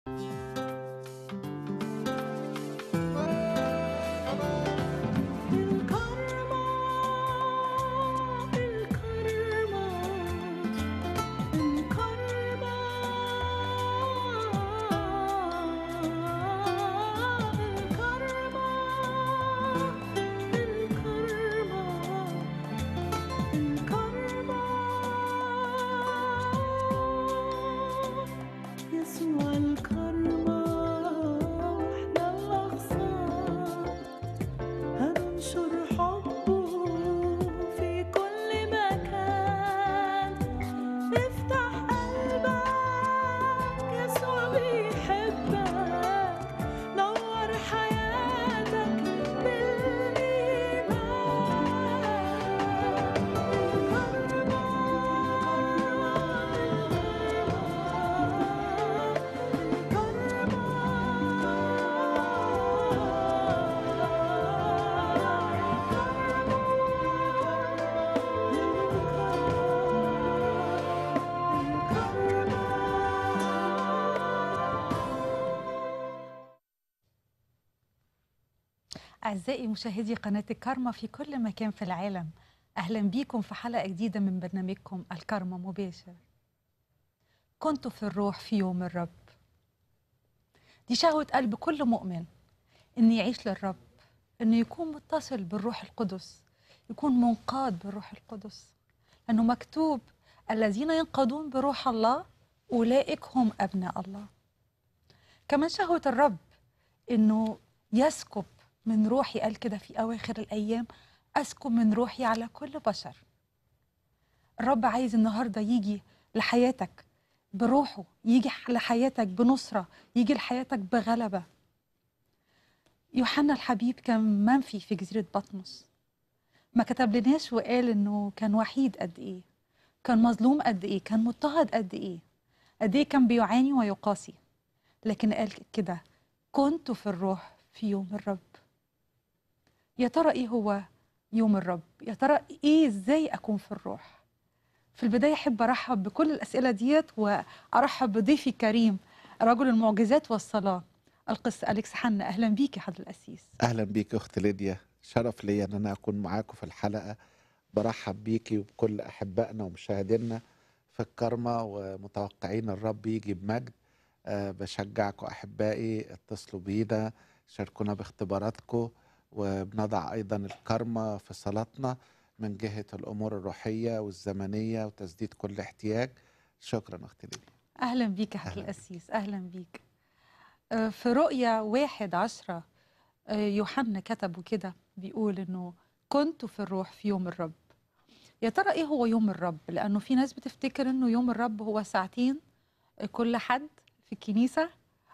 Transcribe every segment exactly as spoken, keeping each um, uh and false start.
أعزائي مشاهدي قناة الكارما في كل مكان في العالم، أهلا بيكم في حلقة جديدة من برنامجكم الكارما مباشر. كنت في الروح في يوم الرب. دي شهوة قلب كل مؤمن إنه يعيش للرب، إنه يكون متصل بالروح القدس، يكون منقاد بالروح القدس، لأنه مكتوب الذين ينقادون بروح الله أولئك هم أبناء الله. كمان شهوة الرب إنه يسكب من روحي، قال كده في أواخر الأيام أسكب من روحي على كل بشر. الرب عايز النهاردة يجي لحياتك بروحه، يجي لحياتك بنصرة، يجي لحياتك بغلبة. يوحنا الحبيب كان منفي في جزيرة بطمس، ما كتب لناش وقال إنه كان وحيد قد إيه، كان مظلوم قد إيه، كان مضطهد قد إيه، قد إيه كان بيعاني ويقاسي، لكن قال كده كنت في الروح في يوم الرب. يا ترى إيه هو يوم الرب؟ يا ترى إيه إزاي أكون في الروح؟ في البداية أحب أرحب بكل الأسئلة ديت، وأرحب بضيفي الكريم رجل المعجزات والصلاة القس أليكس حنا. أهلا بيك يا حضرة القسيس. أهلا بيك أخت ليديا، شرف لي أن أنا أكون معاكم في الحلقة. برحب بيكي وبكل أحبائنا ومشاهدينا في الكرمة ومتوقعين الرب يجي بمجد. أه بشجعكم أحبائي، اتصلوا بينا، شاركونا باختباراتكم، وبنضع أيضا الكرمة في صلاتنا من جهة الأمور الروحية والزمنية وتسديد كل احتياج. شكرا أختي ليديا. أهلا بيك يا حضرة القسيس، أهلا بيك. أه في رؤيا واحد عشرة أه يوحنا كتبوا كده، بيقول إنه كنت في الروح في يوم الرب. يا ترى إيه هو يوم الرب؟ لأنه في ناس بتفتكر إنه يوم الرب هو ساعتين كل حد في الكنيسة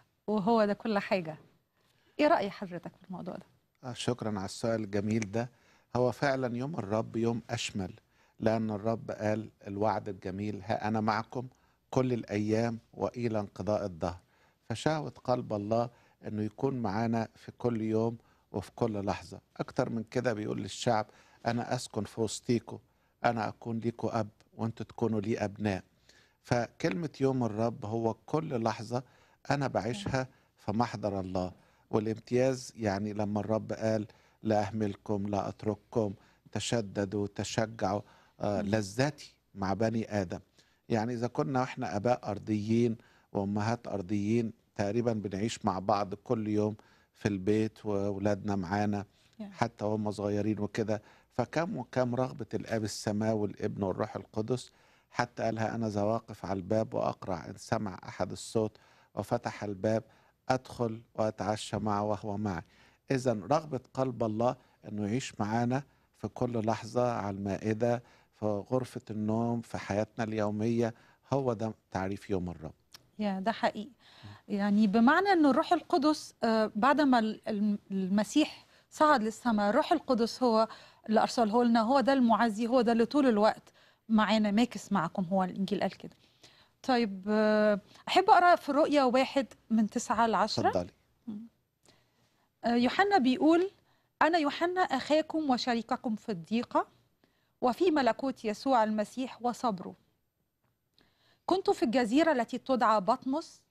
وهو ده كل حاجة. إيه رأي حضرتك في الموضوع ده؟ آه شكرا على السؤال الجميل ده. هو فعلا يوم الرب يوم أشمل، لأن الرب قال الوعد الجميل: ها أنا معكم كل الأيام وإلى انقضاء الدهر. فشهوة قلب الله أنه يكون معانا في كل يوم وفي كل لحظة. أكتر من كده بيقول للشعب: أنا أسكن في وسطيكم، أنا أكون ليكوا أب وأنتوا تكونوا لي أبناء. فكلمة يوم الرب هو كل لحظة أنا بعيشها في محضر الله. والامتياز يعني لما الرب قال: لا أهملكم لا أترككم، تشددوا تشجعوا، آه لذاتي مع بني آدم. يعني إذا كنا إحنا أباء أرضيين وأمهات أرضيين تقريبا بنعيش مع بعض كل يوم في البيت وأولادنا معانا حتى وهم صغيرين وكده، فكم وكم رغبة الآب السماوي والابن والروح القدس، حتى قالها: أنا ذا واقف على الباب وأقرع، إن سمع أحد الصوت وفتح الباب أدخل وأتعشى معه وهو معي. إذا رغبة قلب الله أنه يعيش معانا في كل لحظة، على المائدة، في غرفة النوم، في حياتنا اليومية. هو ده تعريف يوم الرب. يا ده حقيقي. يعني بمعنى أن الروح القدس آه بعد ما المسيح صعد للسماء، الروح القدس هو اللي أرسله لنا، هو ده المعزي، هو ده اللي طول الوقت معانا ماكس معكم، هو الإنجيل قال كده. طيب آه أحب أقرأ في رؤيا واحد من تسعة لعشرة. تفضلي. آه يوحنا بيقول: أنا يوحنا أخاكم وشريككم في الضيقة وفي ملكوت يسوع المسيح وصبره. كنت في الجزيرة التي تدعى بطمس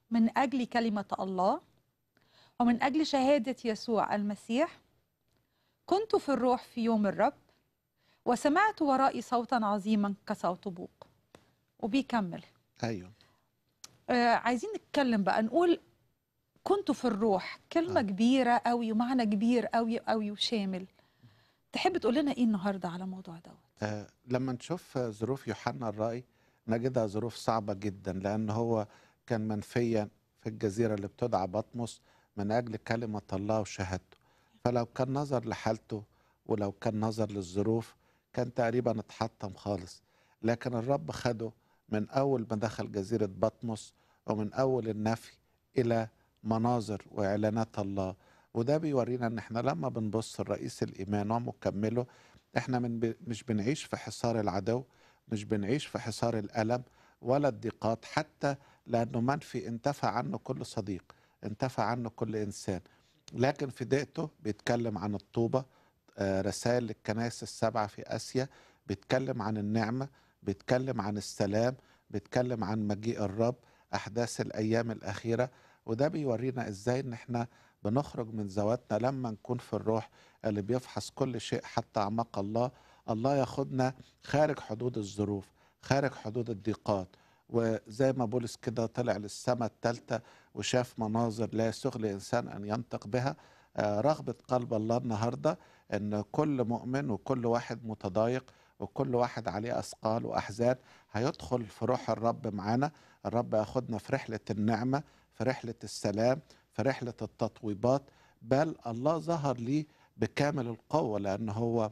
من أجل كلمة الله ومن أجل شهادة يسوع المسيح. كنت في الروح في يوم الرب وسمعت ورائي صوتا عظيما كصوت بوق. وبيكمل. ايوه. آه عايزين نتكلم بقى، نقول كنت في الروح، كلمة آه. كبيرة قوي ومعنى كبير قوي قوي وشامل. تحب تقول لنا ايه النهارده على الموضوع دوت؟ آه، لما نشوف ظروف يوحنا الرائي نجدها ظروف صعبة جدا، لأن هو كان منفيا في الجزيرة اللي بتدعى بطمس من أجل كلمة الله وشهادته. فلو كان نظر لحالته ولو كان نظر للظروف كان تقريبا اتحطم خالص، لكن الرب خده من أول ما دخل جزيرة بطمس ومن أول النفي إلى مناظر وإعلانات الله. وده بيورينا إن احنا لما بنبص لرئيس الإيمان ومكمله، احنا من ب... مش بنعيش في حصار العدو، مش بنعيش في حصار الألم ولا الضيقات، حتى لأنه منفي انتفع عنه كل صديق، انتفع عنه كل إنسان. لكن في دقته بيتكلم عن الطوبة، آه، رسائل للكنائس السبعة في آسيا، بيتكلم عن النعمة، بيتكلم عن السلام، بيتكلم عن مجيء الرب، أحداث الأيام الأخيرة. وده بيورينا إزاي إن احنا بنخرج من ذواتنا لما نكون في الروح اللي بيفحص كل شيء حتى أعماق الله. الله ياخدنا خارج حدود الظروف، خارج حدود الضيقات. وزي ما بولس كده طلع للسماء الثالثة وشاف مناظر لا يسوغ لإنسان أن ينطق بها. آه، رغبة قلب الله النهاردة أن كل مؤمن وكل واحد متضايق وكل واحد عليه أثقال وأحزان هيدخل في روح الرب معانا. الرب ياخدنا في رحلة النعمة، في رحلة السلام، في رحلة التطويبات. بل الله ظهر ليه بكامل القوة، لأن هو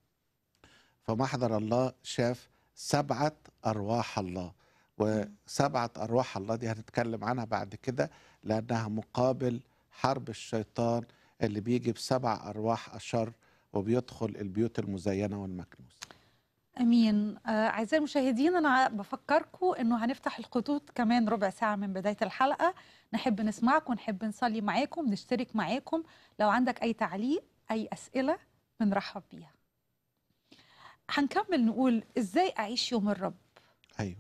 في محضر الله شاف سبعة أرواح الله. وسبعة أرواح الله دي هنتكلم عنها بعد كده، لأنها مقابل حرب الشيطان اللي بيجي بسبع أرواح أشر وبيدخل البيوت المزينة والمكنوسة. امين. آه اعزائي المشاهدين، انا بفكركم انه هنفتح الخطوط كمان ربع ساعه من بدايه الحلقه. نحب نسمعكم، نحب نصلي معاكم، نشترك معاكم. لو عندك اي تعليق، اي اسئله، بنرحب بيها. هنكمل نقول ازاي اعيش يوم الرب. أيوه.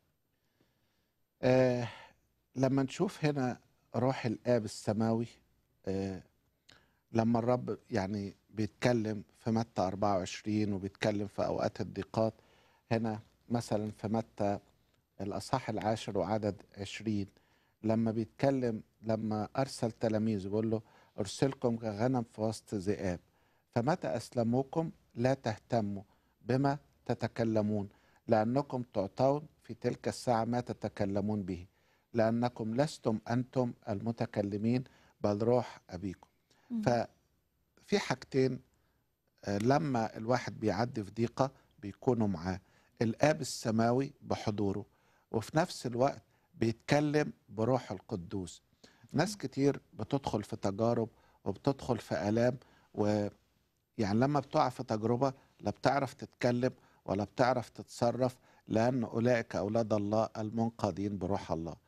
آه لما نشوف هنا روح الآب السماوي، آه لما الرب يعني بيتكلم في متى أربعة وعشرين وبيتكلم في أوقات الضيقات. هنا مثلا في متى الأصحاح العاشر وعدد عشرين، لما بيتكلم لما أرسل تلاميذه بيقول له أرسلكم كغنم في وسط ذئاب، فمتى أسلموكم لا تهتموا بما تتكلمون، لأنكم تعطون في تلك الساعة ما تتكلمون به، لأنكم لستم أنتم المتكلمين بل روح أبيكم. مم. ففي حاجتين آه، لما الواحد بيعدي في ضيقة بيكونوا معاه الآب السماوي بحضوره، وفي نفس الوقت بيتكلم بروح القدوس. ناس كتير بتدخل في تجارب وبتدخل في آلام، ويعني لما بتقع في تجربة لا بتعرف تتكلم ولا بتعرف تتصرف، لأن أولئك أولاد الله المنقادين بروح الله.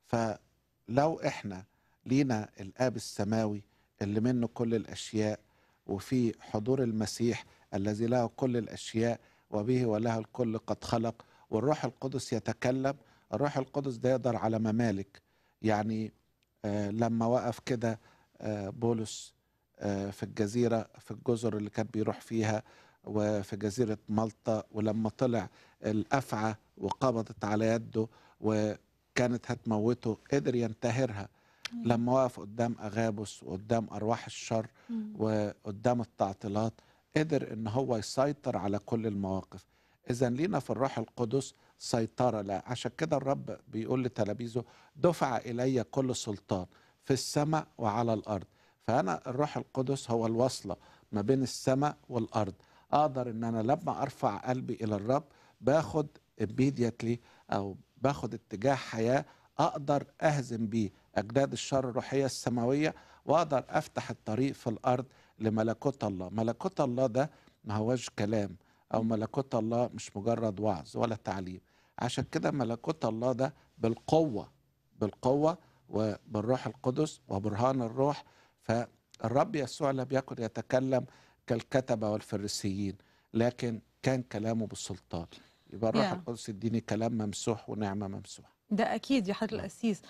فلو إحنا لينا الآب السماوي اللي منه كل الأشياء، وفي حضور المسيح الذي له كل الأشياء وبه وله الكل قد خلق، والروح القدس يتكلم. الروح القدس ده يقدر على ممالك. يعني آه لما وقف كده آه بولس آه في الجزيرة، في الجزر اللي كان بيروح فيها، وفي جزيرة مالطا، ولما طلع الأفعى وقبضت على يده وكانت هتموته قدر ينتهرها. لما وقف قدام أغابس وقدام أرواح الشر مم. وقدام التعطيلات قدر إن هو يسيطر على كل المواقف. إذا لينا في الروح القدس سيطرة. لا عشان كده الرب بيقول لتلاميذه دفع إلي كل سلطان في السماء وعلى الأرض. فأنا الروح القدس هو الوصلة ما بين السماء والأرض. أقدر إن أنا لما أرفع قلبي إلى الرب باخد immediately أو باخد اتجاه حياة أقدر أهزم بيه أجداد الشر الروحية السماوية، وأقدر أفتح الطريق في الأرض لملكوت الله. ملكوت الله ده ما هوش كلام، أو ملكوت الله مش مجرد وعظ ولا تعليم. عشان كده ملكوت الله ده بالقوة، بالقوة وبالروح القدس وبرهان الروح. فالرب يسوع لم يكن يتكلم كالكتبة والفريسيين، لكن كان كلامه بالسلطان. يبقى الروح يا القدس يديني كلام ممسوح ونعمة ممسوحة. ده اكيد يا حضرة نعم. القسيس.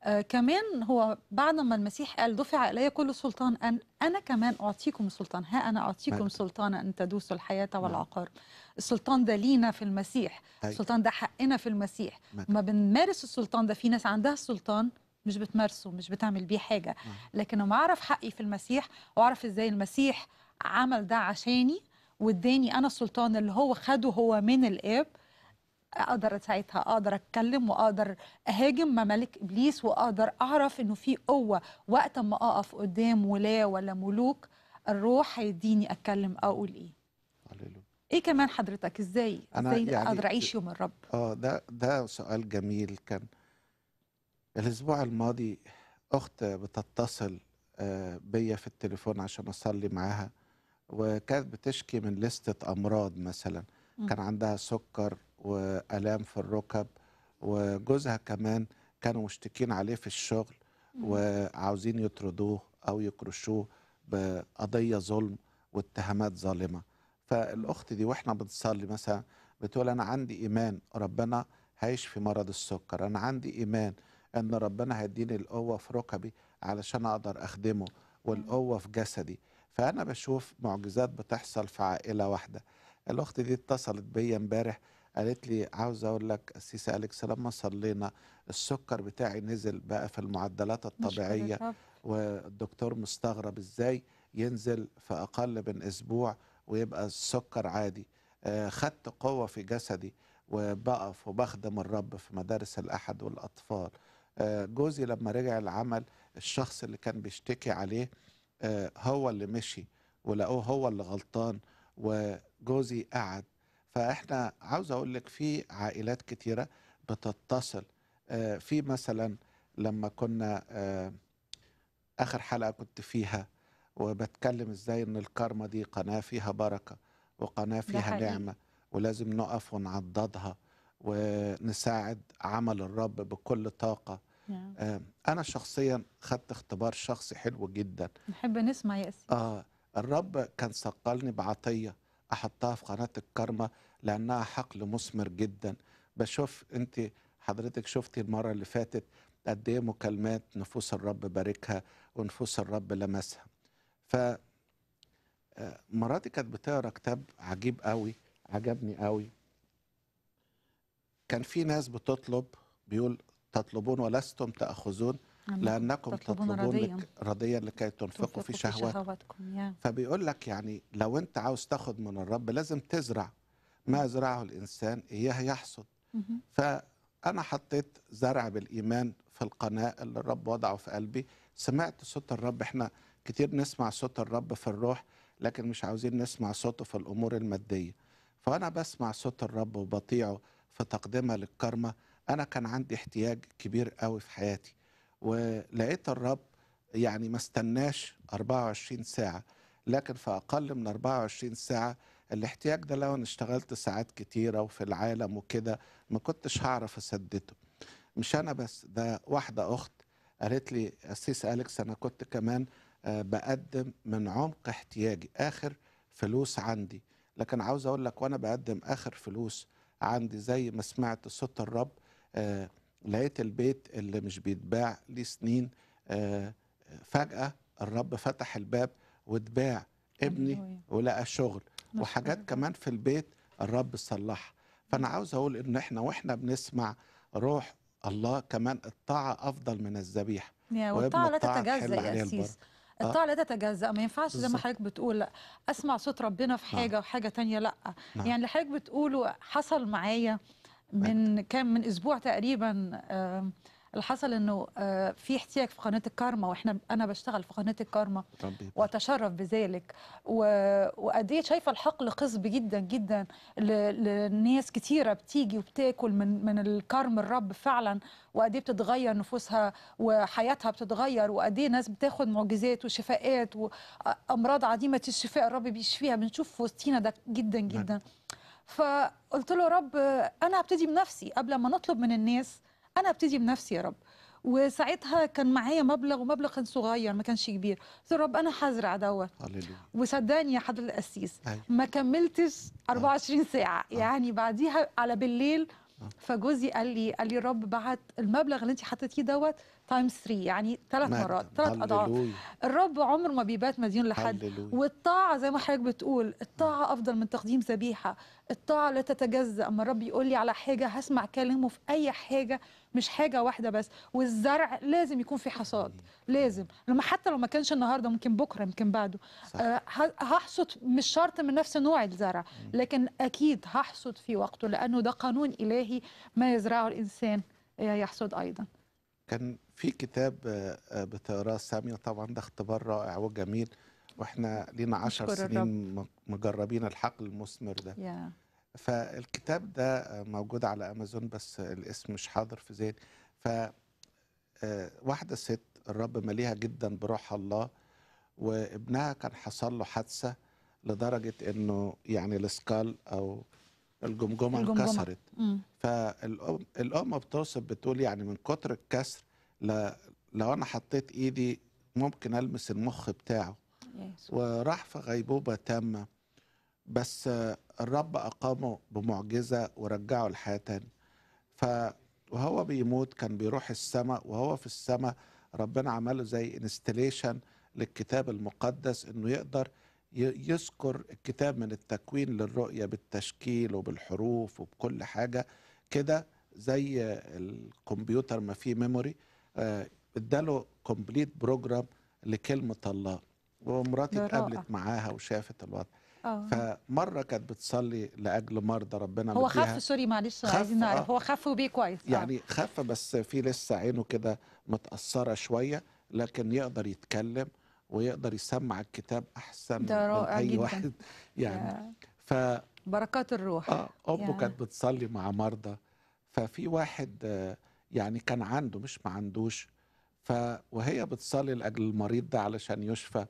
آه كمان هو بعد ما المسيح قال دفع إلي كل سلطان، أن أنا كمان أعطيكم السلطان، ها أنا أعطيكم مجد. سلطان أن تدوسوا الحياة نعم. والعقار. السلطان ده لينا في المسيح، أيوة. السلطان ده حقنا في المسيح. مجد. ما بنمارس السلطان ده، في ناس عندها السلطان مش بتمارسه، مش بتعمل بيه حاجة. نعم. لكن لما أعرف حقي في المسيح وأعرف إزاي المسيح عمل ده عشاني واداني أنا السلطان اللي هو خده هو من الآب، اقدر ساعتها اقدر اتكلم واقدر اهاجم ممالك ابليس، واقدر اعرف انه في قوه وقت ما اقف قدام ولاة ولا ملوك الروح هيديني اتكلم اقول ايه. هللويا. ايه كمان حضرتك، ازاي انا ازاي يعني اقدر اعيش يوم الرب؟ اه ده ده سؤال جميل. كان الاسبوع الماضي اخت بتتصل آه، بيا في التليفون عشان اصلي معاها، وكانت بتشكي من لستة امراض. مثلا مم. كان عندها سكر والام في الركب، وجوزها كمان كانوا مشتكين عليه في الشغل مم. وعاوزين يطردوه او يكرشوه بقضية ظلم واتهامات ظالمة. مم. فالاخت دي واحنا بنصلي مثلا بتقول انا عندي ايمان ربنا هيشفي مرض السكر، انا عندي ايمان ان ربنا هيديني القوة في ركبي علشان اقدر اخدمه مم. والقوة في جسدي. فانا بشوف معجزات بتحصل في عائلة واحدة. الاخت دي اتصلت بيا امبارح قالت لي عاوز اقول لك السيسي اليكس لما صلينا السكر بتاعي نزل بقى في المعدلات نشكر الطبيعية، الرب. والدكتور مستغرب ازاي ينزل في اقل من اسبوع ويبقى السكر عادي. آه، خدت قوة في جسدي وبقف وبخدم الرب في مدارس الأحد والأطفال. آه، جوزي لما رجع العمل الشخص اللي كان بيشتكي عليه آه، هو اللي مشي ولقوه هو اللي غلطان وجوزي قعد. فاحنا عاوز اقول لك في عائلات كتيرة بتتصل. آه، في مثلا لما كنا آه، اخر حلقة كنت فيها وبتكلم ازاي ان الكارما دي قناة فيها بركة وقناة ده فيها حقيقي. نعمة، ولازم نقف ونعضدها ونساعد عمل الرب بكل طاقة. نعم. آه، انا شخصيا خدت اختبار شخصي حلو جدا. نحب نسمع يا أسيس. آه الرب كان صقلني بعطية أحطها في قناة الكرمة لأنها حقل مثمر جدا. بشوف أنت حضرتك شفتي المرة اللي فاتت قد إيه مكالمات نفوس الرب باركها ونفوس الرب لمسها. ف آه، مراتي كانت بتقرا كتاب عجيب قوي، عجبني قوي. كان في ناس بتطلب، بيقول تطلبون ولستم تأخذون أنكم لأنكم تطلبون تطلبون رضيا لك رضيا لكي تنفقوا في تنفقوا في شهواتكم. شهواتكم. يا فبيقول لك يعني لو انت عاوز تاخد من الرب لازم تزرع، ما يزرعه الانسان اياه يحصد. مهم. فانا حطيت زرع بالايمان في القناه اللي الرب وضعه في قلبي. سمعت صوت الرب. احنا كتير نسمع صوت الرب في الروح لكن مش عاوزين نسمع صوته في الامور الماديه. فانا بسمع صوت الرب وبطيعه في تقدمه للكرمه. انا كان عندي احتياج كبير قوي في حياتي، ولقيت الرب يعني ما استناش أربعة وعشرين ساعة، لكن في أقل من أربعة وعشرين ساعة الاحتياج ده لو أنا اشتغلت ساعات كتيرة وفي العالم وكده ما كنتش هعرف أسدده. مش أنا بس، ده واحدة أخت قالت لي أسيس أليكس أنا كنت كمان آه، بقدم من عمق احتياجي آخر فلوس عندي، لكن عاوز أقول لك وأنا بقدم آخر فلوس عندي زي ما سمعت صوت الرب آه، لقيت البيت اللي مش بيتباع ليه سنين آه، فجأة الرب فتح الباب واتباع. ابني هللويا. ولقى شغل نشكر وحاجات الرب. كمان في البيت الرب صلحها. فأنا عاوز أقول إن إحنا وإحنا بنسمع روح الله كمان الطاعة أفضل من الذبيحة، يا وابن والطاعة لا الطاعة تتجزأ تحل يا عليه البر. أسيس. آه الطاعة لا تتجزأ، ما ينفعش زي ما بالظبط. حضرتك بتقول لا أسمع صوت ربنا في نعم. حاجة وحاجة تانية لا. نعم. يعني اللي حضرتك بتقوله حصل معايا مجد. من كام من أسبوع تقريبا. آم، اللي حصل إنه آه، في احتياج في قناة الكارما، وإحنا أنا بشتغل في قناة الكارما ربي يبارك. وأتشرف بذلك. و- وقد إيه شايفة الحقل قصب جدا جدا ل- لناس كتيرة بتيجي وبتاكل من من الكرم الرب فعلا، وقد إيه بتتغير نفوسها وحياتها بتتغير، وقد إيه ناس بتاخد معجزات وشفاءات وأمراض عديمة الشفاء الرب بيشفيها. بنشوف في وسطينا ده جدا مجد. جدا. فقلت له يا رب انا هبتدي بنفسي قبل ما نطلب من الناس، انا هبتدي بنفسي يا رب. وساعتها كان معايا مبلغ، ومبلغ كان صغير ما كانش كبير. قلت له يا رب انا هزرع دوت. هللويا. وصدقني يا حضرة القسيس أيوه. ما كملتش آه. أربعة وعشرين ساعة، آه. يعني بعديها على بالليل آه. فجوزي قال لي قال لي الرب بعت المبلغ اللي انت حطيتيه دوت تايمز ثلاثة، يعني ثلاث مرات، مجدا، ثلاث اضعاف. هللويا. الرب عمر ما بيبات مديون لحد. هللويا. والطاعه زي ما حضرتك بتقول، آه. الطاعه افضل من تقديم ذبيحه. الطاعه لا تتجزأ. اما الرب يقول لي على حاجه هسمع كلامه في اي حاجه، مش حاجه واحده بس. والزرع لازم يكون في حصاد، أمين. لازم. لما حتى لو ما كانش النهارده ممكن بكره يمكن بعده صح. آه، ه- هحصد، مش شرط من نفس نوع الزرع، مم. لكن اكيد هحصد في وقته، لانه ده قانون الهي، ما يزرعه الانسان آه، يحصد ايضا. كان في كتاب آه، آه، بتقراه سامية، طبعا ده اختبار رائع وجميل، واحنا لينا عشر نشكر الرب. سنين م- مجربين الحقل المثمر ده. يا فالكتاب ده آه، موجود على امازون، بس الاسم مش حاضر في ذهني. ف آه، واحدة ست الرب مليها جدا بروح الله، وابنها كان حصل له حادثة لدرجة انه يعني السكال او الجمجمة الجمجمه. انكسرت. مم. فالأم الأم بتوصف بتقول يعني من كتر الكسر، ل- لو أنا حطيت إيدي ممكن ألمس المخ بتاعه، يا يسوع. وراح في غيبوبة تامة. بس آه، الرب أقامه بمعجزة ورجعه الحياة تاني. ف وهو بيموت كان بيروح السماء، وهو في السماء ربنا عمله زي انستليشن للكتاب المقدس، انه يقدر ي- يذكر الكتاب من التكوين للرؤية بالتشكيل وبالحروف وبكل حاجة كده، زي الكمبيوتر ما فيه ميموري. آه، اداله كومبليت بروجرام لكلمة الله. ومراتي ده رائع. اتقابلت معاها وشافت الوضع. اه فمرة كانت بتصلي لأجل مرضى ربنا هو خف، مديها. سوري معلش عايزين خف نعرف، اه هو خف وبيه كويس؟ اه يعني خف، بس في لسه عينه كده متأثرة شوية، لكن يقدر يتكلم ويقدر يسمع الكتاب أحسن ده من رائع أي جدا. واحد يعني. يا ف بركات الروح. اه أمه يا كانت بتصلي مع مرضى. ففي واحد آه، يعني كان عنده مش ما عندوش. ف وهي بتصلي لأجل المريض ده علشان يشفى،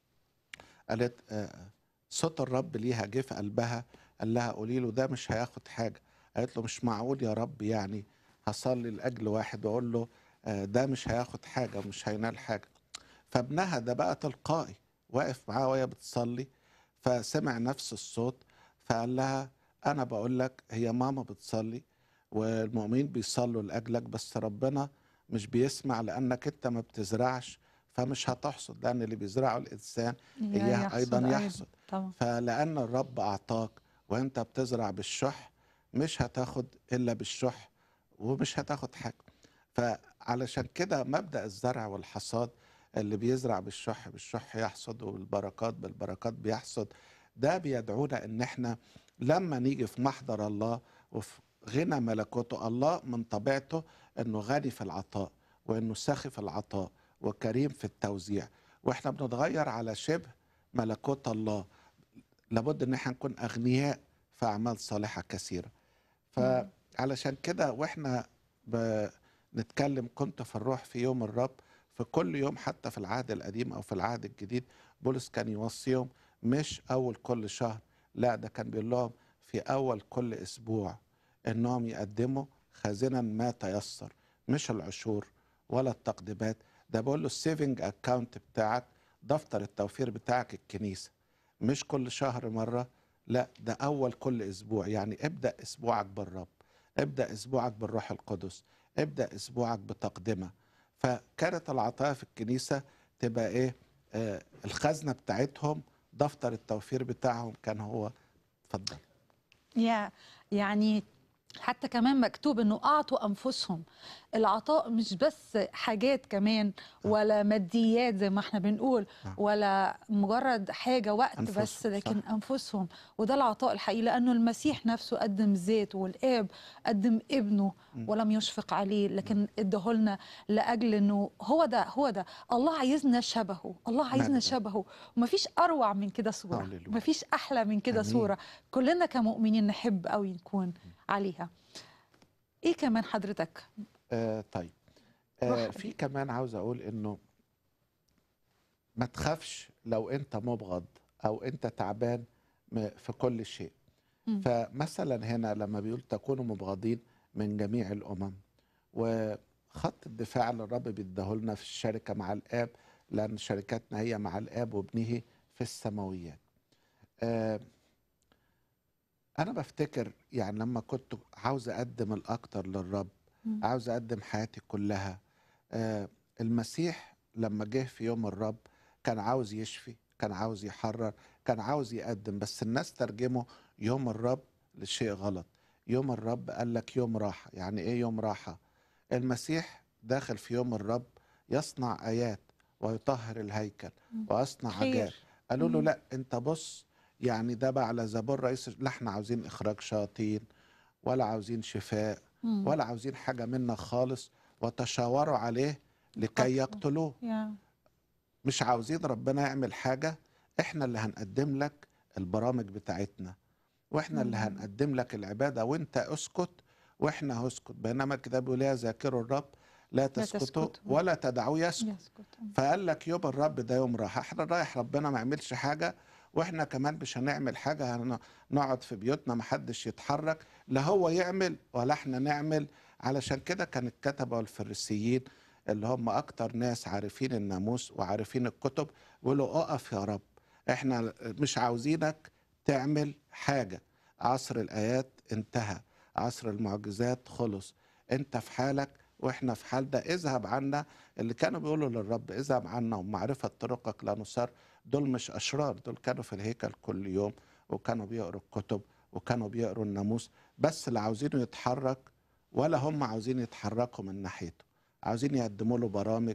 قالت آه، صوت الرب ليها جه في قلبها، قال لها قولي له ده مش هياخد حاجة. قالت له مش معقول يا رب، يعني هصلي لأجل واحد وأقول له آه، ده مش هياخد حاجة ومش هينال حاجة. فابنها ده بقى تلقائي واقف معاها وهي بتصلي، فسمع نفس الصوت، فقال لها أنا بقول لك هي ماما بتصلي والمؤمنين بيصلوا لأجلك، بس ربنا مش بيسمع لأنك أنت ما بتزرعش، فمش هتحصد، لأن اللي بيزرعه الإنسان يا إياه أيضا يحصد ايضا يحصد. طبعا. فلأن الرب أعطاك وأنت بتزرع بالشح، مش هتاخد إلا بالشح ومش هتاخد حاجة. فعلشان كده مبدأ الزرع والحصاد، اللي بيزرع بالشح بالشح يحصد، وبالبركات بالبركات بيحصد. ده بيدعونا ان احنا لما نيجي في محضر الله وفي غنى ملكوته، الله من طبيعته انه غني في العطاء، وانه سخي في العطاء وكريم في التوزيع، واحنا بنتغير على شبه ملكوت الله. لابد ان احنا نكون اغنياء في اعمال صالحة كثيرة. مم. فعلشان كده واحنا بنتكلم كنت في الروح في يوم الرب، في كل يوم حتى في العهد القديم او في العهد الجديد بولس كان يوصيهم مش اول كل شهر، لا ده كان بيقول لهم في اول كل اسبوع انهم يقدموا خازنا ما تيسر، مش العشور ولا التقديمات. ده بقول له السيفنج اكاونت بتاعك، دفتر التوفير بتاعك الكنيسة، مش كل شهر مرة، لا ده أول كل أسبوع. يعني ابدأ أسبوعك بالرب، ابدأ أسبوعك بالروح القدس، ابدأ أسبوعك بتقدمة. فكانت العطايا في الكنيسة تبقى إيه؟ آه الخزنة بتاعتهم، دفتر التوفير بتاعهم كان هو. اتفضل. يا يعني حتى كمان مكتوب انه اعطوا انفسهم. العطاء مش بس حاجات كمان، آه. ولا ماديات زي ما احنا بنقول، آه. ولا مجرد حاجة وقت بس، أنفسهم صح. لكن انفسهم. وده العطاء الحقيقي، لانه المسيح نفسه قدم ذاته، والاب قدم ابنه م. ولم يشفق عليه، م. لكن ادهولنا لاجل انه هو ده هو ده الله عايزنا شبهه. الله عايزنا مجدا. شبهه، ومفيش اروع من كده صورة، هللويا. مفيش احلى من كده أمين. صورة. كلنا كمؤمنين نحب قوي نكون عليها. ايه كمان حضرتك؟ آه طيب. آه روح في قديم. كمان عاوز أقول إنه ما تخافش لو أنت مبغض أو أنت تعبان م- في كل شيء. مم. فمثلا هنا لما بيقول تكونوا مبغضين من جميع الأمم، وخط الدفاع اللي الرب بيديهولنا في الشركة مع الآب، لأن شركتنا هي مع الآب وابنه في السماويات. آه انا بفتكر يعني لما كنت عاوز اقدم الاكتر للرب، مم. عاوز اقدم حياتي كلها. آه المسيح لما جه في يوم الرب كان عاوز يشفي، كان عاوز يحرر، كان عاوز يقدم، بس الناس ترجموا يوم الرب لشيء غلط. يوم الرب قال لك يوم راحة. يعني ايه يوم راحة؟ المسيح داخل في يوم الرب يصنع آيات ويطهر الهيكل مم. ويصنع عجائب. خير. قالوا له مم. لا، انت بص، يعني ده بقى على زبور رئيس، لا احنا عاوزين اخراج شياطين ولا عاوزين شفاء مم. ولا عاوزين حاجة منا خالص، وتشاوروا عليه لكي قتله. يقتلوه. يا مش عاوزين ربنا يعمل حاجة، احنا اللي هنقدم لك البرامج بتاعتنا، واحنا اللي مم. هنقدم لك العبادة، وانت اسكت واحنا هسكت. بينما الكتاب بيقول يا ذاكروا الرب لا لا تسكتوا تسكتوا. ولا تدعوه يسكت. يسكت. فقال لك يوم الرب ده يوم راحة. احنا رايح ربنا ما يعملش حاجة، واحنا كمان مش هنعمل حاجة، هنقعد في بيوتنا محدش يتحرك، لا هو يعمل ولا احنا نعمل. علشان كده كان الكتبة والفريسيين اللي هم اكتر ناس عارفين الناموس وعارفين الكتب يقولوا اقف يا رب، احنا مش عاوزينك تعمل حاجة. عصر الآيات انتهى، عصر المعجزات خلص، انت في حالك واحنا في حالنا، اذهب عنا. اللي كانوا بيقولوا للرب اذهب عنا ومعرفة طرقك لا نصر، دول مش أشرار، دول كانوا في الهيكل كل يوم وكانوا بيقروا الكتب وكانوا بيقروا الناموس، بس اللي عاوزينه يتحرك ولا هم عاوزين يتحركوا من ناحيته، عاوزين يقدموا له برامج،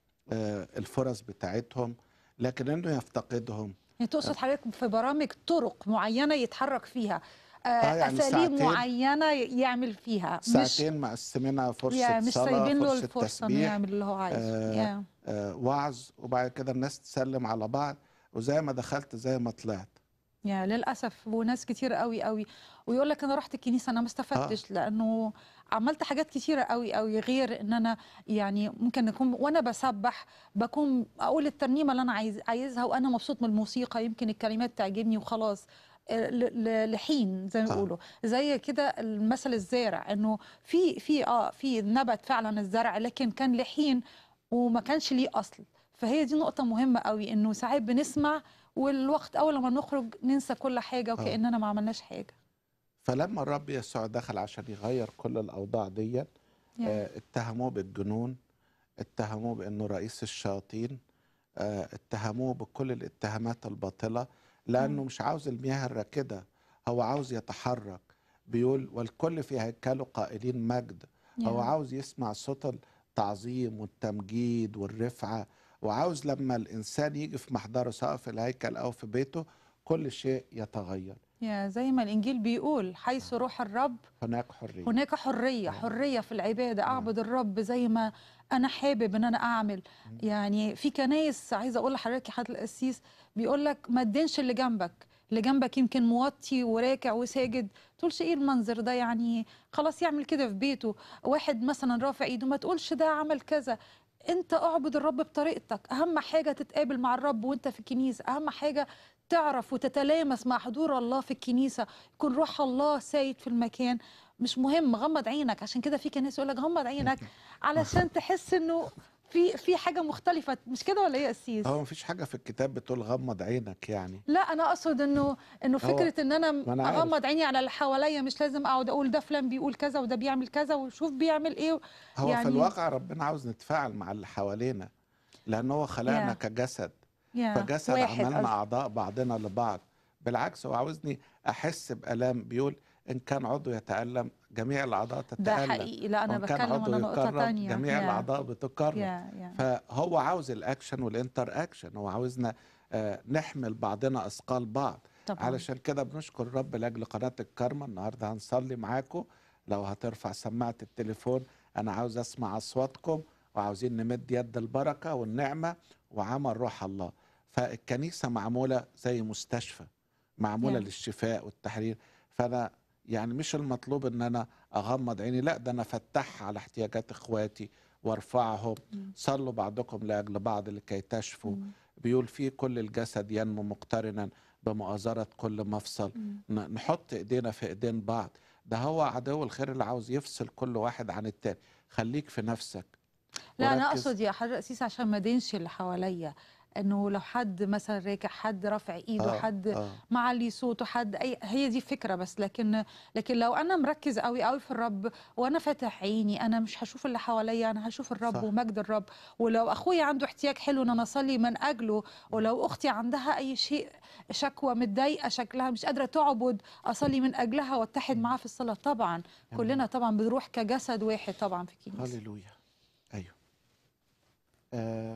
آه، الفرص بتاعتهم، لكن انه يفتقدهم. يعني تقصد حضرتك في برامج طرق معينة يتحرك فيها، آه، اه يعني أساليب ساعتين، معينة يعمل فيها، مش ساعتين مقسمينها فرصة يعني مش صلاة، سايبين له فرصة الفرصة إنه تسبيح، يعمل اللي هو عايزه. آه يا آه وعظ، وبعد كده الناس تسلم على بعض، وزي ما دخلت زي ما طلعت. يا للأسف، وناس كتير قوي قوي ويقول لك أنا رحت الكنيسة أنا ما اه استفدتش، لأنه عملت حاجات كتيرة قوي قوي، غير إن أنا يعني ممكن أكون وأنا بسبح بكون أقول الترنيمة اللي أنا عايز عايزها وأنا مبسوط من الموسيقى، يمكن الكلمات تعجبني وخلاص، آه، ل- ل- لحين زي ما اه بيقولوا، زي كده المثل الزارع، إنه في في اه في نبت فعلا الزرع، لكن كان لحين وما كانش ليه أصل. فهي دي نقطة مهمة قوي، إنه ساعات بنسمع والوقت اول ما نخرج ننسى كل حاجه اه وكاننا ما عملناش حاجه. فلما الرب يسوع دخل عشان يغير كل الأوضاع دي، آه يا اتهموه بالجنون، اتهموه بأنه رئيس الشياطين، آه اتهموه بكل الاتهامات الباطلة، يا لأنه مش عاوز المياه الراكدة، هو عاوز يتحرك. بيقول والكل في هيكله قائلين مجد. هو يا عاوز يسمع صوت التعظيم والتمجيد والرفعة، وعاوز لما الإنسان يجي في محضره سواء في الهيكل أو في بيته كل شيء يتغير. يا زي ما الانجيل بيقول حيث آه. روح الرب هناك حرية. هناك حريه، آه. حريه في العباده، نعم. اعبد الرب زي ما انا حابب ان انا اعمل. مم. يعني في كنايس عايزه اقول لحضرتك يا حضره القسيس، بيقول لك ما تدينش اللي جنبك، اللي جنبك يمكن موطي وراكع وساجد، تقولش ايه المنظر ده، يعني خلاص يعمل كده في بيته. واحد مثلا رافع ايده ما تقولش ده عمل كذا، انت اعبد الرب بطريقتك. اهم حاجه تتقابل مع الرب وانت في الكنيسه، اهم حاجه تعرف وتتلامس مع حضور الله في الكنيسه، يكون روح الله سايد في المكان. مش مهم غمض عينك، عشان كده في كنايس يقول لك غمض عينك علشان تحس انه في في حاجه مختلفه، مش كده ولا ايه يا قسيس؟ هو مفيش حاجة في الكتاب بتقول غمض عينك يعني. لا انا اقصد انه انه هو فكره ان انا ما أنا عارف، اغمض عيني على اللي حواليا، مش لازم اقعد اقول ده فلان بيقول كذا وده بيعمل كذا وشوف بيعمل ايه. هو في يعني الواقع ربنا عاوز نتفاعل مع اللي حوالينا، لأن هو خلقنا يا كجسد، يا فجسد واحد عملنا قصدي. أعضاء بعضنا لبعض. بالعكس هو عاوزني أحس بألام، بيقول إن كان عضو يتألم جميع الأعضاء ده تتألم، حقيقي، لا انا وإن كان بتكلم عضو على نقطه يكرم تانية. جميع يا الأعضاء بتكرم. يا يا فهو عاوز الأكشن والإنتر أكشن، هو عاوزنا آه، نحمل بعضنا أثقال بعض. طبعا. علشان كده بنشكر الرب لأجل قناة الكرمة. النهاردة هنصلي معاكم، لو هترفع سماعة التليفون أنا عاوز أسمع أصواتكم، وعاوزين نمد يد البركة والنعمة وعمل روح الله. فالكنيسة معمولة زي مستشفى، معمولة يا للشفاء والتحرير. فأنا يعني مش المطلوب ان انا اغمض عيني، لا ده انا افتحها على احتياجات اخواتي وارفعهم. مم. صلوا بعضكم لاجل بعض لكي تشفوا. مم. بيقول فيه كل الجسد ينمو مقترنا بمؤازرة كل مفصل. مم. ن- نحط ايدينا في ايدين بعض. ده هو عدو الخير اللي عاوز يفصل كل واحد عن التاني. خليك في نفسك لا انا وركز. اقصد يا حضرتك قسيس عشان ما دينش اللي حواليا، انه لو حد مثلا راكع، حد رافع ايده، اه حد اه معلي صوته، حد اي، هي دي فكره بس. لكن لكن لو انا مركز قوي قوي في الرب وانا فاتح عيني، انا مش هشوف اللي حواليا، انا هشوف الرب صح. ومجد الرب. ولو اخويا عنده احتياج حلو ان انا اصلي من اجله، ولو اختي عندها اي شيء، شكوى متضايقه شكلها مش قادره تعبد، اصلي من اجلها واتحد معاها في الصلاه. طبعا امين. كلنا طبعا بنروح كجسد واحد طبعا في الكنيسه. هللويا. ايوه. آه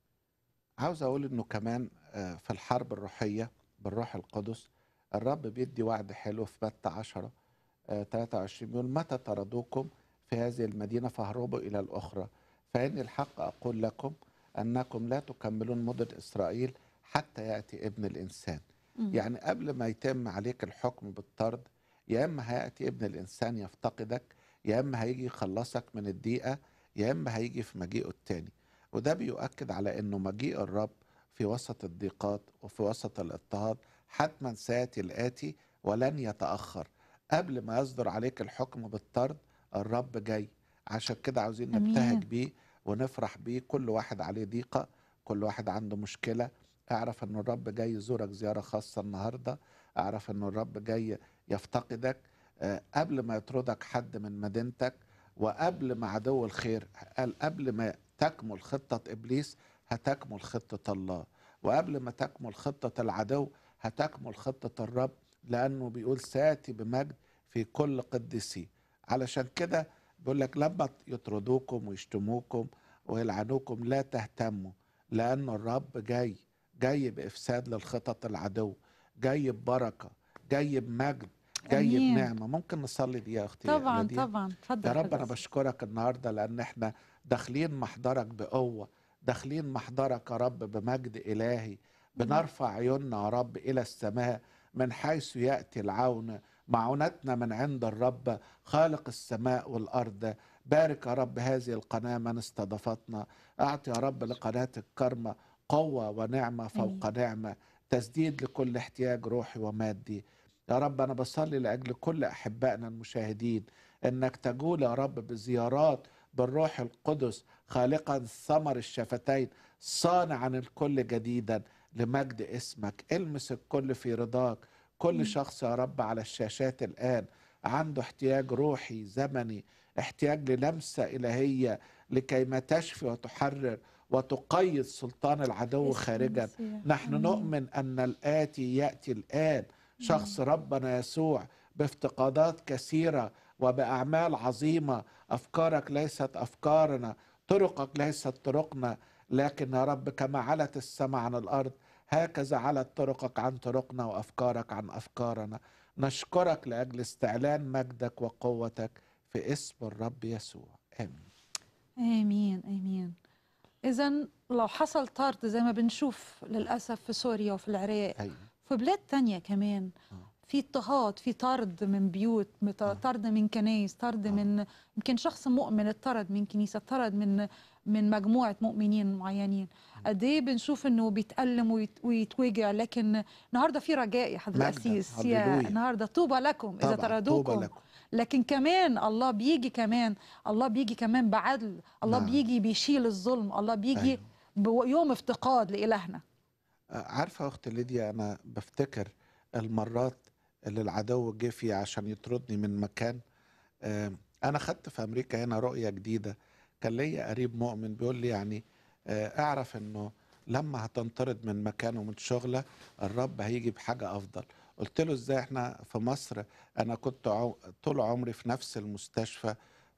عاوز اقول انه كمان آه في الحرب الروحيه بالروح القدس، الرب بيدي وعد حلو في متى عشرة آه ثلاثة وعشرين، بيقول: متى طردوكم في هذه المدينه فاهربوا الى الاخرى، فان الحق اقول لكم انكم لا تكملون مدن اسرائيل حتى ياتي ابن الانسان. مم. يعني قبل ما يتم عليك الحكم بالطرد، يا اما هياتي ابن الانسان يفتقدك، يا اما هيجي يخلصك من الضيقه، يا اما هيجي في مجيئه التاني. وده بيؤكد على انه مجيء الرب في وسط الضيقات وفي وسط الاضطهاد حتما سياتي الاتي ولن يتاخر. قبل ما يصدر عليك الحكم بالطرد الرب جاي. عشان كده عاوزين نبتهج امين. بيه ونفرح بيه. كل واحد عليه ضيقه، كل واحد عنده مشكله، اعرف ان الرب جاي يزورك زياره خاصه النهارده. اعرف ان الرب جاي يفتقدك. آه، قبل ما يطردك حد من مدينتك، وقبل ما عدو الخير قال قبل ما تكمل خطة إبليس هتكمل خطة الله، وقبل ما تكمل خطة العدو هتكمل خطة الرب، لأنه بيقول سآتي بمجد في كل قديسي. علشان كده بيقول لك لما يطردوكم ويشتموكم ويلعنوكم لا تهتموا، لأن الرب جاي، جاي بإفساد للخطط العدو، جاي ببركة، جاي بمجد، جاي امين. بنعمة. ممكن نصلي دي يا أختي طبعا لديا؟ طبعا، يا اتفضل رب أنا حضرتك. بشكرك النهاردة لأن احنا داخلين محضرك بقوة، داخلين محضرك يا رب بمجد إلهي. مم. بنرفع عيوننا يا رب إلى السماء من حيث يأتي العون، معونتنا من عند الرب خالق السماء والأرض. بارك يا رب هذه القناة من استضافتنا، أعطي يا رب لقناة الكرمة قوة ونعمة امين. فوق نعمة، تسديد لكل احتياج روحي ومادي. يا رب أنا بصلي لأجل كل أحبائنا المشاهدين انك تجول يا رب بزيارات بالروح القدس، خالقا ثمر الشفتين، صانعا الكل جديدا لمجد اسمك. المس الكل في رضاك. كل مم. شخص يا رب على الشاشات الآن عنده احتياج روحي زمني، احتياج للمسة إلهية لكي ما تشفي وتحرر وتقيد سلطان العدو باسم خارجا. المسيح. نحن امين. نؤمن أن الآتي يأتي الآن، شخص امين. ربنا يسوع بافتقادات كثيرة وبأعمال عظيمة. أفكارك ليست أفكارنا، طرقك ليست طرقنا، لكن يا رب كما علت السماء عن الأرض هكذا علت طرقك عن طرقنا وأفكارك عن أفكارنا. نشكرك لأجل استعلان مجدك وقوتك في اسم الرب يسوع، آمين. امين. امين. اذا لو حصل طرد زي ما بنشوف للاسف في سوريا وفي العراق، أيوه. في بلاد تانية كمان، آه. في اضطهاد، في طرد من بيوت، مت- آه. طرد من كنايس، طرد آه. من، يمكن شخص مؤمن اتطرد من كنيسة، اتطرد من من مجموعة مؤمنين معينين. قد ايه بنشوف انه بيتألم ويت- ويتوجع. لكن النهارده في رجاء يا حضرة مجدا، القسيس، يا هللويا. النهارده طوبى لكم اذا طبعا طوبى طردوكم. لكم. لكن كمان الله بيجي كمان، الله بيجي كمان بعدل، الله نعم. بيجي بيشيل الظلم، الله بيجي أيوه. بيوم افتقاد لإلهنا. عارفة يا أخت ليديا، أنا بفتكر المرات اللي العدو جه فيها عشان يطردني من مكان. آه، أنا خدت في أمريكا هنا رؤية جديدة. كان ليا قريب مؤمن بيقول لي يعني آه، أعرف إنه لما هتنطرد من مكان ومن شغلة الرب هيجي بحاجة أفضل. قلت له إزاي؟ إحنا في مصر أنا كنت عو- طول عمري في نفس المستشفى،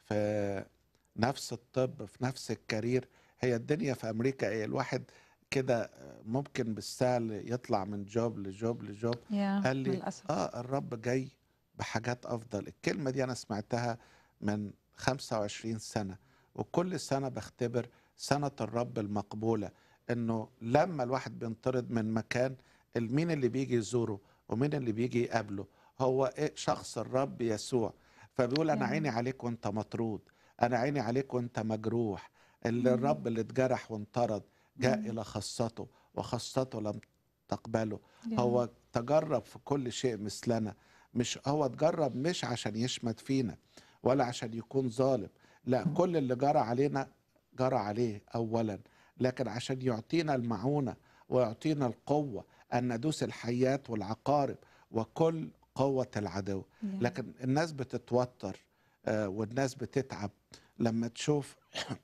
في نفس الطب، في نفس الكارير. هي الدنيا في أمريكا إيه؟ الواحد كده ممكن بالسهل يطلع من جوب لجوب لجوب. يا قال لي للأسف. اه الرب جاي بحاجات افضل. الكلمة دي انا سمعتها من خمسة وعشرين سنة، وكل سنة بختبر سنة الرب المقبولة. انه لما الواحد بينطرد من مكان، مين اللي بيجي يزوره ومين اللي بيجي يقابله؟ هو إيه؟ شخص الرب يسوع. فبيقول انا يا عيني عليك وانت مطرود، انا عيني عليك وانت مجروح. اللي مم. الرب اللي اتجرح وانطرد جاء مم. إلى خاصته وخاصته لم تقبله. يا هو تجرب في كل شيء مثلنا. مش هو تجرب مش عشان يشمت فينا ولا عشان يكون ظالم، لا، كل اللي جرى علينا جرى عليه أولا لكن عشان يعطينا المعونة ويعطينا القوة أن ندوس الحيات والعقارب وكل قوة العدو. يا لكن الناس بتتوتر آه، والناس بتتعب لما تشوف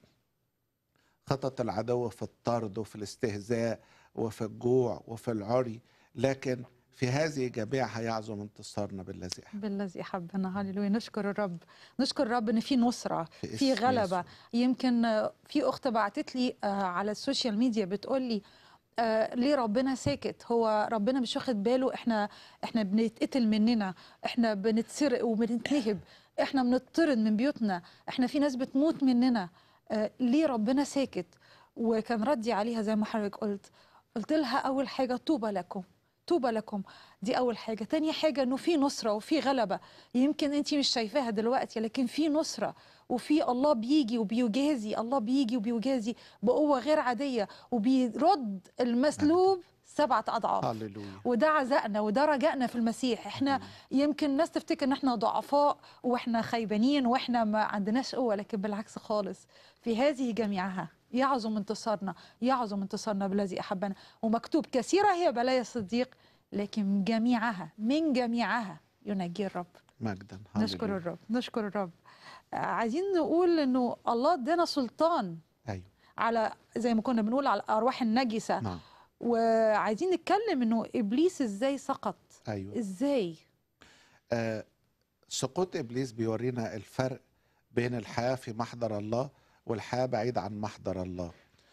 خطط العدو في الطرد وفي الاستهزاء وفي الجوع وفي العري، لكن في هذه جميعها يعظم انتصارنا بالذي أحب. بالذي أحبنا. هللويا. نشكر الرب، نشكر الرب إن في نصرة، في في اسم غلبة. يسوع. يمكن آه، في أخت بعتت لي آه، على السوشيال ميديا بتقول لي آه ليه ربنا ساكت؟ هو ربنا مش واخد باله؟ احنا احنا بنتقتل مننا، احنا بنتسرق وبنتنهب، احنا بنطرد من بيوتنا، احنا في ناس بتموت مننا، آه ليه ربنا ساكت؟ وكان ردي عليها زي ما حضرتك قلت، قلت لها اول حاجه طوبى لكم، طوبى لكم. دي اول حاجه. تاني حاجه انه في نصره وفي غلبه، يمكن انت مش شايفاها دلوقتي لكن في نصره، وفي الله بيجي وبيجازي، الله بيجي وبيجازي بقوه غير عاديه، وبيرد مجد. المسلوب سبعة أضعاف. هللويا. وده عزائنا وده رجائنا في المسيح. احنا هللويا. يمكن الناس تفتكر ان احنا ضعفاء واحنا خيبانين واحنا ما عندناش قوة، لكن بالعكس خالص. في هذه جميعها يعظم انتصارنا، يعظم انتصارنا بالذي أحبنا. ومكتوب كثيرة هي بلايا الصديق، لكن جميعها من جميعها ينجي الرب. مجدا. نشكر هللويا. الرب، نشكر الرب. آه، عايزين نقول انه الله ادانا سلطان أيوه. على، زي ما كنا بنقول، على الارواح النجسه. نعم. وعايزين نتكلم انه ابليس ازاي سقط، أيوه. ازاي. آه سقوط إبليس بيورينا الفرق بين الحياة في محضر الله والحياة بعيد عن محضر الله.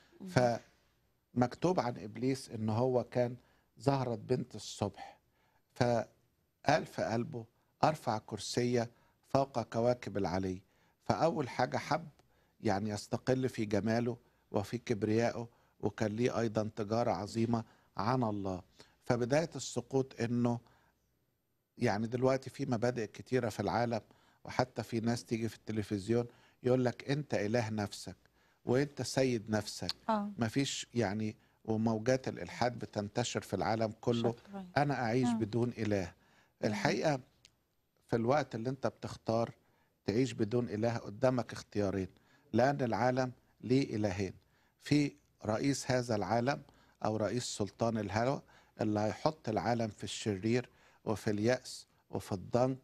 فمكتوب عن إبليس إن هو كان ظهرت بنت الصبح، فقال في قلبه أرفع كرسية فوق كواكب العلي. فأول حاجة حب يعني يستقل في جماله وفي كبريائه، وكان ليه أيضا تجارة عظيمة عن الله. فبداية السقوط إنه يعني دلوقتي في مبادئ كتيرة في العالم، وحتى في ناس تيجي في التلفزيون يقول لك أنت إله نفسك وأنت سيد نفسك. اه مفيش يعني، وموجات الإلحاد بتنتشر في العالم كله. بشكل غير. أنا أعيش آه. بدون إله. يا الحقيقة في الوقت اللي أنت بتختار تعيش بدون إله قدامك اختيارين، لأن العالم ليه إلهين. في رئيس هذا العالم أو رئيس سلطان الهوى اللي هيحط العالم في الشرير وفي اليأس وفي الضنك،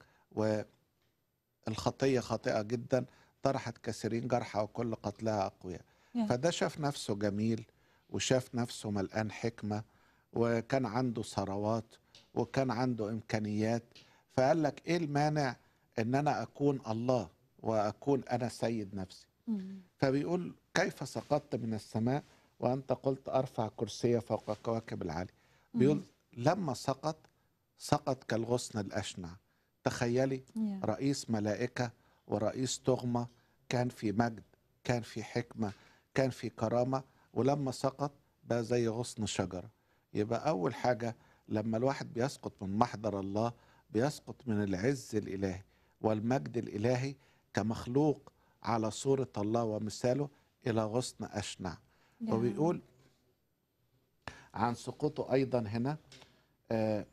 والخطية خاطئة جدا طرحت كثيرين جرحى وكل قتلها أقوياء. يا فده شاف نفسه جميل وشاف نفسه ملقان حكمة وكان عنده ثروات وكان عنده إمكانيات، فقال لك إيه المانع إن أنا أكون الله وأكون أنا سيد نفسي. مم. فبيقول كيف سقطت من السماء وأنت قلت أرفع كرسي فوق كواكب العالي. بيقول مم. لما سقط سقط كالغصن الأشنع. تخيلي يا رئيس ملائكة ورئيس طغمة، كان في مجد، كان في حكمة، كان في كرامة، ولما سقط بقى زي غصن شجرة. يبقى أول حاجة لما الواحد بيسقط من محضر الله بيسقط من العز الإلهي والمجد الإلهي كمخلوق على صورة الله ومثاله إلى غصن أشنع. يا وبيقول عن سقوطه أيضا هنا آه،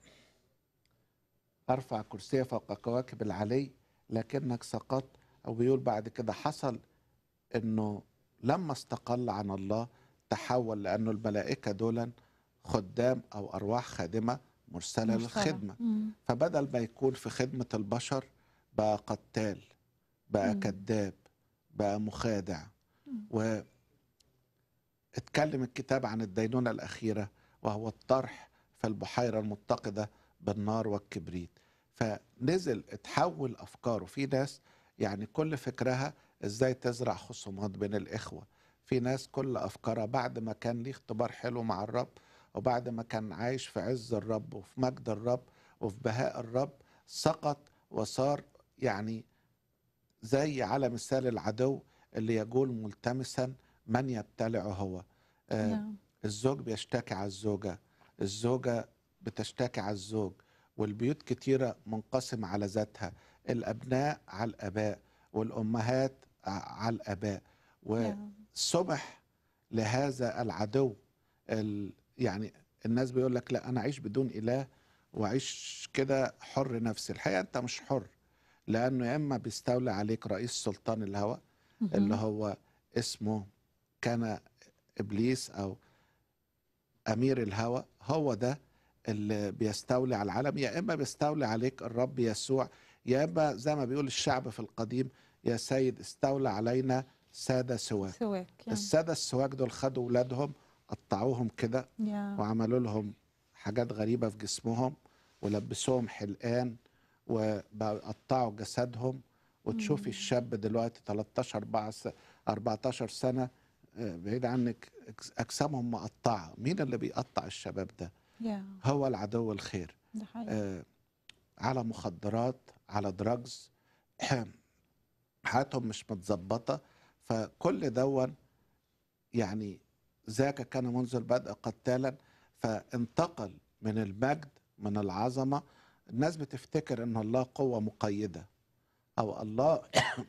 أرفع كرسي فوق كواكب العلي لكنك سقطت. أو بيقول بعد كده حصل إنه لما استقل عن الله تحول، لأنه الملائكة دولا خدام أو أرواح خادمة مرسلة مرسلة. للخدمة. مم. فبدل ما يكون في خدمة البشر بقى قتال، بقى مم. كذاب، بقى مخادع. مم. واتكلم الكتاب عن الدينونة الأخيرة وهو الطرح في البحيرة المتقدة بالنار والكبريت. فنزل اتحول أفكاره. في ناس يعني كل فكرها ازاي تزرع خصومات بين الإخوة. في ناس كل أفكارها بعد ما كان ليه اختبار حلو مع الرب وبعد ما كان عايش في عز الرب وفي مجد الرب وفي بهاء الرب سقط وصار يعني زي على مثال العدو اللي يجول ملتمسا من يبتلعه هو. آه يا الزوج بيشتكي على الزوجة، الزوجة بتشتكي على الزوج، والبيوت كتيرة منقسمة على ذاتها، الأبناء على الآباء والأمهات ع- على الآباء. يا وسمح لهذا العدو ال... يعني الناس بيقول لك لا أنا أعيش بدون إله وأعيش كده حر نفسي. الحقيقة أنت مش حر، لأنه يا إما بيستولي عليك رئيس سلطان الهوى اللي مهم. هو اسمه كان إبليس أو أمير الهوى هو ده اللي بيستولي على العالم. يا إما بيستولي عليك الرب يسوع، يا إما زي ما بيقول الشعب في القديم: يا سيد استولى علينا سادة سواك. سواك يعني. السادة السواك دول خدوا ولادهم قطعوهم كده يا. وعملوا لهم حاجات غريبة في جسمهم ولبسوهم حلقان وقطعوا جسدهم. وتشوفي الشاب دلوقتي تلتاشر أربعتاشر سنة آه، بعيد عنك أجسامهم مقطعة. مين اللي بيقطع الشباب ده؟ يا. هو العدو الخير. ده حقيقي. آه، على مخدرات، على دراجز، حياتهم مش متظبطة. فكل دون يعني ذاك كان منذ البدء قتالا، فانتقل من المجد من العظمة. الناس بتفتكر ان الله قوة مقيدة او الله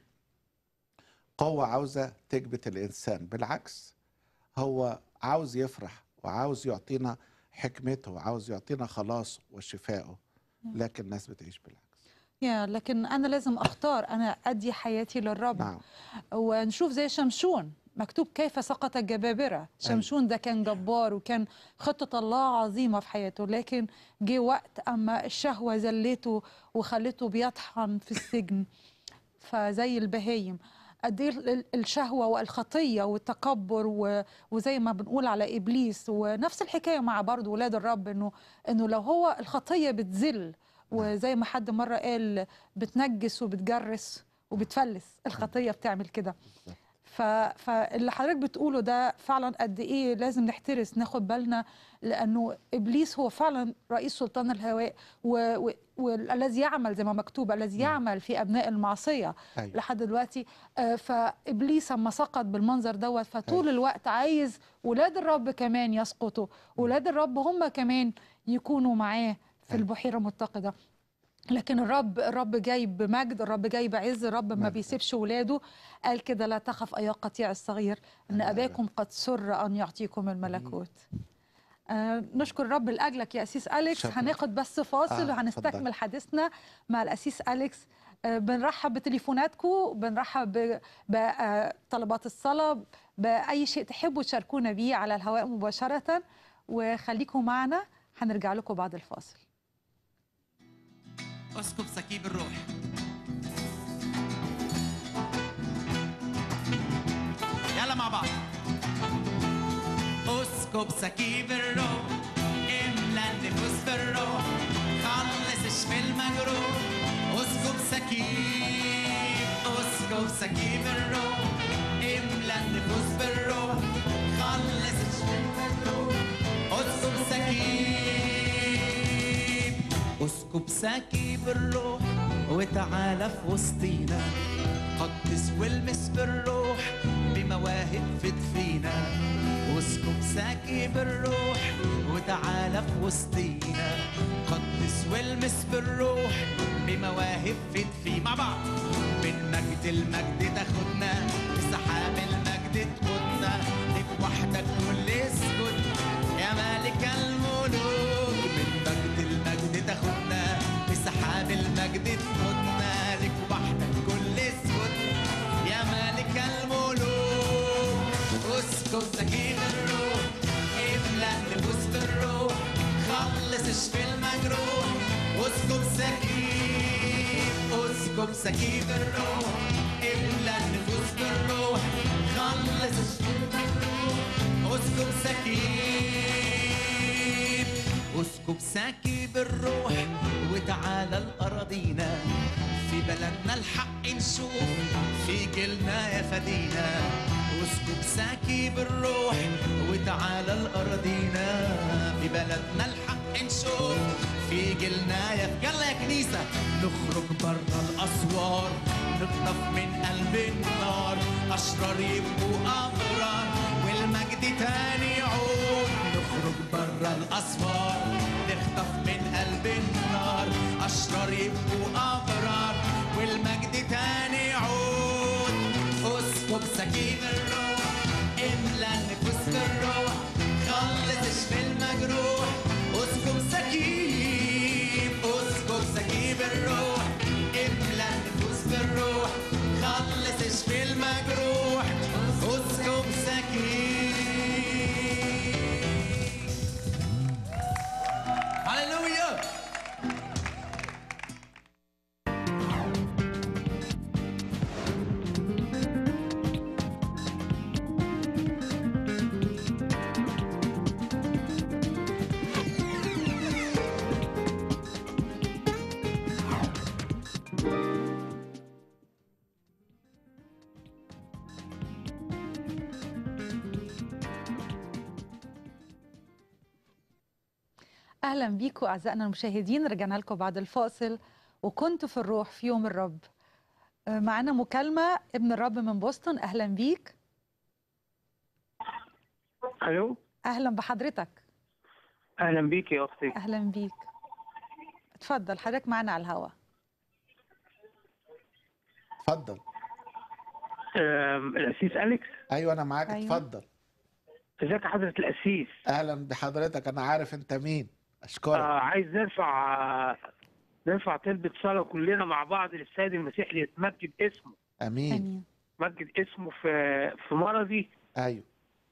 قوة عاوزة تكبت الانسان. بالعكس، هو عاوز يفرح وعاوز يعطينا حكمته وعاوز يعطينا خلاص وشفائه، لكن الناس بتعيش بالعكس. يا لكن أنا لازم أختار، أنا أدي حياتي للرب. نعم. ونشوف زي شمشون مكتوب كيف سقط الجبابرة. شمشون ده كان جبار وكان خطة الله عظيمة في حياته، لكن جه وقت أما الشهوة زلته وخلته بيطحن في السجن فزي البهايم. قد ايه ال- الشهوة والخطية والتكبر و- وزي ما بنقول على إبليس. ونفس الحكاية مع برضه ولاد الرب، إنه إنه لو هو الخطية بتذل، وزي ما حد مرة قال بتنجس وبتجرس وبتفلس. الخطية بتعمل كده. ف... فاللي حضرتك بتقوله ده فعلا قد ايه لازم نحترس ناخد بالنا، لانه ابليس هو فعلا رئيس سلطان الهواء و... و... والذي يعمل زي ما مكتوب الذي يعمل في ابناء المعصيه. أيوة. لحد دلوقتي آه، فابليس اما سقط بالمنظر دوت فطول أيوة. الوقت عايز ولاد الرب كمان يسقطوا، ولاد الرب هم كمان يكونوا معاه في أيوة. البحيره متقده. لكن الرب الرب جاي بمجد، الرب جاي بعز، الرب ما مجد. بيسيبش ولاده. قال كده: لا تخف أيها القطيع الصغير، إن أنا أباكم قد سر أن يعطيكم الملكوت. آه نشكر الرب لأجلك يا أسيس أليكس. شكرا. هناخد بس فاصل آه، وهنستكمل اتفضل. حديثنا مع الأسيس أليكس. آه بنرحب بتليفوناتكم، بنرحب بطلبات الصلاة، بأي شيء تحبوا تشاركونا بيه على الهواء مباشرة. وخليكم معنا، هنرجع لكم بعد الفاصل. اسكب سكيب الروح. يلا مع بعض. اسكب سكيب الروح، املى النفوس بالروح، خلص اشفي المجروح. اسكب سكيب، اسكب سكيب الروح، املى النفوس بالروح، خلص اشفي المجروح. اسكب سكيب، اسكب سكيب الروح وتعالى في وسطينا، قدس والمس بالروح بمواهب فت فينا. اسكب سكيب الروح وتعالى في وسطينا، قدس والمس بالروح بمواهب فت فينا. مع بعض. من مجد المجد تاخدنا، في سحاب المجد تقودنا، ليك وحدك كل اسكت يا مالك الملوك. من مجد المجد تاخدنا، في سحاب المجد تقودنا، ليك وحدك كل اسكت يا مالك الملوك. اسكب سكيب الروح، املى النفوس بالروح، خلص اشفي المجروح. اسكب سكيب، اسكب سكيب الروح، املى النفوس بالروح، خلص اشفي المجروح. اسكب سكيب، اسكب سكيب الروح وتعالى الأراضينا، في بلدنا الحق نشوف، في جيلنا يا فدينا. اسكب سكيب الروح وتعالى الأراضينا، في بلدنا الحق نشوف، في جيلنا يا يلا يا كنيسة نخرج برا الأسوار، نخطف من قلب النار، أشرار يبقوا أبرار والمجد تاني يعود. نخرج برا الأسوار، نخطف من قلب النار، أشرار يبقوا أبرار والمجد تاني يعود. اسكب سكيب الروح، املى النفوس بالروح، خلص اشفي المجروح. اسكب سكيب، اسكب سكيب الروح، املى النفوس بالروح، خلص اشفي المجروح. اسكب سكيب. أهلا بيكم أعزائنا المشاهدين، رجعنا لكم بعد الفاصل وكنت في الروح في يوم الرب. آه، معانا مكالمة ابن الرب من بوسطن. أهلا بيك. الو، أهلا بحضرتك. اهلا بيك يا اختي. أهلا بيك، اتفضل حضرتك معانا على الهوا. اتفضل. آم، الاسيس اليكس. ايوه انا معاك. أيوة. اتفضل. ازيك يا حضره الاسيس؟ اهلا بحضرتك، انا عارف انت مين. اشكرك. آه عايز نرفع آه نرفع طلبة صلاة كلنا مع بعض للسيد المسيح ليتمجد اسمه. امين. أمين. مجد اسمه في في مرضي، ايوه.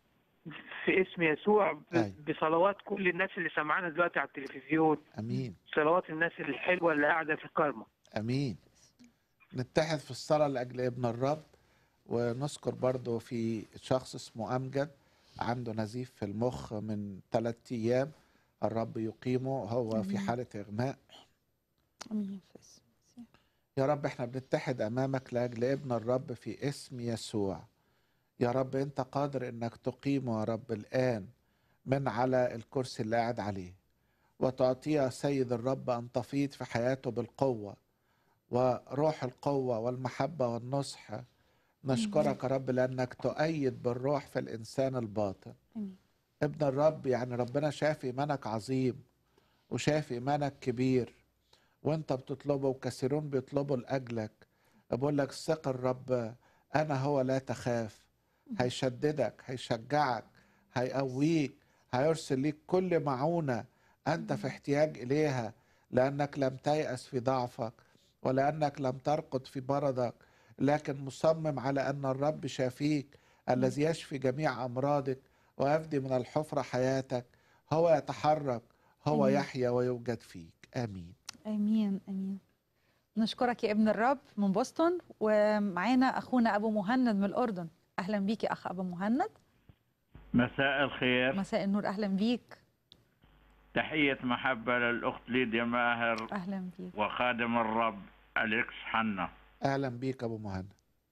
في اسم يسوع، ب- أيوة. بصلوات كل الناس اللي سمعانا دلوقتي على التلفزيون، امين. صلوات الناس الحلوة اللي قاعدة في الكرمة. امين. نتحد في الصلاة لاجل ابن الرب، ونذكر برضو في شخص اسمه امجد عنده نزيف في المخ من ثلاث ايام، الرب يقيمه، هو في أمين. حالة اغماء. أمين في اسم المسيح. يا رب احنا بنتحد امامك لاجل ابن الرب في اسم يسوع. يا رب انت قادر انك تقيمه يا رب الان من على الكرسي اللي قاعد عليه، وتعطيه سيد الرب ان تفيض في حياته بالقوة وروح القوة والمحبة والنصح. نشكرك يا رب لانك تؤيد بالروح في الانسان الباطن. أمين. ابن الرب يعني ربنا شاف ايمانك عظيم وشاف ايمانك كبير، وانت بتطلبه وكثيرون بيطلبوا لاجلك. بقول لك ثق الرب، انا هو لا تخاف. هيشددك، هيشجعك، هيقويك، هيرسل ليك كل معونة انت في احتياج اليها، لانك لم تيأس في ضعفك ولانك لم ترقد في مرضك، لكن مصمم على ان الرب شافيك الذي يشفي جميع امراضك ويفدي من الحفرة حياتك. هو يتحرك، هو أمين. يحيا ويوجد فيك. امين. أمين. أمين. نشكرك يا ابن الرب من بوسطن، ومعانا أخونا أبو مهند من الأردن. أهلا بيك يا أخ أبو مهند. مساء الخير. مساء النور. أهلا بيك. تحية محبة للأخت ليديا ماهر أهلا بيك. وخادم الرب أليكس حنا. اهلا بيك ابو مهند.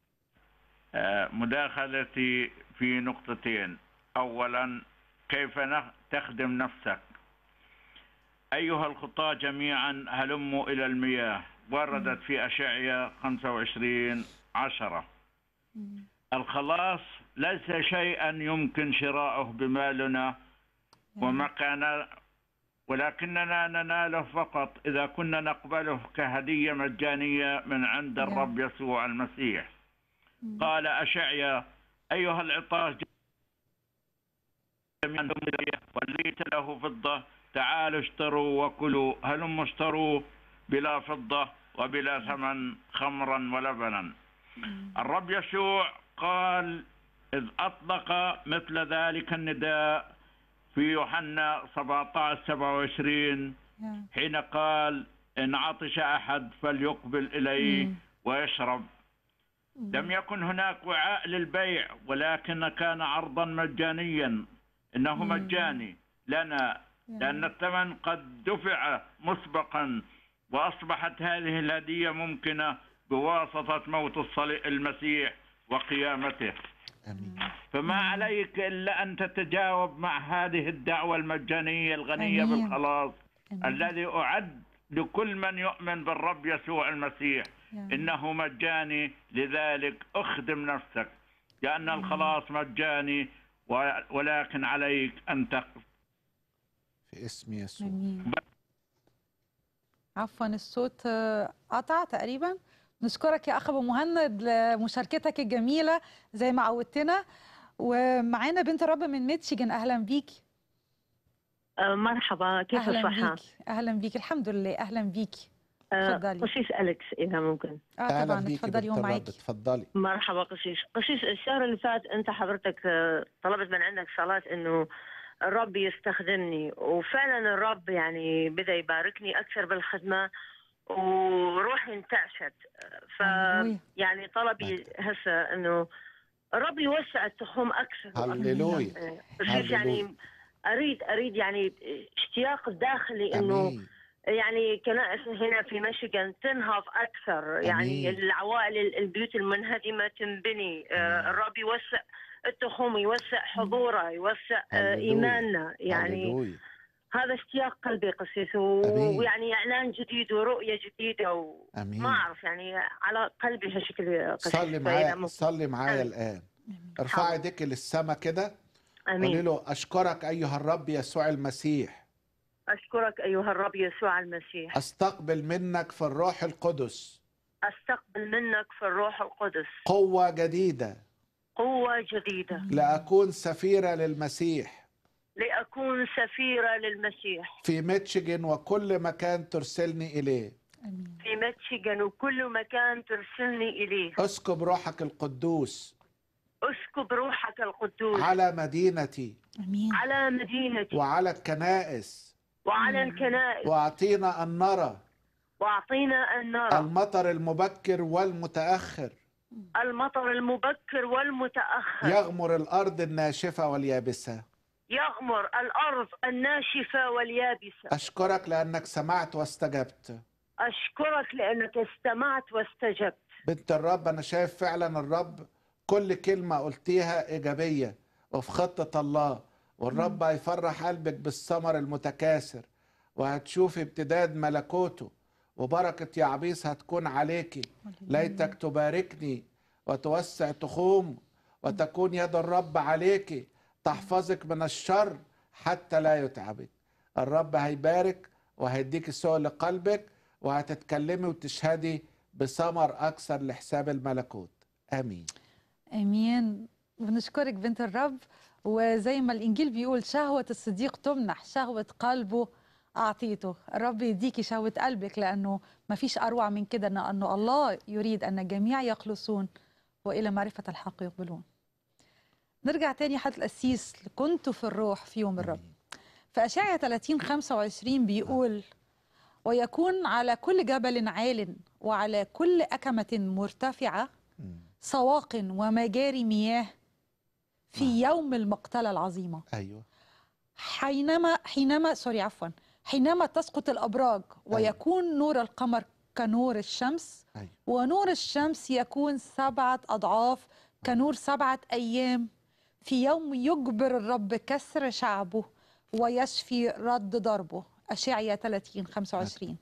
آه، مداخلتي في نقطتين. أولا، كيف نخ- تخدم نفسك؟ أيها الخطاة جميعا هلموا إلى المياه، وردت في أشعياء خمسة وعشرين عشرة. الخلاص ليس شيئا يمكن شراؤه بمالنا ومكان، ولكننا نناله فقط إذا كنا نقبله كهدية مجانية من عند الرب يسوع المسيح. قال أشعياء: أيها العطاش جميعا وليس له فضة، تعالوا اشتروا وكلوا، هلم اشتروا بلا فضة وبلا ثمن خمرا ولبنا. الرب يسوع قال إذ أطلق مثل ذلك النداء في يوحنا سبعة عشر سبعة وعشرين، حين قال إن عطش أحد فليقبل إليه ويشرب. لم يكن هناك وعاء للبيع، ولكن كان عرضا مجانيا. إنه مجاني لنا لأن الثمن قد دفع مسبقا، وأصبحت هذه الهدية ممكنة بواسطة موت الصليب المسيح وقيامته. امين. فما عليك إلا أن تتجاوب مع هذه الدعوة المجانية الغنية أمين. بالخلاص أمين. الذي أعد لكل من يؤمن بالرب يسوع المسيح. يا. إنه مجاني، لذلك أخدم نفسك، لأن الخلاص مجاني، ولكن عليك أن تقف. في اسم يسوع. أمين. عفوا الصوت آه، قطع تقريبا. نشكرك يا أخ أبو مهند لمشاركتك الجميلة زي ما عودتنا. ومعانا بنت الرب من ميتشيجن. أهلا بيكي. آه، مرحبا، كيف أهلا الصحة؟ بيكي. أهلا بيكي. الحمد لله. أهلا بيكي. آه، اتفضلي. قسيس أليكس إذا ممكن. اه اهلا طبعا بيكي اتفضلي بنت الرب، ومعاكي. اتفضلي. مرحبا قسيس. قسيس، الشهر اللي فات أنت حضرتك آه، طلبت من عندك صلاة إنه الرب يستخدمني، وفعلا الرب يعني بدأ يباركني أكثر بالخدمة وروحي انتعشت. ف هللويا. يعني طلبي هسه إنه الرب يوسع التخوم أكثر وأكثر. هللويا. آه، قسيس يعني أريد أريد يعني اشتياق الداخلي إنه امين. يعني كنائس هنا في ميشيغان تنهض أكثر، يعني أمين. العوائل البيوت المنهدمة تنبني. آه الرب يوسع التخوم، يوسع حضوره، يوسع آه هللويا. إيماننا يعني. هللويا. هذا اشتياق قلبي قسيس، امين ويعني اعلان جديد ورؤيه جديده، وما امين. اعرف يعني على قلبي هالشكل قسيس. صلي فإذا معايا ممكن. صلي معايا آمين. الان. آمين. ارفعي حاضر. ايديك للسما كده، قولي امين. له اشكرك ايها الرب يسوع المسيح، اشكرك ايها الرب يسوع المسيح، استقبل منك في الروح القدس استقبل منك في الروح القدس قوة جديدة قوه جديده لأكون سفيرة للمسيح لاكون سفيره للمسيح في ميتشيغن وكل مكان ترسلني إليه. آمين. في ميتشيغان وكل مكان ترسلني اليه. اسكب روحك القدوس اسكب روحك القدوس على مدينتي آمين. على مدينتي وعلى الكنائس، وعلى الكنائس، وأعطينا أن نرى واعطينا ان نرى المطر المبكر والمتأخر المطر المبكر والمتاخر يغمر الأرض الناشفة واليابسة. يغمر الارض الناشفه واليابسه. أشكرك لأنك سمعت واستجبت. اشكرك لانك استمعت واستجبت. بنت الرب، أنا شايف فعلا الرب كل كلمة قلتيها إيجابية وفي خطة الله، والرب هيفرح قلبك بالثمر المتكاثر، وهتشوفي امتداد ملكوته، وبركة يعبيس هتكون عليكي. ليتك تباركني وتوسع تخوم، وتكون يد الرب عليك تحفظك من الشر حتى لا يتعبك. الرب هيبارك وهيديك سوء لقلبك، وهتتكلمي وتشهدي بثمر أكثر لحساب الملكوت. آمين. امين. بنشكرك بنت الرب، وزي ما الانجيل بيقول شهوه الصديق تمنح، شهوه قلبه اعطيته. الرب يديكي شهوه قلبك، لانه ما فيش اروع من كده، ان انه الله يريد ان الجميع يخلصون والى معرفه الحق يقبلون. نرجع تاني حضرة القسيس، كنت في الروح في يوم الرب. في اشعياء ثلاثين خمسة وعشرين بيقول: ويكون على كل جبل عال وعلى كل أكمة مرتفعة سواق ومجاري مياه في يوم المقتلة العظيمة. أيوة. حينما حينما سوري عفوا حينما تسقط الأبراج ويكون نور القمر كنور الشمس. أيوة. ونور الشمس يكون سبعة أضعاف كنور سبعة أيام، في يوم يجبر الرب كسر شعبه ويشفي رد ضربه. أشعياء ثلاثين خمسة وعشرين.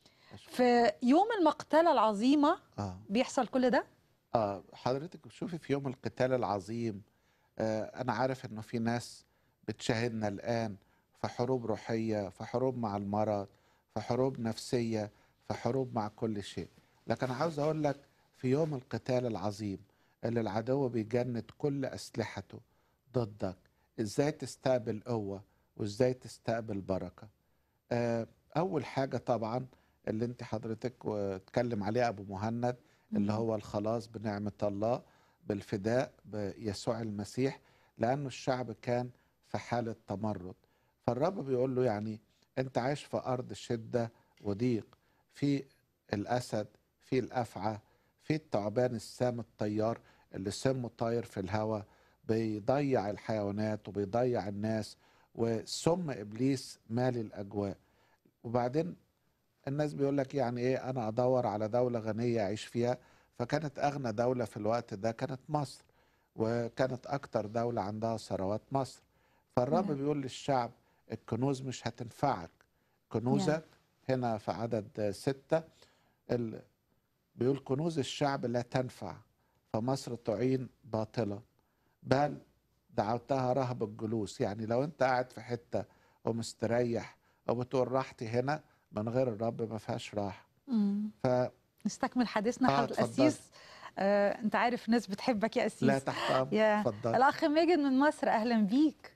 في يوم المقتلة العظيمة آه. بيحصل كل ده؟ آه حضرتك شوفي في يوم القتال العظيم، آه أنا عارف إنه في ناس بتشاهدنا الآن في حروب روحية، في حروب مع المرض، في حروب نفسية، في حروب مع كل شيء. لكن عاوز أقول لك في يوم القتال العظيم اللي العدو بيجند كل أسلحته ضدك، إزاي تستقبل قوة وإزاي تستقبل بركة. آه أول حاجة طبعا اللي انت حضرتك واتكلم عليه أبو مهند، اللي هو الخلاص بنعمة الله بالفداء بيسوع المسيح، لأنه الشعب كان في حالة تمرد. فالرب بيقول له يعني أنت عايش في أرض شدة وضيق، في الأسد، في الأفعى، في الثعبان السام الطيار اللي سمه طاير في الهواء بيضيع الحيوانات وبيضيع الناس، وسم إبليس مالي الأجواء. وبعدين الناس بيقول لك يعني ايه انا ادور على دولة غنية اعيش فيها، فكانت اغنى دولة في الوقت ده كانت مصر، وكانت اكتر دولة عندها ثروات مصر. فالرب بيقول للشعب الكنوز مش هتنفعك، كنوزك هنا في عدد ستة ال... بيقول كنوز الشعب لا تنفع، فمصر تعين باطلا، بل دعوتها رهب الجلوس. يعني لو انت قاعد في حتة ومستريح وبتقول راحتي هنا، من غير الرب ما فيهاش راحه. ف نستكمل حديثنا آه حضرة القسيس. آه، انت عارف ناس بتحبك يا قسيس. لا تحت امر. يا اتفضل. الاخ ماجد من مصر، اهلا بيك.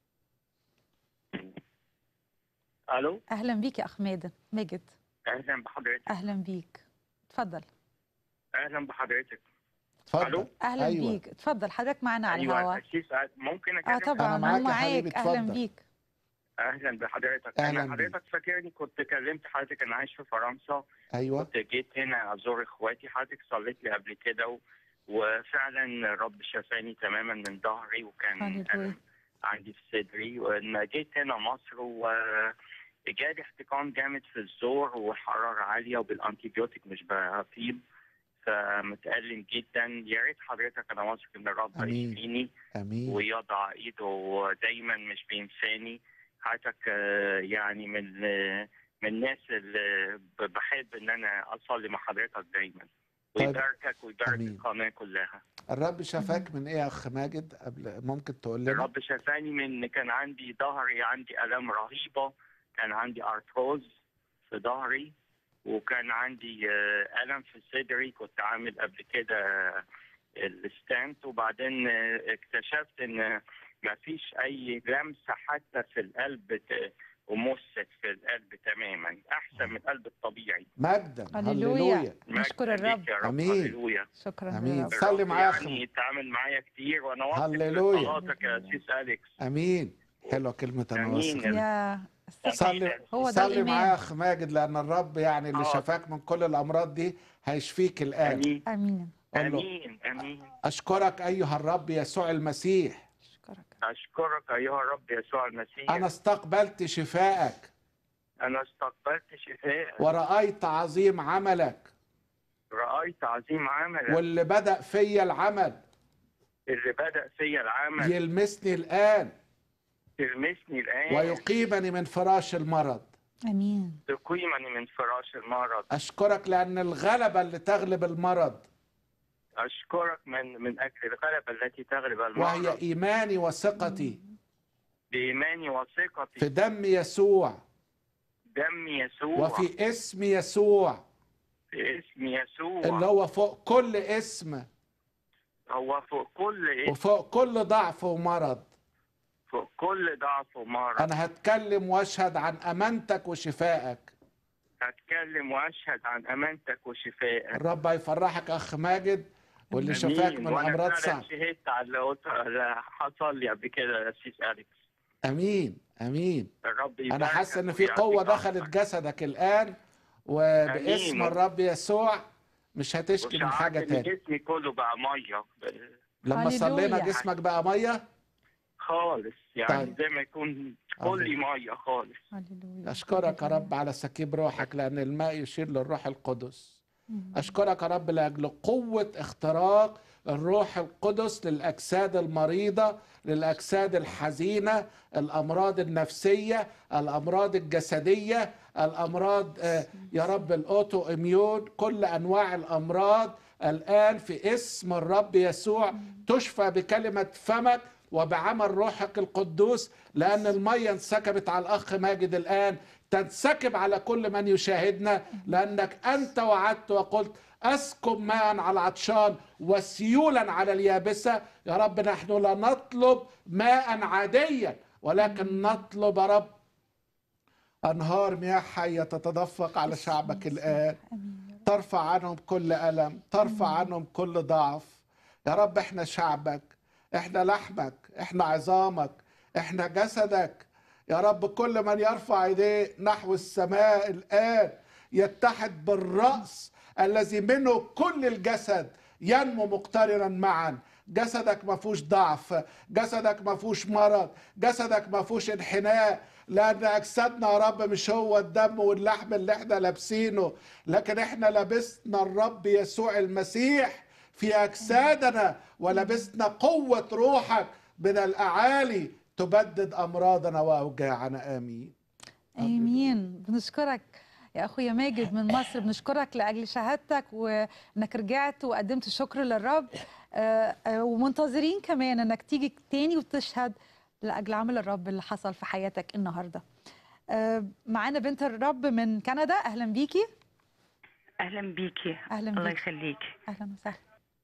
الو. اهلا بيك يا اخ ماجد. ماجد اهلا بحضرتك. اهلا بيك، اتفضل. اهلا بحضرتك. اتفضل. الو. اهلا أيوة. بيك، اتفضل حضرتك معنا على أيوة الهواء. القسيس ممكن اكلم اه طبعا أنا معاك هو يا حبيبي، معاك. اهلا اتفضل. بيك. اهلا بحضرتك. أهلاً انا حضرتك فاكرني كنت كلمت حضرتك، انا عايش في فرنسا. ايوه. كنت جيت هنا ازور اخواتي، حضرتك صليت لي قبل كده و... وفعلا الرب شفاني تماما من ظهري، وكان ألم عندي في صدري. وانا جيت هنا مصر وجالي احتقان جامد في الزور وحراره عاليه، وبالانتيبيوتيك مش بطيب، فمتألم جدا. يا ريت حضرتك انا واثق ان الرب امين يشفيني امين ويضع ايده دايما، مش بينساني. حضرتك آه، يعني من آه، من الناس اللي ب- بحب ان انا اصلي مع حضرتك دايما. طيب. ويباركك ويبارك أمين. القناه كلها. الرب شفاك من ايه يا اخ ماجد؟ قبل ممكن تقول لنا؟ الرب شفاني من كان عندي ظهري، عندي الام رهيبه، كان عندي ارتروز في ظهري، وكان عندي آه، الم في صدري. كنت عامل قبل كده الستانت، وبعدين آه، اكتشفت ان ما فيش اي لمسه حتى في القلب ت- ومست في القلب تماما، احسن من القلب الطبيعي. مجدا. هللويا. هللويا. نشكر مجد الرب. ليك يا رب. أمين. هللويا. شكرا امين. للرب. صلي الرب معايا يا يعني اخ. اتعامل معايا كتير، وانا واثق في هللويا. صلاتك يا سيس اليكس. امين. حلوه كلمه انا امين واثق. يا يا الثقة صلي هو ده صلي معايا يا الإيمان. اخ ماجد، لان الرب يعني اللي حاضر. شفاك من كل الامراض دي هيشفيك الان. امين آمين. قول له امين امين. اشكرك ايها الرب يسوع المسيح، أشكرك. اشكرك ايها الرب يسوع المسيح. انا استقبلت شفائك انا استقبلت شفاء، ورأيت عظيم عملك، رايت عظيم عملك. واللي بدأ فيا العمل اللي بدا فيا العمل يلمسني الآن تلمسني الان، ويقيمني من فراش المرض. آمين. تقيمني من فراش المرض. أشكرك لأن الغلبة اللي تغلب المرض اشكرك من من اجل الغلبه التي تغلب وهي المرض، إيماني وثقتي بايماني وثقتي في دم يسوع دم يسوع، وفي اسم يسوع في اسم يسوع اللي هو فوق كل اسم هو فوق كل اسم، وفوق كل ضعف ومرض. فوق كل ضعف ومرض. أنا هتكلم وأشهد عن أمانتك وشفائك. هتكلم واشهد عن امانتك وشفائك. الرب هيفرحك أخ ماجد، واللي شفاك امين. من وانا أمراض فعلا صعبة. شهدت على اللي قلت اللي حصل لي قبل كده يا سيس اليكس. أمين أمين. الرب أنا يباركك حاسس إن في ويعطيك قوة أكتر. دخلت جسدك الآن، وباسم أمين. الرب يسوع مش هتشكي من وشعرت حاجة ان تاني. جسمي كله بقى ميه لما هللويا. صلينا جسمك بقى مية. خالص، يعني طيب. زي ما يكون كلي ميه خالص. هللويا. أشكرك يا رب على سكيب روحك، لأن الماء يشير للروح القدس. أشكرك يا رب لأجل قوة اختراق الروح القدس للأجساد المريضة، للأجساد الحزينة، الأمراض النفسية، الأمراض الجسدية، الأمراض آه، يا رب الأوتو إميون، كل أنواع الأمراض الآن في اسم الرب يسوع تشفى بكلمة فمك وبعمل روحك القدوس، لأن المية انسكبت على الأخ ماجد الآن تنسكب على كل من يشاهدنا، لأنك أنت وعدت وقلت أسكب ماء على العطشان وسيولا على اليابسة. يا رب نحن لا نطلب ماء عاديا، ولكن نطلب يا رب أنهار مياه حية تتدفق على شعبك الآن، ترفع عنهم كل ألم، ترفع عنهم كل ضعف. يا رب احنا شعبك، احنا لحمك، احنا عظامك، احنا جسدك. يا رب كل من يرفع يديه نحو السماء الآن يتحد بالرأس الذي منه كل الجسد ينمو مقترنا معا. جسدك ما فيهوش ضعف، جسدك ما فيهوش مرض، جسدك ما فيهوش انحناء، لأن أجسادنا يا رب مش هو الدم واللحم اللي احنا لابسينه، لكن احنا لبسنا الرب يسوع المسيح في أجسادنا، ولبسنا قوة روحك من الأعالي تبدد أمراضنا وأوجاعنا. آمين آمين. بنشكرك يا أخويا ماجد من مصر، بنشكرك لأجل شهادتك وأنك رجعت وقدمت شكر للرب، آه، آه، ومنتظرين كمان أنك تيجي تاني وتشهد لأجل عمل الرب اللي حصل في حياتك النهاردة. آه، معانا بنت الرب من كندا. أهلا بيكي. اهلا بيكي. أهلا الله بيكي. يخليكي. أهلا وسهلا.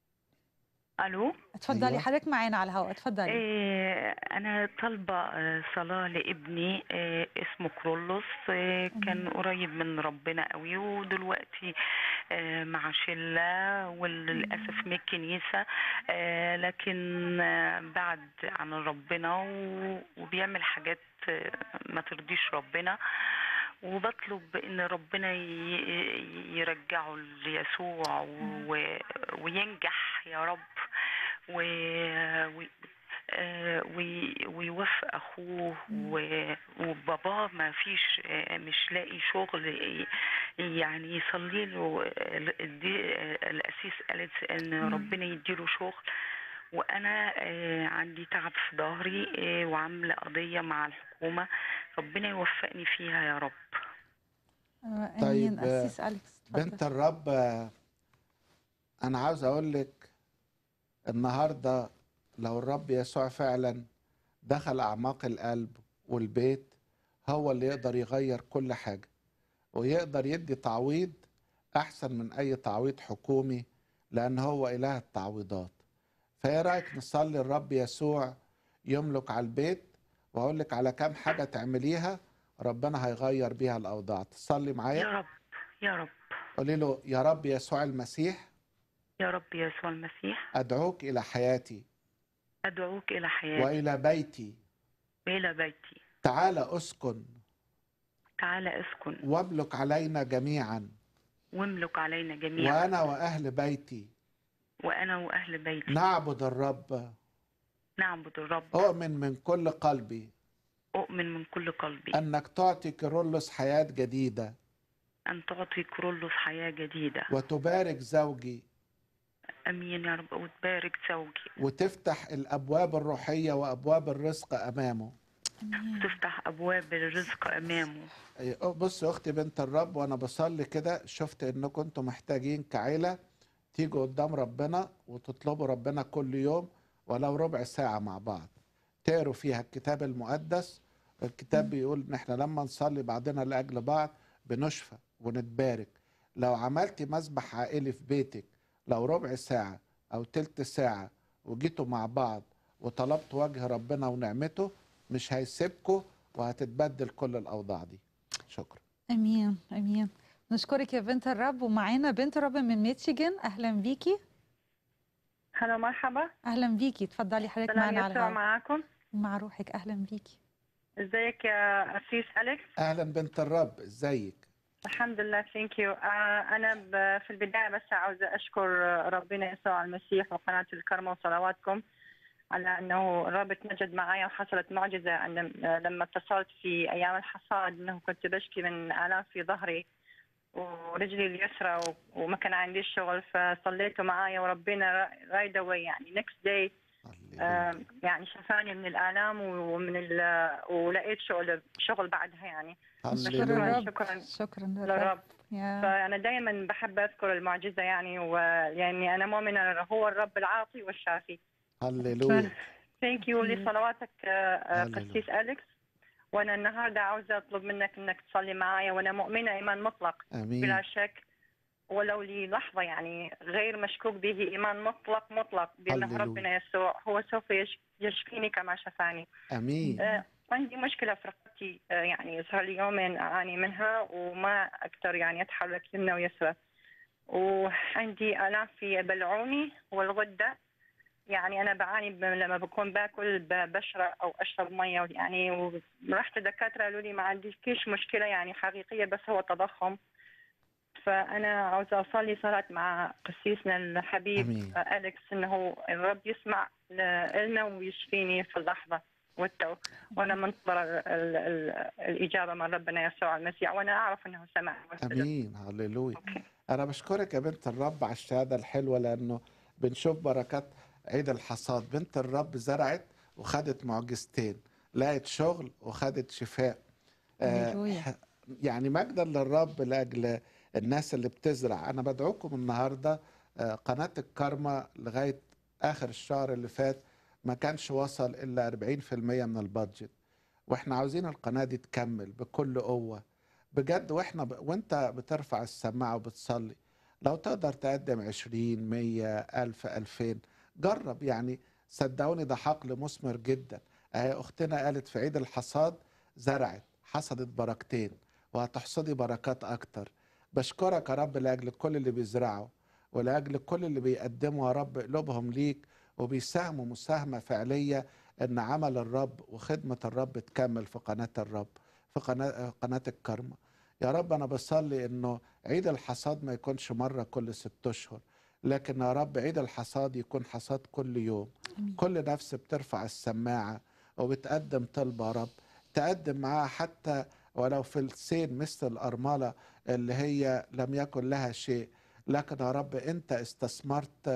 الو. اتفضلي. أيوة. حضرتك معانا على الهواء. اتفضلي. إيه انا طالبه آه، صلاه لابني آه، اسمه كرولوس. آه، كان قريب من ربنا قوي، ودلوقتي آه، مع شله وللاسف من الكنيسه، آه، لكن آه، بعد عن ربنا و- وبيعمل حاجات آه، ما ترضيش ربنا، وبطلب ان ربنا ي- يرجعه ليسوع و- وينجح يا رب، و- و- آه، وي- ويوفق اخوه و- وباباه ما فيش، آه، مش لاقي شغل، ي- يعني يصلي له. ال- دي- القسيس قالت ان ربنا يديله شغل، وانا آه، عندي تعب في ظهري، آه، وعامله قضيه مع الحكومه. ربنا يوفقني فيها يا رب. آه، طيب، امين. قسيس اليكس بنت اتفضل. الرب، انا عاوز اقول لك النهارده لو الرب يسوع فعلا دخل اعماق القلب والبيت، هو اللي يقدر يغير كل حاجه، ويقدر يدي تعويض احسن من اي تعويض حكومي، لان هو اله التعويضات. فايه رايك نصلي الرب يسوع يملك على البيت، واقول لك على كام حاجه تعمليها ربنا هيغير بيها الاوضاع. تصلي معايا؟ يا رب يا رب قولي له: يا رب يسوع المسيح، يا رب يسوع المسيح، ادعوك الى حياتي ادعوك الى حياتي والى بيتي. والى بيتي. تعال اسكن تعال اسكن واملك علينا جميعا، واملك علينا جميعا، وانا واهل بيتي وانا واهل بيتي نعبد الرب. نعبد الرب. اؤمن من كل قلبي اؤمن من كل قلبي انك تعطي كيرلس حياه جديده، ان تعطي كرولوس حياه جديده. وتبارك زوجي، امين يا رب. وتبارك زوجي، وتفتح الابواب الروحيه وابواب الرزق امامه. وتفتح ابواب الرزق امامه. أي- بص يا اختي بنت الرب، وانا بصلي كده شفت انكم انتم محتاجين كعيله تيجوا قدام ربنا وتطلبوا ربنا كل يوم ولو ربع ساعه مع بعض، تقروا فيها الكتاب المقدس. الكتاب بيقول ان احنا لما نصلي بعضنا لاجل بعض بنشفى ونتبارك. لو عملتي مسبح عائلي في بيتك لو ربع ساعه او تلت ساعه وجيتوا مع بعض وطلبتوا وجه ربنا ونعمته، مش هيسيبكوا وهتتبدل كل الاوضاع دي. شكرا. امين امين. نشكرك يا بنت الرب. ومعانا بنت الرب من ميتشيجن. اهلا بيكي. هلا مرحبا. اهلا بيكي، اتفضلي حضرتك سلام معانا على يسوع الهواء. معاكم. مع روحك. اهلا بيكي. ازيك يا أسيس أليكس؟ اهلا بنت الرب، ازيك؟ الحمد لله. ثانك يو. انا ب- في البدايه بس عاوزه اشكر ربنا يسوع المسيح وقناه الكرمه وصلواتكم على انه الرب تمجد معايا وحصلت معجزه أن- لما اتصلت في ايام الحصاد، انه كنت بشكي من الام في ظهري ورجلي اليسرى و- وما كان عندي شغل، فصليتوا معايا وربنا رايد اواي يعني نكست داي يعني شفاني من الآلام ومن ال ولقيت شغل شغل بعدها يعني. شكرا هللويا. للرب. شكرا شكرا للرب. للرب. يا فأنا دائما بحب أذكر المعجزة يعني، ويعني أنا مؤمنة هو الرب العاطي والشافي. هللويا. ثانك يو لصلواتك آه، هللويا. قسيس أليكس. وأنا النهاردة عاوزة أطلب منك إنك تصلي معايا، وأنا مؤمنة إيمان مطلق امين. بلا شك ولو للحظة يعني غير مشكوك به، إيمان مطلق مطلق بأنه هللويا. ربنا يسوع هو سوف يش- يشفيني كما شفاني. امين. آه، عندي مشكلة في رقبتي، آه، يعني صار لي يومين أعاني منها وما أقدر يعني أتحرك يمنى ويسرى، وعندي آلام في بلعومي والغدة. يعني أنا بعاني ب- لما بكون باكل ب- بشرب أو أشرب مية يعني، ورحت دكاترة قالوا لي ما عنديش مشكلة يعني حقيقية، بس هو تضخم. فأنا عاوزة أصلي صلاة مع قسيسنا الحبيب امين. آه، أليكس إنه الرب يسمع ل- لنا ويشفيني في اللحظة والتو، وأنا منتظرة ال- ال- الإجابة من ربنا يسوع المسيح، وأنا أعرف إنه سمع واستجاب. امين. هللويا. أوكي. انا بشكرك يا بنت الرب على الشهاده الحلوه، لانه بنشوف بركات عيد الحصاد. بنت الرب زرعت وخدت معجزتين، لقت شغل وخدت شفاء. آه هللويا. يعني مجدا للرب لاجل الناس اللي بتزرع. انا بدعوكم النهارده، آه قناه الكرمه لغايه اخر الشهر اللي فات ما كانش وصل الا أربعين في المية من البادجت، واحنا عاوزين القناه دي تكمل بكل قوه بجد. واحنا ب... وانت بترفع السماعه وبتصلي لو تقدر تقدم عشرين مية ألف ألفين جرب يعني، صدقوني ده حقل مثمر جدا. اهي اختنا قالت في عيد الحصاد زرعت حصدت بركتين وهتحصدي بركات اكتر. بشكرك يا رب لاجل كل اللي بيزرعوا ولاجل كل اللي بيقدموا يا رب قلوبهم ليك وبيساهموا مساهمه فعليه ان عمل الرب وخدمه الرب تكمل في قناه الرب، في قناه قناه الكرمه. يا رب انا بصلي انه عيد الحصاد ما يكونش مره كل ست اشهر، لكن يا رب عيد الحصاد يكون حصاد كل يوم. أمين. كل نفس بترفع السماعه وبتقدم طلبه يا رب تقدم معاها حتى ولو في السين مثل الارمله اللي هي لم يكن لها شيء، لكن يا رب انت استثمرت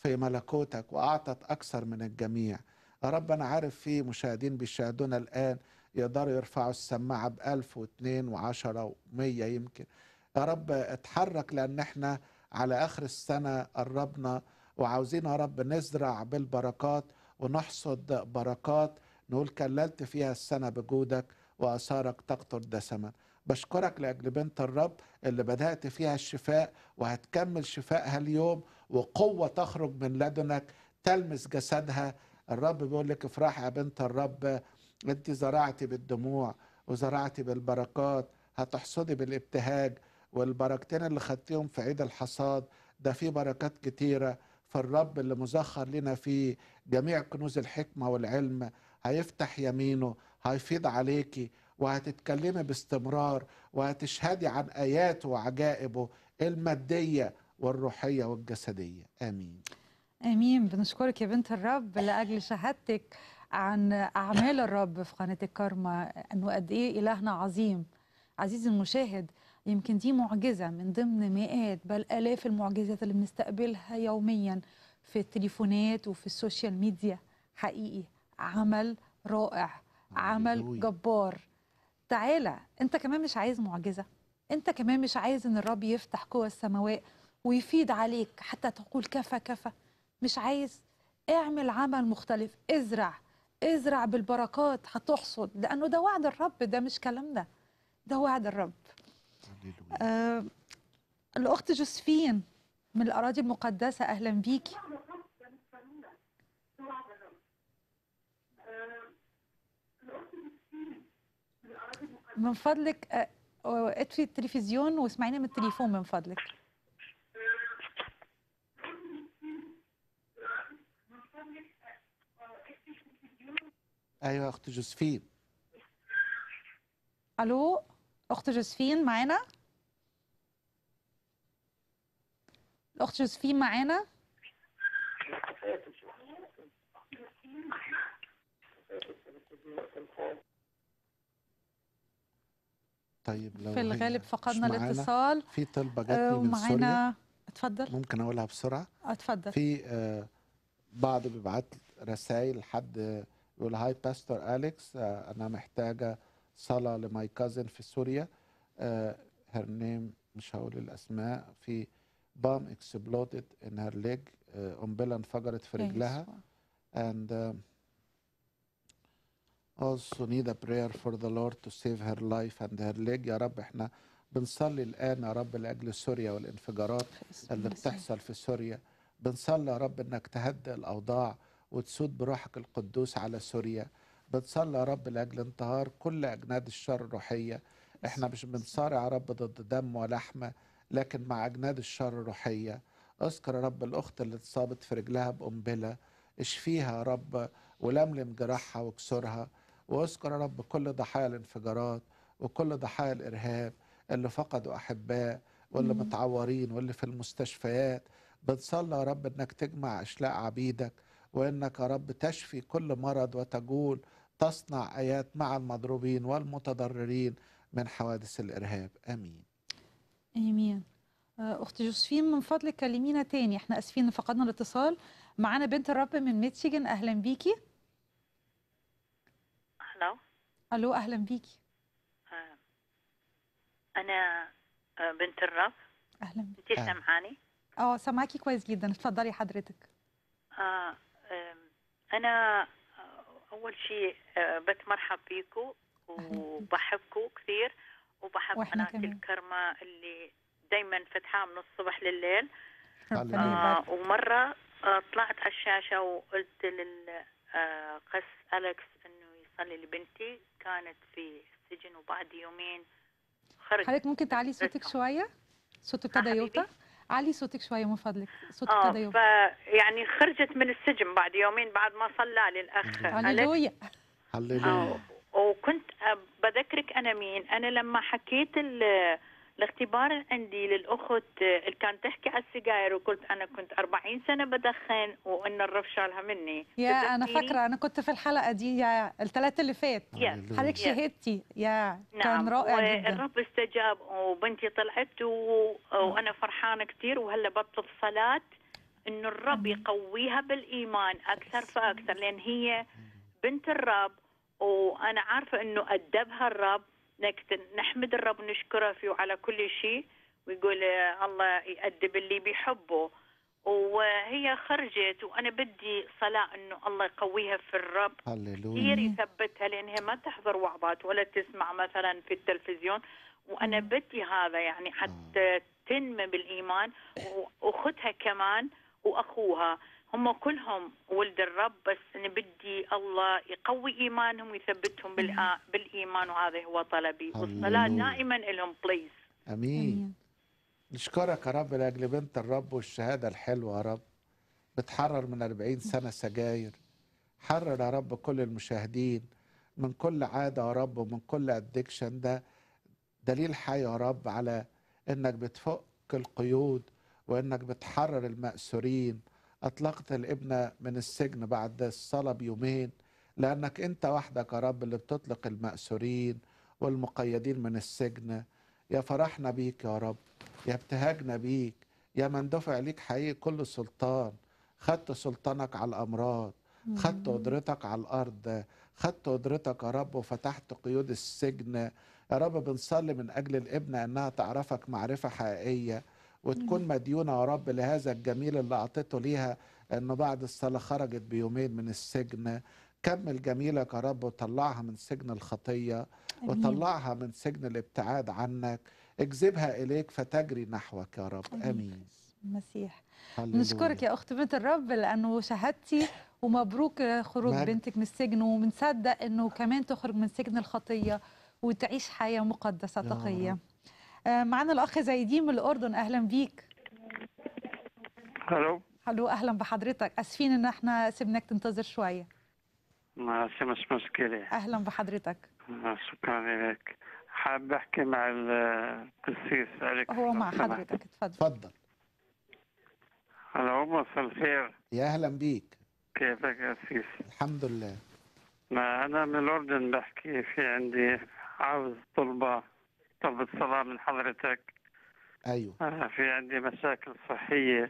في ملكوتك وأعطت أكثر من الجميع. يا رب أنا عارف في مشاهدين بيشاهدونا الآن يقدروا يرفعوا السماعة بألف واثنين وعشرة ومية يمكن. يا رب اتحرك، لأن احنا على آخر السنة قربنا وعاوزين يا رب نزرع بالبركات ونحصد بركات نقول كللت فيها السنة بجودك وأثارك تقطر دسما. بشكرك لأجل بنت الرب اللي بدأت فيها الشفاء وهتكمل شفائها اليوم، وقوة تخرج من لدنك تلمس جسدها. الرب بيقول لك افرحي يا بنت الرب، انت زرعتي بالدموع وزرعتي بالبركات، هتحصدي بالابتهاج. والبركتين اللي خدتيهم في عيد الحصاد ده في بركات كتيرة. فالرب اللي مزخر لنا فيه جميع كنوز الحكمة والعلم هيفتح يمينه، هيفيض عليكي وهتتكلمي باستمرار وهتشهدي عن آياته وعجائبه المادية والروحية والجسدية. آمين. آمين. بنشكرك يا بنت الرب لأجل شهادتك عن أعمال الرب في قناة الكارما، أنه قد إيه إلهنا عظيم. عزيزي المشاهد، يمكن دي معجزة من ضمن مئات بل آلاف المعجزات اللي بنستقبلها يوميا في التليفونات وفي السوشيال ميديا. حقيقي عمل رائع، عمل جبار. تعالى انت كمان مش عايز معجزة؟ انت كمان مش عايز ان الرب يفتح قوى السماوات ويفيض عليك حتى تقول كفى كفى؟ مش عايز؟ اعمل عمل مختلف، ازرع ازرع بالبركات هتحصد، لانه ده وعد الرب، ده مش كلامنا، ده وعد الرب. آه الاخت جوزفين من الاراضي المقدسة، اهلا بيكي. من فضلك آه اطفي التلفزيون واسمعيني من التليفون من فضلك. ايوه اخت جوزفين. الو اخت جوزفين معانا؟ الاخت جوزفين معانا؟ طيب لو في الغالب فقدنا الاتصال. في طلبه جاتني من سوريا، اتفضل. ممكن اقولها بسرعه؟ اتفضل. في آه بعض بيبعت رسائل، حد يقول هاي باستور أليكس، آه انا محتاجه صلاه لماي كازن في سوريا. هير نيم مش هقول الاسماء. في بام اكسبلودد ان هير ليج، قنبله انفجرت في رجلها. and uh, also need a prayer for the Lord to save her life and her leg. يا رب احنا بنصلي الآن يا رب لأجل سوريا والانفجارات اللي بتحصل في سوريا. بنصلي يا رب انك تهدئ الأوضاع وتسود بروحك القدوس على سوريا. بنصلي يا رب لأجل انتهار كل أجناد الشر الروحية. احنا مش بنصارع يا رب ضد دم ولحمة، لكن مع أجناد الشر الروحية. اذكر يا رب الأخت اللي اتصابت في رجلها بقنبلة، اشفيها يا رب ولملم جراحها واكسرها. واذكر يا رب كل ضحايا الانفجارات وكل ضحايا الإرهاب اللي فقدوا أحباء واللي متعورين واللي في المستشفيات. بنصلي يا رب انك تجمع اشلاء عبيدك، وانك يا رب تشفي كل مرض وتجول تصنع آيات مع المضروبين والمتضررين من حوادث الإرهاب. آمين. آمين. أخت جوزفين من فضلك كلمينا تاني، احنا اسفين فقدنا الاتصال. معانا بنت الرب من ميتشيجن، اهلا بيكي. الو الو اهلا بيكي. آه. انا آه بنت الرب. اهلا. انت سامعاني؟ اه سامعاكي كويس جدا، اتفضلي حضرتك. آه آه انا اول شيء آه بتمرحب فيكم وبحبكم كثير، وبحب قناه الكرمة اللي دايما فتحها من الصبح لليل. آه ومره آه طلعت على الشاشه وقلت للقس آه أليكس انه يصلي لبنتي، كانت في السجن وبعد يومين خرج. حضرتك ممكن تعلي صوتك شويه؟ صوتك ابتدى يوطى. علي صوتك شويه من فضلك، صوتك ابتدى يوطى. اه يعني خرجت من السجن بعد يومين بعد ما صلى للاخ هللويا هللويا. وكنت بذكرك انا مين. انا لما حكيت الاختبار عندي للاخت اللي كانت تحكي على السجاير وقلت انا كنت أربعين سنه بدخن وان الرب شالها مني. يا انا فاكره انا كنت في الحلقه دي يا الثلاث اللي فات. حضرتك شهدتي يا نعم. كان رائع جدا. الرب استجاب وبنتي طلعت و... وانا فرحانه كثير. وهلا بطلب صلاه إنه الرب يقويها بالإيمان أكثر فأكثر، لأن هي بنت الرب، وأنا عارفة إنه أدبها الرب. نحمد الرب ونشكره فيه على كل شيء، ويقول الله يأدب اللي بيحبه. وهي خرجت، وأنا بدي صلاة إنه الله يقويها في الرب كثير، يثبتها، لأنها ما تحضر وعظات ولا تسمع مثلا في التلفزيون. وأنا بدي هذا يعني حتى تنمى بالإيمان، وأختها كمان وأخوها هم كلهم ولد الرب، بس أنا بدي الله يقوي إيمانهم ويثبتهم بالإيمان، وهذا هو طلبي. والصلاة دائما لهم بليز. أمين. نشكرك يا رب لأجل بنت الرب والشهادة الحلوة يا رب، بتحرر من أربعين سنة سجاير. حرر يا رب كل المشاهدين من كل عادة يا رب ومن كل أدكشن. ده دليل حي يا رب على إنك بتفك القيود وإنك بتحرر المأسورين. أطلقت الابنة من السجن بعد الصلاة بيومين، لأنك أنت وحدك يا رب اللي بتطلق المأسورين والمقيدين من السجن. يا فرحنا بيك يا رب، يا ابتهاجنا بيك، يا من دفع ليك حقيقي كل سلطان. خدت سلطانك على الأمراض، خدت قدرتك على الأرض، خدت قدرتك يا رب وفتحت قيود السجن. يا رب بنصلي من أجل الابنة أنها تعرفك معرفة حقيقية، وتكون مديونة يا رب لهذا الجميل اللي أعطيته ليها، أنه بعد الصلاة خرجت بيومين من السجن. كمل جميلك يا رب وطلعها من سجن الخطية، وطلعها من سجن الابتعاد عنك. اجذبها إليك فتجري نحوك يا رب. أمين. المسيح. نشكرك يا أخت بنت الرب لأنه شهدتي، ومبروك خروج مجد. بنتك من السجن، ومنصدق أنه كمان تخرج من سجن الخطية وتعيش حياة مقدسة تقية. معنا الأخ زيدين من الأردن، أهلا بيك. هلو. هلو، أهلا بحضرتك. أسفين إن احنا سيبناك تنتظر شوية. ما مش مشكلة. أهلا بحضرتك. شكرا لك. حاب أحكي مع القسيس أليكس. هو مع حضرتك، اتفضل. اتفضل. هلو، مساء الخير. يا أهلا بيك. كيفك يا قسيس؟ الحمد لله. ما أنا من الأردن بحكي، في عندي عاوز طلبة طلبة صلاة من حضرتك. أيوه. أنا في عندي مشاكل صحية.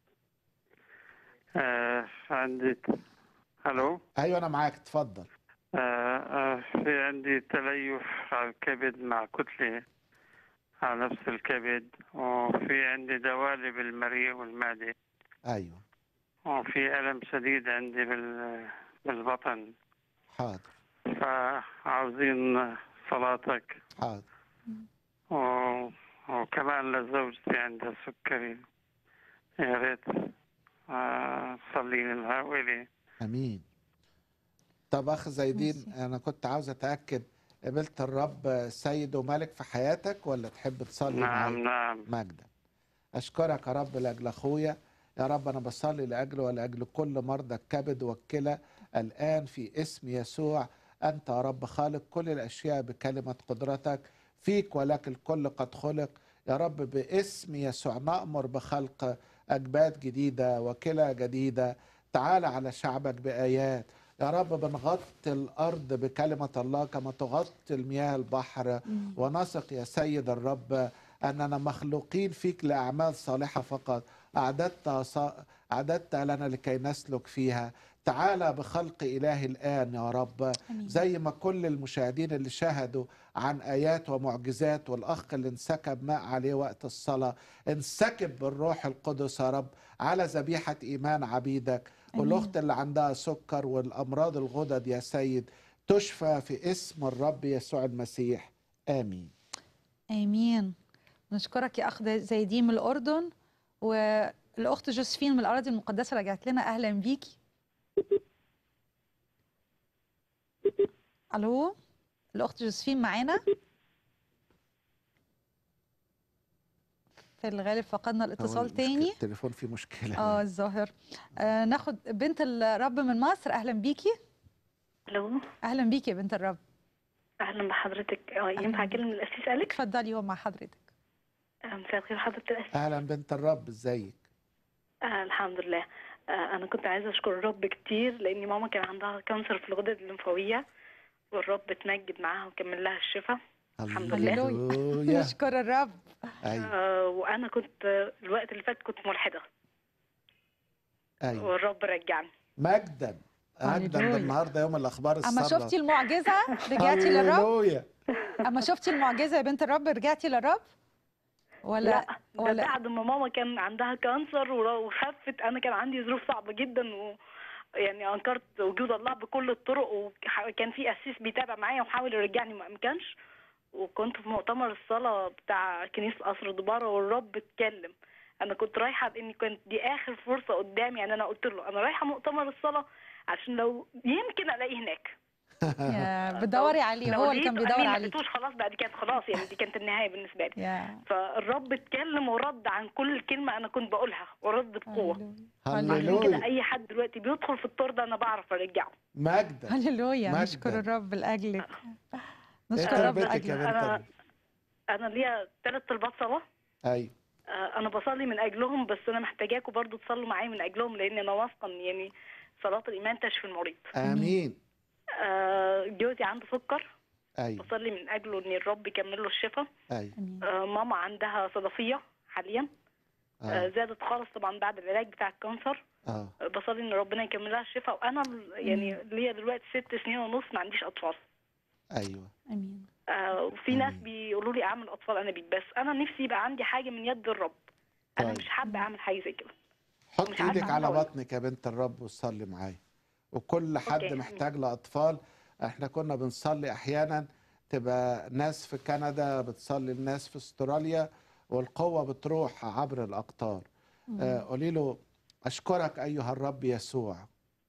آه عندي هلو. أيوه أنا معاك، اتفضل. آه آه في عندي تليف على الكبد مع كتلة على نفس الكبد، وفي عندي دوالي بالمريء والمعدة. أيوه. وفي ألم شديد عندي بال بالبطن. حاضر. فعاوزين صلاتك. حاضر. و... وكمان لزوجتي عندها سكري، يا ريت آه صلي لها ولي. امين. طب اخ زيدين، انا كنت عاوز اتاكد، قبلت الرب سيد وملك في حياتك ولا تحب تصلي معايا؟ نعم نعم. مجدا. اشكرك يا رب لاجل اخويا. يا رب انا بصلي لاجله ولاجل كل مرضى الكبد والكلى الان في اسم يسوع. انت يا رب خالق كل الاشياء بكلمه قدرتك، فيك ولك الكل قد خلق. يا رب باسم يسوع نأمر بخلق أجباد جديدة وكلى جديدة. تعال على شعبك بآيات يا رب. بنغطي الأرض بكلمة الله كما تغطي المياه البحر، ونثق يا سيد الرب أننا مخلوقين فيك لأعمال صالحة فقط أعددت أعددت لنا لكي نسلك فيها. تعالى بخلق إلهي الآن يا رب، زي ما كل المشاهدين اللي شاهدوا عن آيات ومعجزات، والأخ اللي انسكب ماء عليه وقت الصلاة، انسكب بالروح القدس يا رب على ذبيحة إيمان عبيدك. والأخت اللي عندها سكر والأمراض الغدد يا سيد تشفى في اسم الرب يسوع المسيح. آمين. آمين. نشكرك يا أخ زيدين من الأردن. والأخت جوزفين من الأراضي المقدسة رجعت لنا، أهلا بيكي. ألو، الأخت جوزفين معانا؟ في الغالب فقدنا الاتصال تاني. التليفون فيه مشكلة. اه الظاهر. آه ناخد بنت الرب من مصر، أهلا بيكي. ألو. أهلا بيكي يا بنت الرب. أهلا بحضرتك. اه ينفع أكلم الأسيس أليكس؟ اتفضلي، هو مع حضرتك. مساء الخير حضرة الأسيس. أهلا بنت الرب، ازيك؟ آه الحمد لله. آه أنا كنت عايزة أشكر الرب كتير، لأن ماما كان عندها كانسر في الغدد الليمفاوية، والرب اتمجد معاها وكمل لها الشفاء. الحمد لله. نشكر الرب. أيوة. آه وأنا كنت الوقت اللي فات كنت ملحدة. أيوة. والرب رجعني. مجدا مجدا هللويا. النهارده يوم الاخبار اما الساره. شفتي المعجزه رجعتي للرب؟ هللويا. اما شفتي المعجزه يا بنت الرب رجعتي للرب ولا لا ده ولا بعد ما ماما كان عندها كانسر ور- وخفت، انا كان عندي ظروف صعبه جدا، و يعني انكرت وجود الله بكل الطرق، وكان في قسيس بيتابع معايا وحاول يرجعني ما امكنش. وكنت في مؤتمر الصلاه بتاع كنيسه قصر دباره والرب اتكلم. انا كنت رايحه لاني كانت دي اخر فرصه قدامي، يعني انا قلت له انا رايحه مؤتمر الصلاه عشان لو يمكن الاقيه هناك. يا بتدوري عليه، لو هو اللي كان لقيته بيدور أمين، ما عليه. لقيتوش خلاص بقى، دي كانت خلاص يعني دي كانت النهايه بالنسبه لي. يا فالرب اتكلم ورد عن كل كلمه انا كنت بقولها ورد بقوه. عشان كده هللويا. اي حد دلوقتي بيدخل في الطور ده انا بعرف ارجعه. مجدا هللويا. مجداً. نشكر الرب لاجلك. ايه نشكر الرب تربيتك يا لاجلك. بنت انا ال- انا ليا ثلاث طلبات صلاه. ايوه آه، انا بصلي من اجلهم، بس انا محتاجاكم برضو تصلوا معايا من اجلهم، لان انا واثقه إن يعني صلاه الايمان تشفي المريض. امين. آه، جوزي عنده سكر، ايوه بصلي من اجله ان الرب يكمل له الشفاء. ايوه آه، ماما عندها صدفيه حاليا، آه، اه زادت خالص طبعا بعد العلاج بتاع الكانسر. اه آه، بصلي ان ربنا يكمل لها الشفاء. وانا يعني ليا دلوقتي ست سنين ونص ما عنديش اطفال. ايوه امين. آه، وفي ناس بيقولوا لي اعمل اطفال انابيب، بس انا نفسي يبقى عندي حاجه من يد الرب. انا طيب. مش حابه اعمل حاجه زي كده. حط مش عارفة ايدك على أعملها ولا بطنك يا بنت الرب وصلي معايا. وكل حد أوكي. محتاج لاطفال. احنا كنا بنصلي احيانا، تبقى ناس في كندا بتصلي، الناس في استراليا، والقوه بتروح عبر الاقطار. آه، قولي له اشكرك ايها الرب يسوع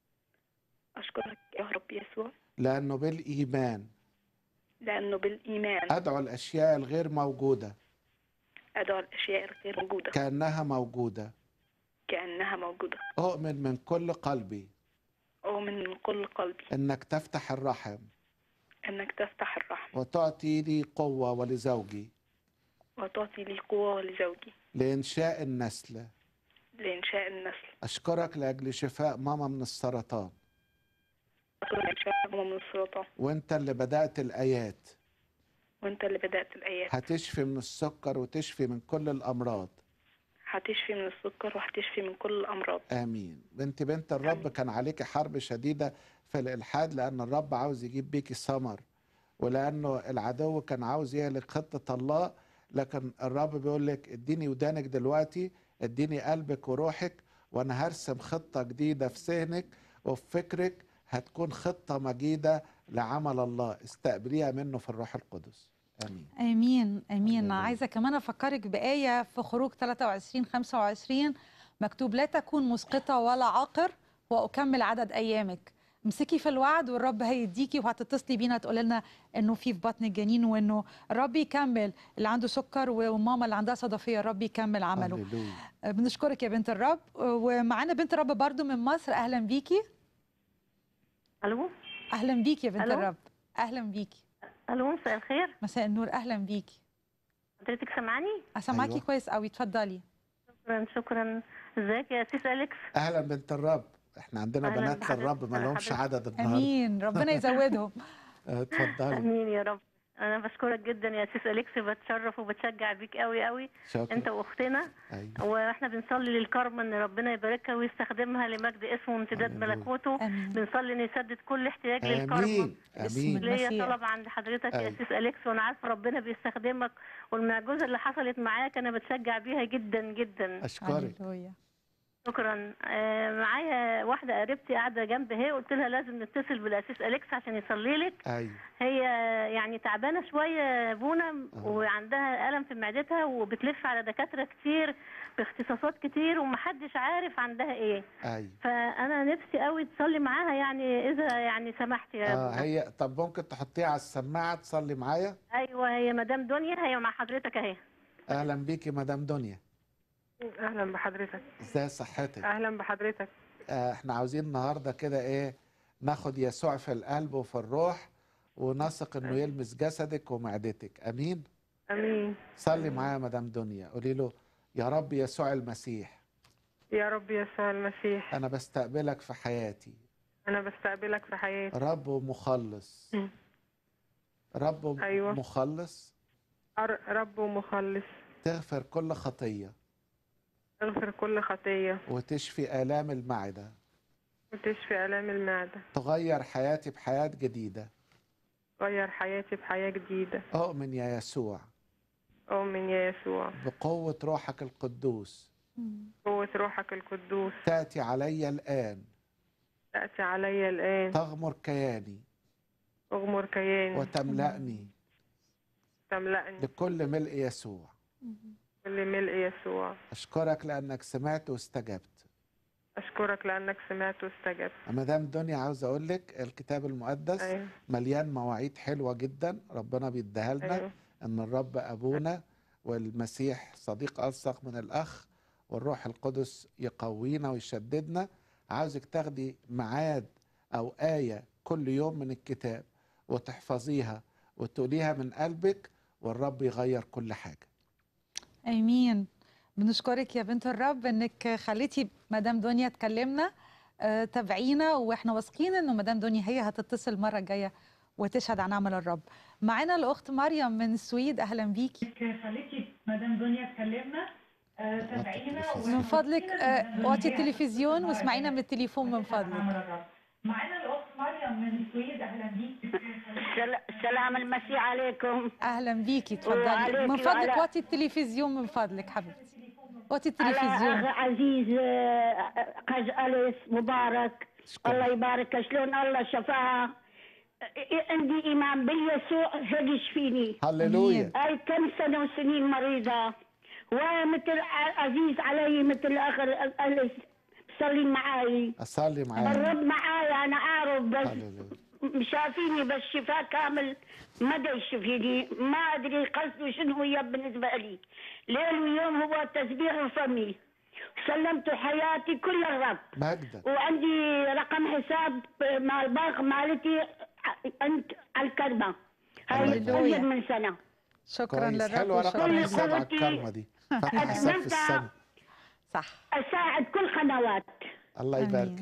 اشكرك يا رب يسوع لانه بالايمان لانه بالايمان ادعو الاشياء الغير موجوده ادعو الاشياء الغير موجوده كانها موجوده. كانها موجوده. اؤمن من كل قلبي اؤمن من كل قلبي انك تفتح الرحم انك تفتح الرحم وتعطي لي قوه ولزوجي وتعطي لي قوه لزوجي لانشاء النسل. لانشاء النسل. أشكرك لأجل شفاء ماما من السرطان، أشكرك لإنشاء ماما من السرطان، وأنت اللي بدأت الآيات. وأنت اللي بدأت الآيات. هتشفي من السكر وتشفي من كل الأمراض. هتشفي من السكر وهتشفي من كل الأمراض. آمين. بنت بنت الرب آمين. كان عليك حرب شديدة في الإلحاد، لأن الرب عاوز يجيب بيكي ثمر، ولأنه العدو كان عاوز يهلك خطة الله، لكن الرب بيقول لك اديني ودانك دلوقتي، اديني قلبك وروحك، وانا هرسم خطة جديدة في ذهنك وفي فكرك، هتكون خطة مجيدة لعمل الله، استقبليها منه في الروح القدس. امين امين امين. عايزة كمان افكرك بآية في خروج ثلاثة وعشرين خمسة وعشرين مكتوب: لا تكون مسقطة ولا عاقر واكمل عدد ايامك. امسكي في الوعد والرب هيديكي، وهتتصلي بينا تقول لنا انه في في بطن الجنين، وانه الرب يكمل اللي عنده سكر وماما اللي عندها صدفيه، الرب يكمل عمله. هللويا. بنشكرك يا بنت الرب. ومعانا بنت الرب برضو من مصر. اهلا بيكي. الو اهلا بيكي يا بنت ألو؟ الرب. اهلا بيكي. الو مساء الخير. مساء النور. اهلا بيكي. حضرتك سامعاني؟ اسمعكي أيوة. كويس قوي. اتفضلي. شكرا شكرا. ازيك يا سيس اليكس؟ اهلا بنت الرب. احنا عندنا أهلاً بنات بحضرتك. للرب ما لهمش حضرتك. عدد النهارده. امين. ربنا يزودهم. اتفضلي. امين يا رب. انا بشكرك جدا يا سيس اليكس، بتشرف وبتشجع بيك قوي قوي. شكرا. انت واختنا. أيوة. واحنا بنصلي للكرمة ان ربنا يباركها ويستخدمها لمجد اسمه وامتداد ملكوته. آمين. بنصلي ان يسدد كل احتياج للكرمة. امين امين. ليا طلب عند حضرتك أيوة. يا سيس اليكس، وانا عارفه ربنا بيستخدمك، والمعجزه اللي حصلت معاك انا بتشجع بيها جدا جدا. اشكرك. هللويا. شكرا. آه، معايا واحده قريبتي قاعده جنب اهي، قلت لها لازم نتصل بالاسيس اليكس عشان يصلي لك. ايوه. هي يعني تعبانه شويه بونا، وعندها الم في معدتها، وبتلف على دكاتره كتير باختصاصات كتير، ومحدش عارف عندها ايه. ايوه. فانا نفسي قوي تصلي معاها، يعني اذا يعني سمحتي يا اه بونا. هي طب ممكن تحطيها على السماعه تصلي معايا؟ ايوه هي مدام دنيا، هي مع حضرتك اهي. اهلا بيكي مدام دنيا. اهلا بحضرتك. ازاي صحتك؟ اهلا بحضرتك. آه احنا عاوزين النهارده كده ايه، ناخد يسوع في القلب وفي الروح، ونثق انه يلمس جسدك ومعدتك. امين. امين. صلي معايا يا مدام دنيا، قولي له: يا رب يسوع المسيح، يا رب يسوع المسيح، انا بستقبلك في حياتي، انا بستقبلك في حياتي رب ومخلص. رب أيوة. مخلص، رب ومخلص، تغفر كل خطيه، اغفر كل خطية وتشفي آلام المعدة، وتشفي آلام المعدة، تغير حياتي بحياة جديدة. غير حياتي بحياة جديدة. أؤمن يا يسوع أؤمن يا يسوع بقوة روحك القدوس قوة روحك القدوس تأتي علي الآن، تأتي علي الآن، تغمر كياني أغمر كياني وتملأني تملأني بكل ملء يسوع. كل ملء يسوع. أشكرك لأنك سمعت واستجبت. أشكرك لأنك سمعت واستجبت. مدام دنيا، عاوز أقول لك الكتاب المقدس أيوه. مليان مواعيد حلوة جدا ربنا بيديها لنا. أيوه. أن الرب أبونا والمسيح صديق ألصق من الأخ والروح القدس يقوينا ويشددنا. عاوزك تاخدي ميعاد أو آية كل يوم من الكتاب وتحفظيها وتقوليها من قلبك، والرب يغير كل حاجة. امين. بنشكرك يا بنت الرب انك خليتي مدام دنيا تكلمنا. آه، تابعينا، واحنا واثقين انه مدام دنيا هي هتتصل المره الجايه وتشهد عن عمل الرب. معانا الاخت مريم من السويد، اهلا بيكي. خليتي مدام دنيا تكلمنا. آه، تابعينا من فضلك آه، وطي التلفزيون واسمعينا من التليفون من فضلك. معانا الاخت مريم من السويد، اهلا بيكي. سلام المسيح عليكم. اهلا بيكي، اتفضلي. من فضلك وطي التلفزيون من فضلك حبيبتي، وطي التلفزيون. أخ عزيز قز أليس مبارك، الله يبارك. شلون الله شفاها. عندي إيمان باليسوع هيك يشفيني. هللويا. هاي كم سنة وسنين مريضة، ومثل عزيز علي مثل آخر أليس صلي معاي. أصلي معاي. الرب معاي، أنا أعرف بس شافيني بس شفاء كامل ما دا يشفيني. ما أدري قصده شنو هو بالنسبة لي. ليل ويوم هو تسبيح وفمي. سلمت حياتي كل الرب. مجدا. وعندي رقم حساب مع البنك مالتي عند الكرمة. هاي أكثر من سنة. شكرا للرب. حلوة رقم حساب على الكرمة دي. فتح حساب في السنة. صح. أساعد كل قنوات. الله يبارك.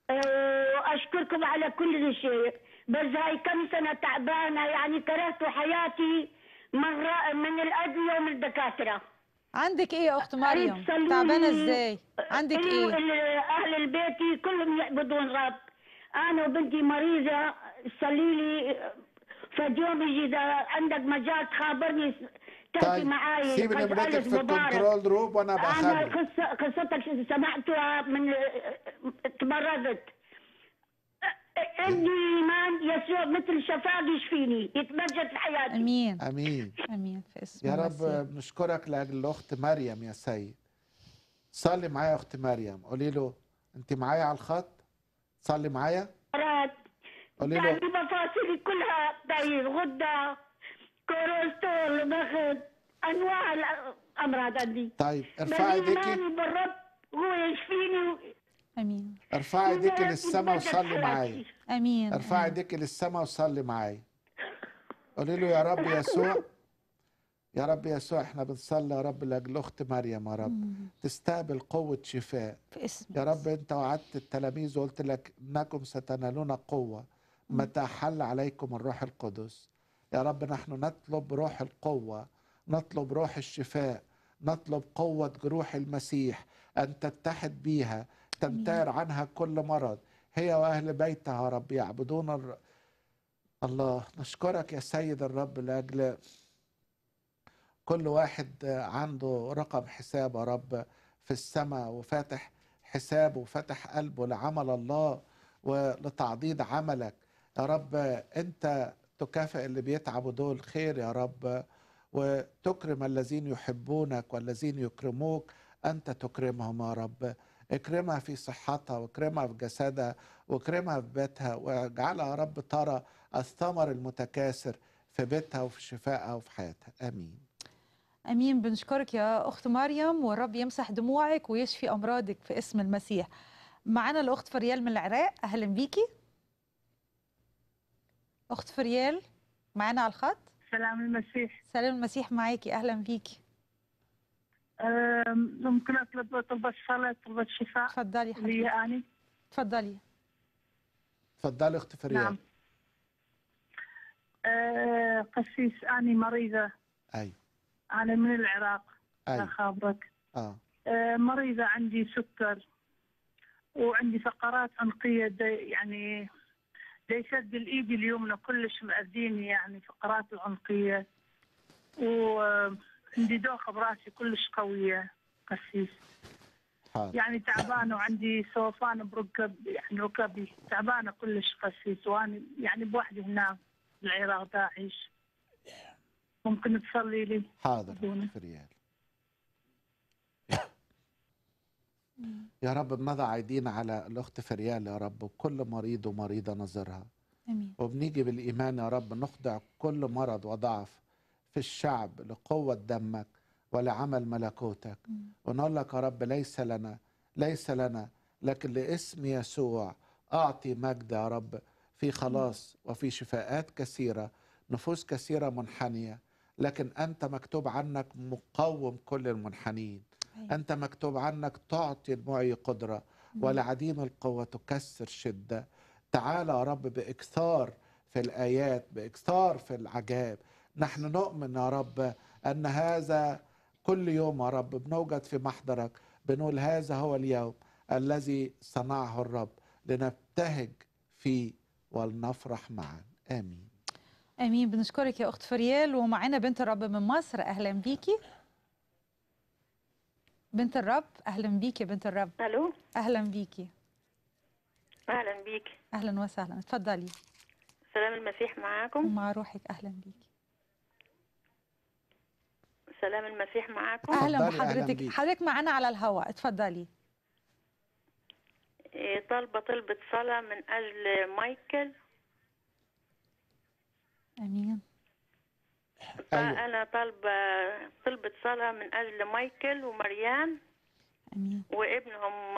وأشكركم على كل شيء. بس هاي كم سنة تعبانة، يعني كرهت حياتي من من الأدوية ومن الدكاترة. عندك ايه يا اخت مريم؟ تعبانه ازاي؟ عندك ايه؟ اهل البيت كلهم يعبدون رب. انا وبنتي مريضه، صلي لي فاليوم يجي اذا عندك مجال تخابرني تحكي طيب. معاي. سيب نمرتك في الكنترول روب وانا بخبر. انا قصة قصتك سمعتها من تمرضت. عندي ايمان يسوع مثل شفاء يشفيني، يتمجد في حياتي. امين امين امين في اسم يا المسيح. رب. بنشكرك لاجل الاخت مريم يا سيد. صلي معايا يا اخت مريم، قولي له انت معايا على الخط. صلي معايا. قولي له عندي مفاصلي كلها داير، غده، كوليسترول، ضغط، انواع الامراض عندي. طيب ارفعي ايديكي. ايماني بالرب هو يشفيني. امين. ارفعي ايديكي للسماء وصلي معايا. امين. ارفعي ايديكي للسماء وصلي معايا. قولي له يا رب يسوع، يا رب يسوع احنا بنصلي يا رب لاجل اخت مريم يا رب مم. تستقبل قوه شفاء في اسم يا رب. انت وعدت التلاميذ وقلت لك انكم ستنالون قوه متى حل عليكم الروح القدس. يا رب نحن نطلب روح القوه، نطلب روح الشفاء، نطلب قوه جروح المسيح ان تتحد بيها، تنتهر عنها كل مرض، هي واهل بيتها يا رب يعبدون الر... الله. نشكرك يا سيد الرب لاجل كل واحد عنده رقم حساب يا رب في السماء، وفاتح حسابه وفتح قلبه لعمل الله ولتعضيد عملك يا رب. انت تكافئ اللي بيتعبوا دول خير يا رب، وتكرم الذين يحبونك والذين يكرموك انت تكرمهم يا رب. اكرمها في صحتها، واكرمها في جسدها، واكرمها في بيتها، واجعلها يا رب ترى الثمر المتكاثر في بيتها وفي شفائها وفي حياتها. امين امين. بنشكرك يا اخت مريم، والرب يمسح دموعك ويشفي امراضك في اسم المسيح. معانا الاخت فريال من العراق، اهلا بيكي. اخت فريال معانا على الخط. سلام المسيح. سلام المسيح معاكي، اهلا بيكي. ممكن اطلب طلبة صلاة، طلبة شفاء؟ اتفضلي حبيبتي. اللي يعني اتفضلي. اتفضلي اخت فريال. نعم. أه قسيس، أنا مريضة. ايوه. أنا من العراق. أيوة. أخابرك. اه آه، مريضة عندي سكر وعندي فقرات عنقية دي يعني ليست الإيد اليمنى كلش مأذيني يعني فقرات العنقية، وعندي دوخة براسي كلش قوية قسيس. حاضر. يعني تعبانة وعندي سوفان بركب يعني ركبي تعبانة كلش قسيس، وأنا يعني بوحدي هنا بالعراق داعش. ممكن تصلي لي؟ حاضر أخت فريال. يا رب بنضع ايدينا على الاخت فريال يا رب، وكل مريض ومريضه نظرها. امين. وبنيجي بالايمان يا رب نخضع كل مرض وضعف في الشعب لقوه دمك ولعمل ملكوتك. مم. ونقول لك يا رب ليس لنا ليس لنا لكن لاسم يسوع اعطي مجد يا رب في خلاص وفي شفاءات كثيره، نفوس كثيره منحنيه، لكن انت مكتوب عنك مقوم كل المنحنين. أنت مكتوب عنك تعطي المعي قدرة ولعديم القوة تكسر شدة. تعال يا رب بإكثار في الآيات، بإكثار في العجائب. نحن نؤمن يا رب أن هذا كل يوم يا رب بنوجد في محضرك بنقول هذا هو اليوم الذي صنعه الرب لنبتهج فيه ولنفرح معا. آمين. آمين. بنشكرك يا أخت فريال. ومعنا بنت الرب من مصر، أهلا بيكي. بنت الرب، اهلا بيكي يا بنت الرب. الو، اهلا بيكي. اهلا بيكي. اهلا وسهلا، اتفضلي. سلام المسيح معاكم. ومع روحك، اهلا بيكي. سلام المسيح معاكم. اهلا بحضرتك. أهلاً حضرتك معانا على الهواء، اتفضلي. طالبه طلبه صلاه من اجل مايكل. امين. فأنا طالبة طلبة صلاة من أجل مايكل ومريان. أمين. وابنهم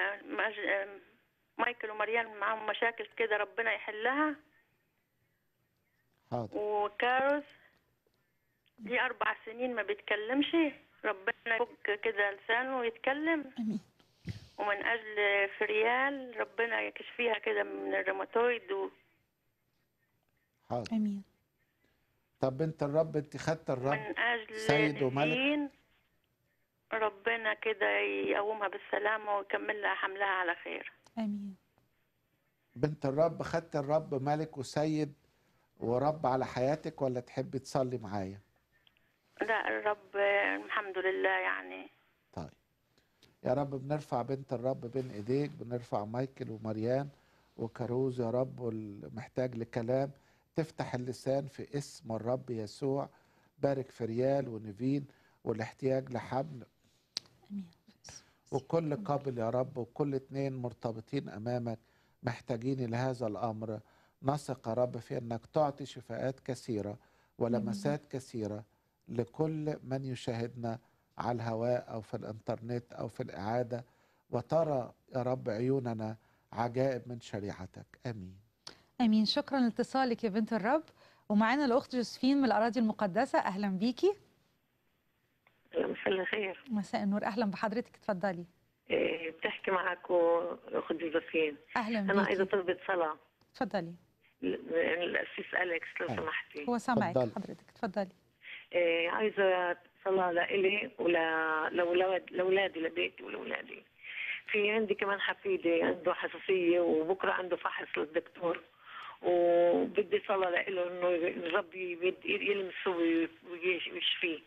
مايكل ومريان معهم مشاكل كده ربنا يحلها. حاضر. وكاروس دي أربع سنين ما بيتكلمش، ربنا يفك كده لسانه ويتكلم. أمين. ومن أجل فريال ربنا يكشفيها كده من الروماتويد و... حاضر. أمين. طب بنت الرب انت خدت الرب من أجل سيد وملك، ربنا كده يقومها بالسلامة ويكمل لها حملها على خير. آمين. بنت الرب خدت الرب ملك وسيد ورب على حياتك ولا تحبي تصلي معايا؟ لا الرب الحمد لله يعني. طيب يا رب بنرفع بنت الرب بين ايديك، بنرفع مايكل ومريان وكاروز يا رب، والمحتاج لكلام تفتح اللسان في اسم الرب يسوع. بارك فريال ونيفين والاحتياج لحمل. امين. وكل قابل يا رب، وكل اتنين مرتبطين امامك محتاجين لهذا الامر. نثق يا رب في انك تعطي شفاءات كثيره ولمسات كثيره لكل من يشاهدنا على الهواء او في الانترنت او في الاعاده، وترى يا رب عيوننا عجائب من شريعتك. امين. امين. شكرا لاتصالك يا بنت الرب. ومعانا الاخت جوزفين من الاراضي المقدسه، اهلا بيكي. مساء الخير. مساء النور، اهلا بحضرتك، اتفضلي. إيه بتحكي معك اخت جوزفين. اهلا بيكي. انا عايزه طلبة صلاه. اتفضلي. القسيس اليكس لو سمحتي. هو سامعك حضرتك، اتفضلي. إيه عايزه صلاه لإلي ولا لاولاد لاولادي لبيتي ولاولادي. في عندي كمان حفيدي عنده حساسيه وبكره عنده فحص للدكتور، وبدي صلاه لإله انه ربي يلمسه ويشفيه.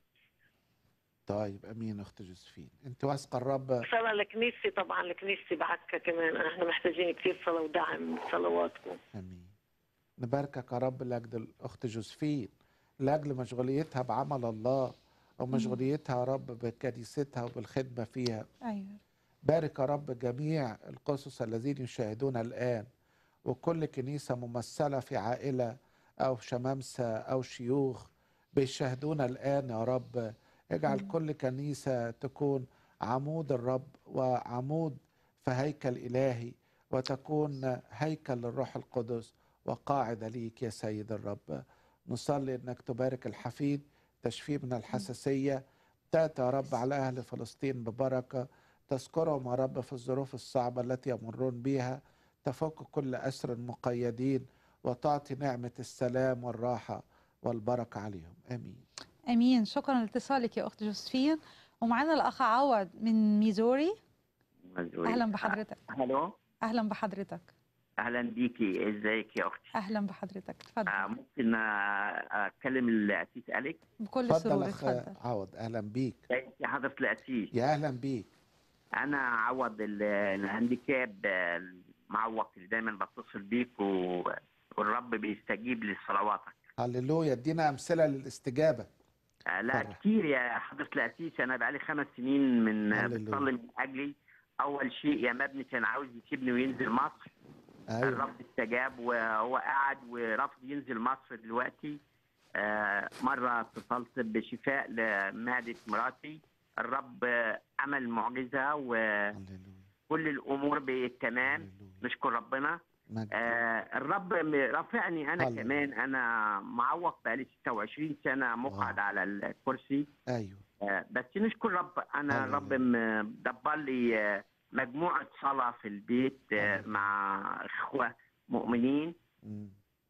طيب امين اخت جوزفين، انت واثقه الرب. صلاه لكنيستي طبعا، لكنيستي بعكا كمان، احنا محتاجين كثير صلاه ودعم صلواتكم. امين. نباركك يا رب لاجل الاخت جوزفين، لاجل مشغوليتها بعمل الله ومشغوليتها يا رب بكنيستها وبالخدمه فيها. ايوه. بارك يا رب جميع القصص الذين يشاهدون الآن، وكل كنيسة ممثلة في عائلة أو شمامسة أو شيوخ بيشاهدون الآن يا رب. اجعل م. كل كنيسة تكون عمود الرب وعمود في هيكل إلهي، وتكون هيكل للروح القدس وقاعدة ليك يا سيد الرب. نصلي أنك تبارك الحفيد، تشفيه من الحساسية، تأتي يا رب على أهل فلسطين ببركة، تذكرهم يا رب في الظروف الصعبة التي يمرون بها، تفك كل أسر مقيدين، وتعطي نعمة السلام والراحة والبركة عليهم. آمين. آمين. شكرا لاتصالك يا أخت جوزفين. ومعانا الأخ عوض من ميزوري. ميزوري. أهلا بحضرتك. الو. أهلا بحضرتك. اهلا بيكي، ازيك يا اختي؟ أهلا بحضرتك، اتفضل. آه ممكن آه اتكلم الاسيس اليكس؟ بكل اتفضل سرور، اخ اتفضل. عوض، اهلا بيك. يا حضرة الاسيس. يا اهلا بيك. انا عوض ال- الهانديكاب المعوق اللي دايما بتصل بيك و... والرب بيستجيب لصلواتك. هللويا، ادينا امثله للاستجابه. آه لا فرح. كتير يا حضرة الاسيس، انا بقالي خمس سنين من هللويا. بتصلي من اجلي. اول شيء يا مبني كان عاوز يسيبني وينزل مصر. أيوة. الرب استجاب وهو قاعد ورفض ينزل مصر دلوقتي. آه مرة اتصلت بشفاء لمعدة مراتي، الرب آه، عمل معجزة وكل الأمور بقت تمام. نشكر ربنا. آه الرب م- رافعني أنا هللويا. كمان. أنا معوق بقالي ستة وعشرين سنة مقعد على الكرسي. ايوه. آه بس نشكر رب. أنا هللويا. الرب مدبر لي آه، مجموعة صلاة في البيت آه، مع إخوة مؤمنين. مم.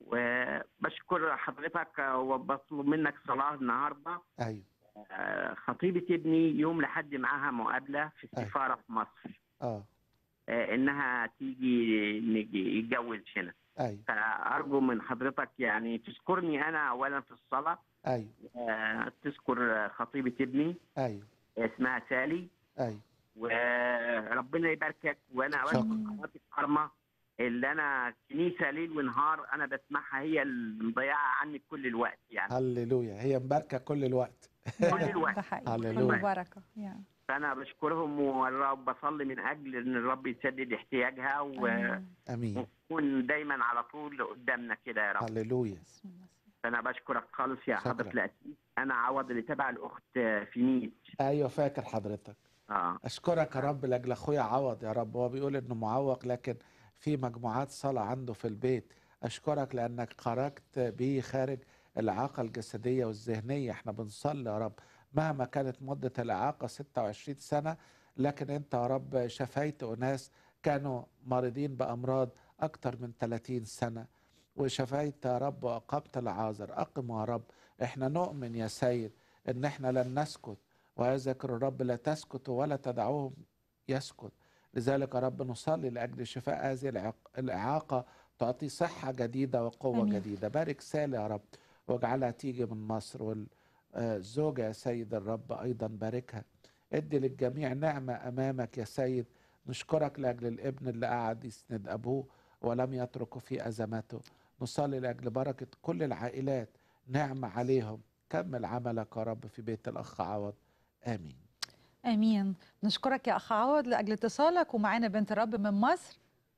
وبشكر حضرتك آه، وبطلب منك صلاة النهاردة. ايوه. آه، خطيبة ابني يوم لحد معاها مقابلة في السفارة في مصر. اه. آه، إنها تيجي نجي يتجوز هنا. ايوه. فأرجو من حضرتك يعني تذكرني أنا أولا في الصلاة. ايوه. آه، تذكر خطيبة ابني ايوه. اسمها سالي. ايوه. وربنا يباركك. وانا شكرا. اود قناه الكرمه اللي انا كنيسه ليل ونهار انا بسمعها، هي اللي مضيعه عني كل الوقت يعني. هللويا، هي مباركه كل الوقت. كل الوقت. ده حقيقي، هللويا. كله بركة. يعني. فانا بشكرهم والرب بصلي من اجل ان الرب يسدد احتياجها و... امين. ونكون دايما على طول قدامنا كده يا رب. هللويا. فانا بشكرك خالص يا شكرا. حضره الاسيس. انا عوض اللي تبع الاخت فينيس. ايوه فاكر حضرتك. اه اشكرك يا رب لاجل اخويا عوض. يا رب هو بيقول انه معوق لكن في مجموعات صلاة عنده في البيت. اشكرك لانك خرجت بيه خارج الاعاقة الجسدية والذهنية. احنا بنصلي يا رب مهما كانت مدة الاعاقة ستة وعشرين سنة، لكن انت يا رب شفيت اناس كانوا مريضين بامراض اكتر من ثلاثين سنة، وشفيت يا رب واقمت العازر. اقم يا رب. احنا نؤمن يا سيد ان احنا لن نسكت، ويذكر الرب لا تسكت ولا تدعوهم يسكت. لذلك يا رب نصلي لأجل شفاء هذه الإعاق- الإعاقة، تعطي صحة جديدة وقوة آمين. جديدة. بارك سالي يا رب واجعلها تيجي من مصر، والزوجة يا سيد الرب أيضا باركها. ادي للجميع نعمة أمامك يا سيد. نشكرك لأجل الابن اللي قعد يسند أبوه ولم يتركه في أزمته. نصلي لأجل بركة كل العائلات، نعمة عليهم. كمل عملك يا رب في بيت الأخ عوض. آمين. امين. نشكرك يا اخ عوض لاجل اتصالك. ومعانا بنت الرب من مصر.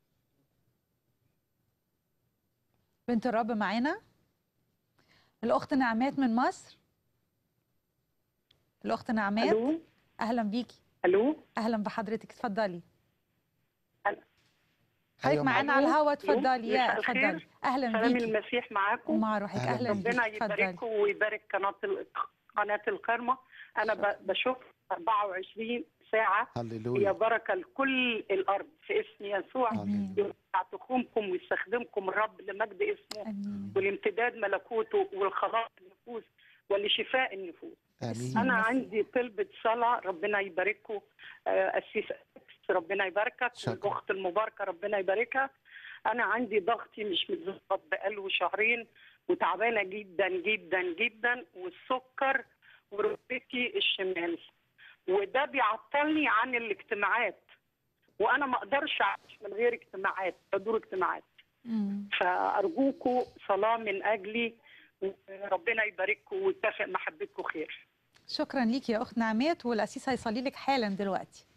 بنت الرب معانا الاخت نعمات من مصر. الاخت نعمات. الو. اهلا بيكي. الو. اهلا بحضرتك، اتفضلي. أل- حضرتك أيوة معانا ألو. على الهوا، ألو. اتفضلي. يا مساء اتفضلي. الخير. اهلا سلام بيكي. المسيح معاكم. ومع روحك. أهلا اهلا بيكي، ربنا اتفضلي. يبارككم ويبارك قناه ال- قناه الكرمه. انا ب- بشوف أربعة وعشرين ساعه. هي هللويا. بركه لكل الارض في اسم يسوع. امين. يوسع تخومكم ويستخدمكم الرب لمجد اسمه امين. ولامتداد ملكوته والخلاص النفوس ولشفاء النفوس. آمين. انا عندي طلبة صلاة. ربنا يبارككم. آه، أسيس أليكس، ربنا يباركك. شكرا. والاخت المباركة ربنا يباركها. انا عندي ضغطي مش متظبط بقاله شهرين وتعبانة جدا جدا جدا، والسكر وركبتي الشمال، وده بيعطلني عن الاجتماعات، وانا ما اقدرش اعيش من غير اجتماعات، حضور اجتماعات. مم. فارجوكم صلاة من اجلي، وربنا يبارككم ويتفق محبتكم خير. شكرا ليك يا اخت نعمات، والاسيس هيصلي لك حالا دلوقتي.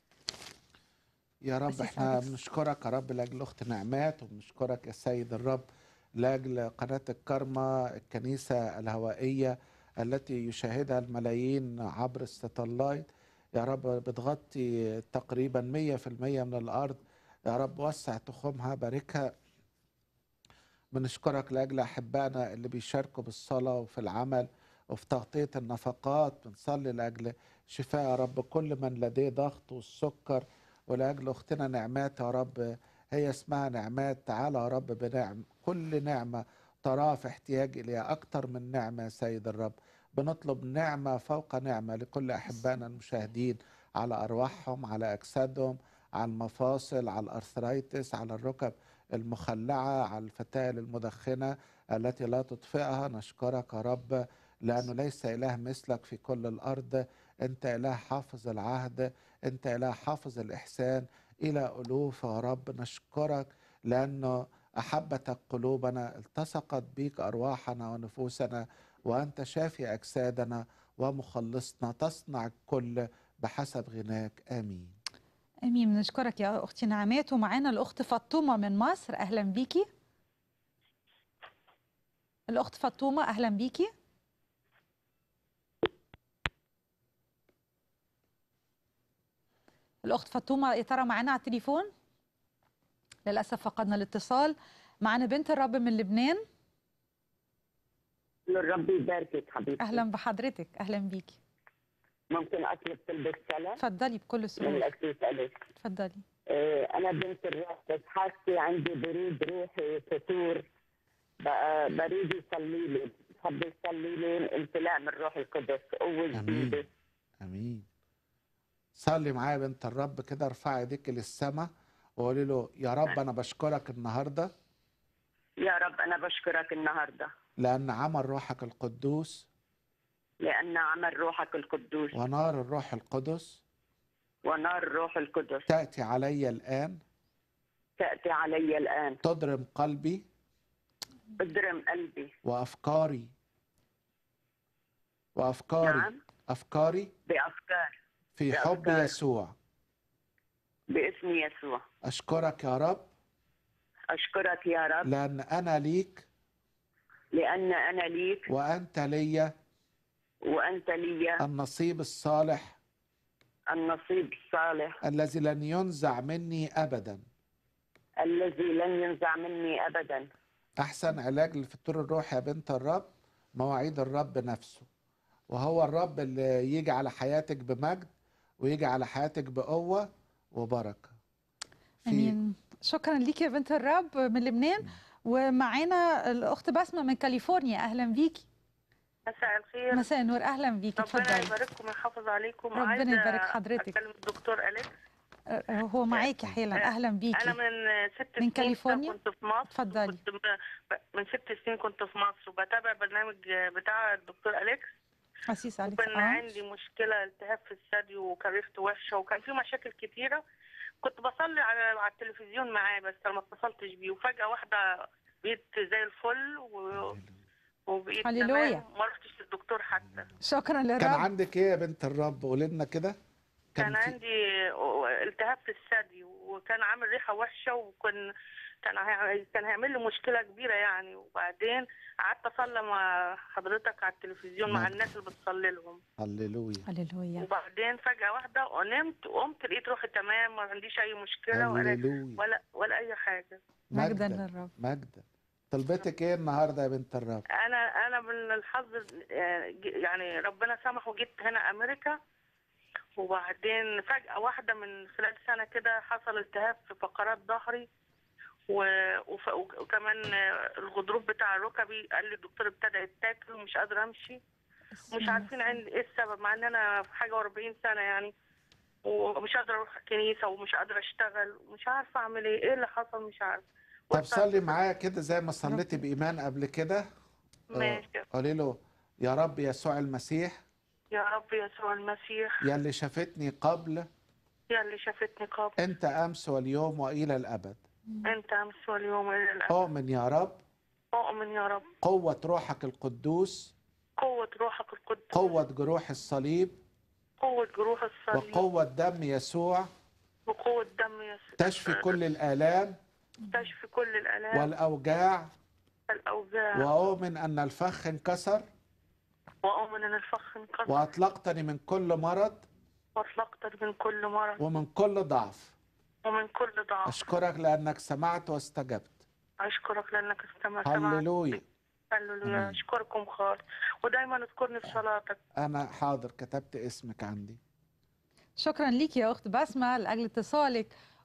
يا رب أسيس احنا أليكس. بنشكرك يا رب لاجل اخت نعمات، وبنشكرك يا سيد الرب لاجل قناه الكرمه، الكنيسه الهوائيه التي يشاهدها الملايين عبر الستلايت. يا رب بتغطي تقريبا مية في المية من الارض. يا رب وسع تخومها، باركها. بنشكرك لاجل احبائنا اللي بيشاركوا بالصلاه وفي العمل وفي تغطيه النفقات. بنصلي لاجل شفاء يا رب كل من لديه ضغط والسكر، ولاجل اختنا نعمات يا رب، هي اسمها نعمات. تعالى يا رب بنعم كل نعمه تراه في احتياج اليها، اكتر من نعمه يا سيد الرب. بنطلب نعمة فوق نعمة لكل أحبائنا المشاهدين، على أرواحهم، على أجسادهم، على المفاصل، على الأرثرايتس، على الركب المخلعة، على الفتائل المدخنة التي لا تطفئها. نشكرك يا رب لأنه ليس إله مثلك في كل الأرض. أنت إله حافظ العهد، أنت إله حافظ الإحسان إلى ألوف يا رب. نشكرك لأنه أحبتك قلوبنا، التصقت بك أرواحنا ونفوسنا، وأنت شافي أجسادنا ومخلصنا، تصنع الكل بحسب غناك. آمين. امين. بنشكرك يا اختي نعمات. ومعانا الاخت فاطمه من مصر، اهلا بيكي. الاخت فاطمه اهلا بيكي. الاخت فاطمه يا ترى معانا على التليفون؟ للاسف فقدنا الاتصال. معانا بنت الرب من لبنان. الرب يباركك حبيبتي. اهلا بحضرتك، اهلا بيكي. ممكن اطلب طلبة صلاة؟ اتفضلي بكل سرور. من الأسيس أليس. اتفضلي. آه انا بنت الرب، بس حاسه عندي برود روحي، فتور، بقى بريد يصلي لي، بحب يصلي لي امتلاء من الروح القدس، قوة جديدة. امين. صلي معايا بنت الرب كده، ارفعي ايديك للسماء وقولي له يا رب انا بشكرك النهارده. يا رب انا بشكرك النهارده لان عمل روحك القدوس، لان عمل روحك القدوس ونار الروح القدس ونار الروح القدس تأتي علي الآن تأتي علي الآن تضرم قلبي تضرم قلبي وأفكاري وأفكاري نعم. أفكاري بأفكار في بأفكار. حب يسوع. باسم يسوع أشكرك يا رب، أشكرك يا رب لأن أنا ليك لأن أنا ليك وأنت لي وأنت لي النصيب الصالح النصيب الصالح الذي لن ينزع مني أبدا الذي لن ينزع مني أبدا. أحسن علاج للفتور الروحي يا بنت الرب مواعيد الرب نفسه، وهو الرب اللي يجي على حياتك بمجد ويجي على حياتك بقوة وبركة. امين. شكرا ليك يا بنت الرب من لبنان. ومعانا الاخت بسمة من كاليفورنيا، اهلا بيكي. مساء الخير. مساء النور، اهلا بيكي. ربنا اتفضلي. يبارككم ويحافظ عليكم. ربنا يبارك حضرتك. اكلم الدكتور أليكس. هو معاكي حالا. اهلا بيكي. انا من ست من سنين كاليفورنيا كنت في مصر. اتفضلي. كنت من ست سنين كنت في مصر وبتابع برنامج بتاع الدكتور أليكس. أسيس أليكس. وكان آه. عندي مشكله التهاب في الثدي وكرفت وحشه وكان في مشاكل كتيره. كنت بصلي على على التلفزيون معاه بس ما اتصلتش بيه، وفجاه واحده بقيت زي الفل و... وبقيت تمام، ما رحتش للدكتور حتى. شكرا للرب. كان عندك ايه يا بنت الرب؟ قولي لنا كده. كان, كان عندي التهاب في الثدي وكان عامل ريحه وحشه، وكان كان هي... كان هيعمل لي مشكله كبيره يعني. وبعدين قعدت اصلي مع حضرتك على التلفزيون مع الناس اللي بتصلي لهم. هللويا هللويا. وبعدين فجاه واحده ونمت وقمت لقيت روحي تمام، ما عنديش اي مشكله ولا ولا ولا اي حاجه. مجدا للرب. مجدا. طلبتك ايه النهارده يا بنت الرب؟ انا انا من الحظ يعني ربنا سمح وجيت هنا امريكا، وبعدين فجأة واحدة من خلال سنة كده حصل التهاب في فقرات ظهري و... وف... وكمان الغضروف بتاع ركبي. قال لي الدكتور ابتدى يتاكل ومش قادرة امشي، مش عارفين عندي ايه السبب، مع ان انا في حاجة واربعين سنة يعني، ومش قادرة اروح الكنيسة ومش قادرة اشتغل ومش عارفة اعمل ايه. ايه اللي حصل مش عارفة. طب صلي معايا كده زي ما صليتي بإيمان قبل كده. ماشي. قولي له يا رب يسوع المسيح، يا رب يسوع المسيح، يا اللي شافتني قبل يا اللي شافتني قبل أنت أمس واليوم وإلى الأبد. أنت أمس واليوم وإلى الأبد. أؤمن يا رب أؤمن يا رب قوة روحك القدوس، قوة روحك القدوس، قوة جروح الصليب، قوة جروح الصليب، وقوة دم يسوع، وقوة دم يسوع تشفي كل الآلام، تشفي كل الآلام والأوجاع الأوجاع. وأؤمن أن الفخ انكسر، وأؤمن أن الفخ انكسر، وأطلقتني من كل مرض، وأطلقتني من كل مرض، ومن كل ضعف، ومن كل ضعف. أشكرك لأنك سمعت واستجبت. أشكرك لأنك استمعت. هللويا. هللويا. أشكركم خالص، ودايما اذكرني في صلاتك. أنا حاضر، كتبت اسمك عندي. شكرا ليك يا أخت بسمة لأجل اتصالك.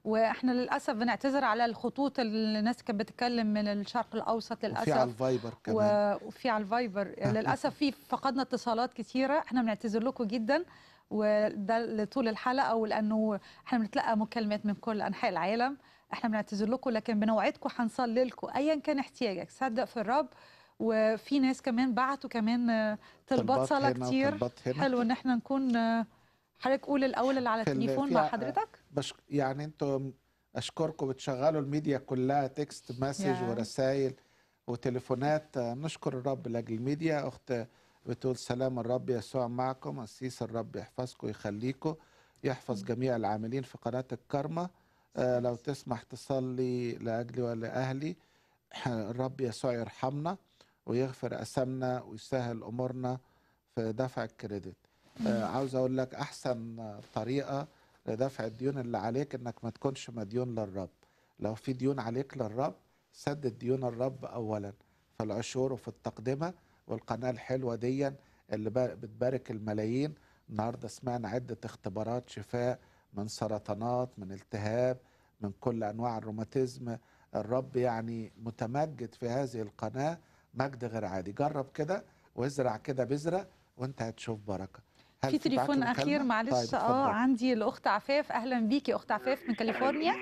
واحنا للاسف بنعتذر على الخطوط اللي الناس كانت بتتكلم من الشرق الاوسط للاسف، وفي على الفايبر كمان وفي على الفايبر للاسف في فقدنا اتصالات كثيره. احنا بنعتذر لكم جدا، وده لطول الحلقه ولانه احنا بنتلقى مكالمات من كل انحاء العالم. احنا بنعتذر لكم، لكن بنوعدكم هنصلي لكم ايا كان احتياجك. صدق في الرب. وفي ناس كمان بعتوا كمان طلبات صلاه كتير. حلو ان احنا نكون. حضرتك قول الاول اللي على التليفون مع حضرتك. بش يعني انتم اشكركم بتشغلوا الميديا كلها تكست مسج ورسائل وتليفونات. نشكر الرب لاجل الميديا. اخت بتقول سلام الرب يسوع معكم، قسيس الرب يحفظكم ويخليكم، يحفظ جميع العاملين في قناه الكرمة. آه لو تسمح تصلي لاجلي ولاهلي. الرب يسوع يرحمنا ويغفر اثامنا ويسهل امورنا في دفع الكريدت. آه عاوز اقول لك احسن طريقه لدفع الديون اللي عليك انك ما تكونش مديون للرب. لو في ديون عليك للرب سدد ديون الرب اولا في العشور وفي التقدمه. والقناه الحلوه دي اللي بتبارك الملايين. النهارده سمعنا عده اختبارات شفاء من سرطانات، من التهاب، من كل انواع الروماتيزم. الرب يعني متمجد في هذه القناه مجد غير عادي. جرب كده وازرع كده بذره وانت هتشوف بركه. في تليفون اخير معلش. طيب اه عندي الاخت عفاف. اهلا بيكي اخت عفاف من كاليفورنيا.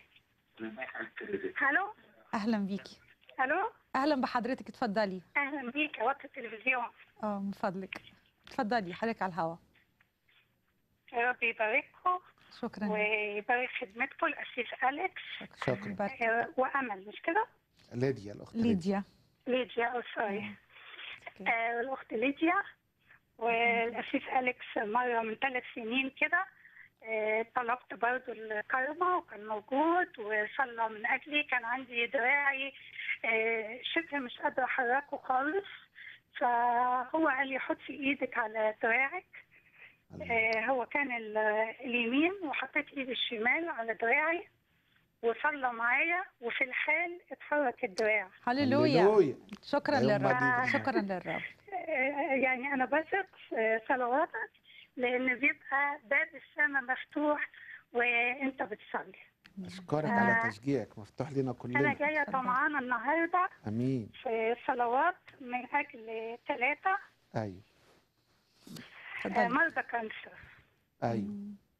الو اهلا بيكي. الو اهلا بحضرتك، اتفضلي. اهلا بيكي. وقت التلفزيون. اه من فضلك اتفضلي حضرتك على الهواء. ربي يبارككم. شكرا. ويبارك خدمتكم القسيس أليكس. شكرا. آه وامل مش كده؟ ليديا الاخت ليديا. ليديا او سوري. آه الاخت ليديا والقسيس أليكس مره من ثلاث سنين كده آه طلبت برضو الكرمة وكان موجود وصلى من اجلي. كان عندي دراعي آه شبه مش قادره احركه خالص، فهو قال لي حطي ايدك على دراعك. آه هو كان اليمين وحطيت ايدي الشمال على دراعي وصلى معايا وفي الحال اتحرك الدراع. هللويا. شكرا للرب. شكرا للرب. آه يعني انا بثق في صلواتك لان بيبقى باب السماء مفتوح وانت بتصلي. اشكرك آه على تشجيعك، مفتوح لنا كلنا. انا جايه طمعانه النهارده امين في صلوات من اجل ثلاثه. ايوه. آه مرضى كانسر. ايوه.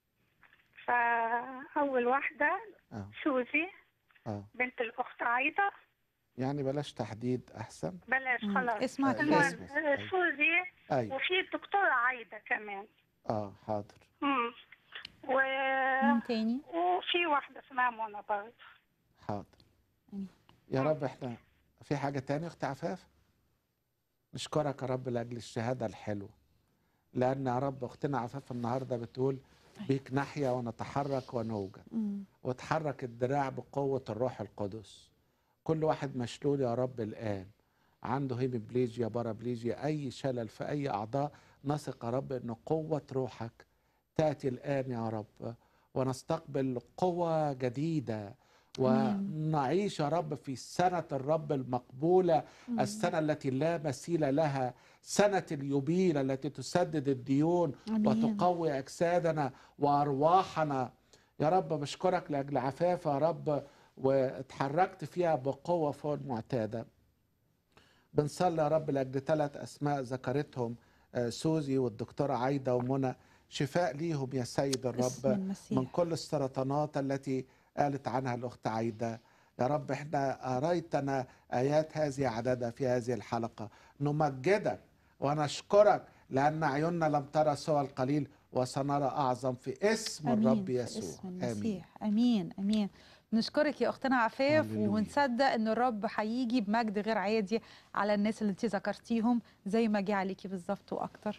فاول واحده أوه. سوزي أوه. بنت الاخت عايده. يعني بلاش تحديد احسن. بلاش خلاص. اسمها آه سوزي. أيوة. وفي الدكتوره عايده كمان. اه حاضر. امم و مين تاني؟ وفي واحده اسمها منى برضه. حاضر. يا رب احنا في حاجه تانية اخت عفاف؟ نشكرك يا رب لاجل الشهاده الحلوه، لان يا رب اختنا عفاف النهارده بتقول بيك نحيا ونتحرك ونوجد. وتحرك الدراع بقوه الروح القدس. كل واحد مشلول يا رب الان عنده هيموبليجيا، بارابليجيا، اي شلل في اي اعضاء، نثق يا رب ان قوه روحك تاتي الان يا رب ونستقبل قوه جديده ونعيش يا رب في سنة الرب المقبولة. مم. السنة التي لا مثيل لها، سنة اليوبيل التي تسدد الديون. مم. وتقوي أجسادنا وأرواحنا. يا رب بشكرك لأجل عفاف يا رب واتحركت فيها بقوة فوق المعتادة. بنصلي يا رب لأجل ثلاث أسماء ذكرتهم سوزي والدكتورة عايدة ومنى، شفاء ليهم يا سيد الرب من كل السرطانات التي قالت عنها الأخت عايدة. يا رب احنا أريتنا آيات هذه عددها في هذه الحلقة. نمجدك ونشكرك لأن عيوننا لم ترى سوى القليل وسنرى أعظم في اسم أمين. الرب يسوع. في اسم المسيح. أمين أمين. نشكرك يا أختنا عفاف ونصدق أن الرب هيجي بمجد غير عادي على الناس اللي انت ذكرتيهم زي ما جه عليكي بالظبط وأكتر.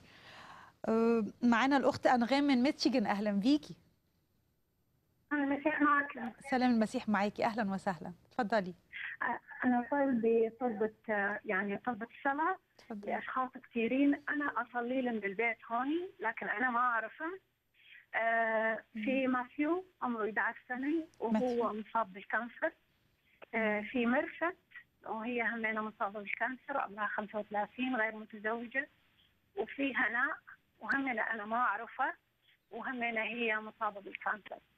معانا الأخت أنغام من ميتشيجن. أهلا بيكي. المسيح معك. سلام المسيح معاكي. اهلا وسهلا. اتفضلي. انا طالبه طلبه يعني طلبه صلاه لاشخاص كثيرين. انا اصلي لهم بالبيت هون لكن انا ما اعرفه. آه في ماثيو عمره أحد عشر سنه وهو مصاب بالكانسر. آه في مرفت وهي همينه مصابه بالكانسر عمرها خمسة وثلاثين غير متزوجه. وفي هناء وهمنا انا ما اعرفها وهمنا هي مصابه بالكانسر.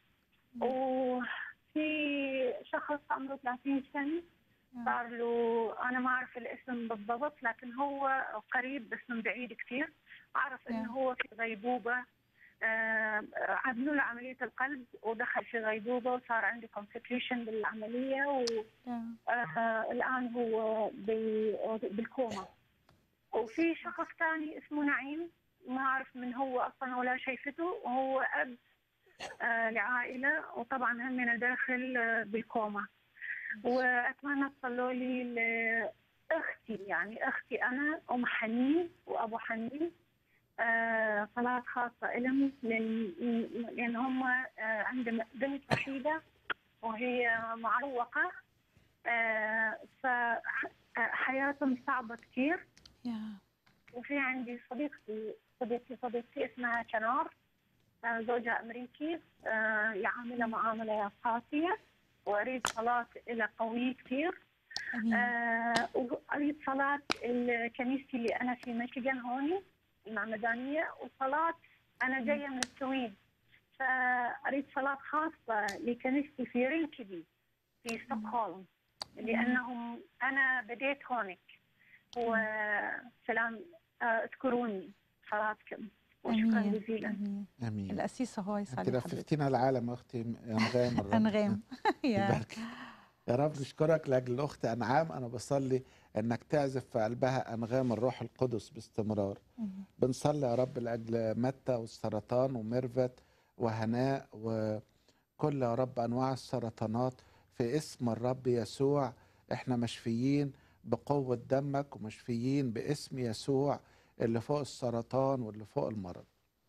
وفي شخص عمره ثلاثين سنة صار له، أنا ما أعرف الاسم بالضبط لكن هو قريب بس من بعيد كثير. أعرف إنه هو في غيبوبة، آه عملوا له عملية القلب ودخل في غيبوبة وصار عنده كومبليكيشن بالعملية، والآن هو بالكوما. وفي شخص ثاني اسمه نعيم، ما أعرف من هو أصلا ولا شايفته، وهو أب آه لعائلة وطبعا هم من داخل آه بالكوما. وأتمنى تصلوا لي لأختي، يعني أختي أنا أم حنين وأبو حنين، آه صلاة خاصة لهم لأن هم آه عندهم بنت وحيدة وهي معوقة، آه فحياتهم صعبة كثير. وفي عندي صديقتي صديقتي صديقتي اسمها شنار، آه زوجها أمريكي، آه يعاملها معاملة قاسية، وأريد صلاة إلى قوية كثير. آه وأريد صلاة كنيستي اللي أنا في ميشيغان هوني المعمدانية، وصلاة أنا جاية من السويد، فأريد صلاة خاصة لكنيستي في رينكيبي في ستوكهولم، لأنهم أنا بديت هونك. وسلام، اذكروني صلاتكم وشكرا جزيلا. امين امين. القسيس هو يصلي. انت لفتينا العالم اختي انغام. الرب انغام يا يا رب نشكرك لاجل الاخت انعام. انا بصلي انك تعزف في قلبها انغام الروح القدس باستمرار. بنصلي يا رب لاجل متى والسرطان وميرفت وهناء وكل يا رب انواع السرطانات في اسم الرب يسوع. احنا مشفيين بقوة دمك ومشفيين باسم يسوع اللي فوق السرطان واللي فوق المرض.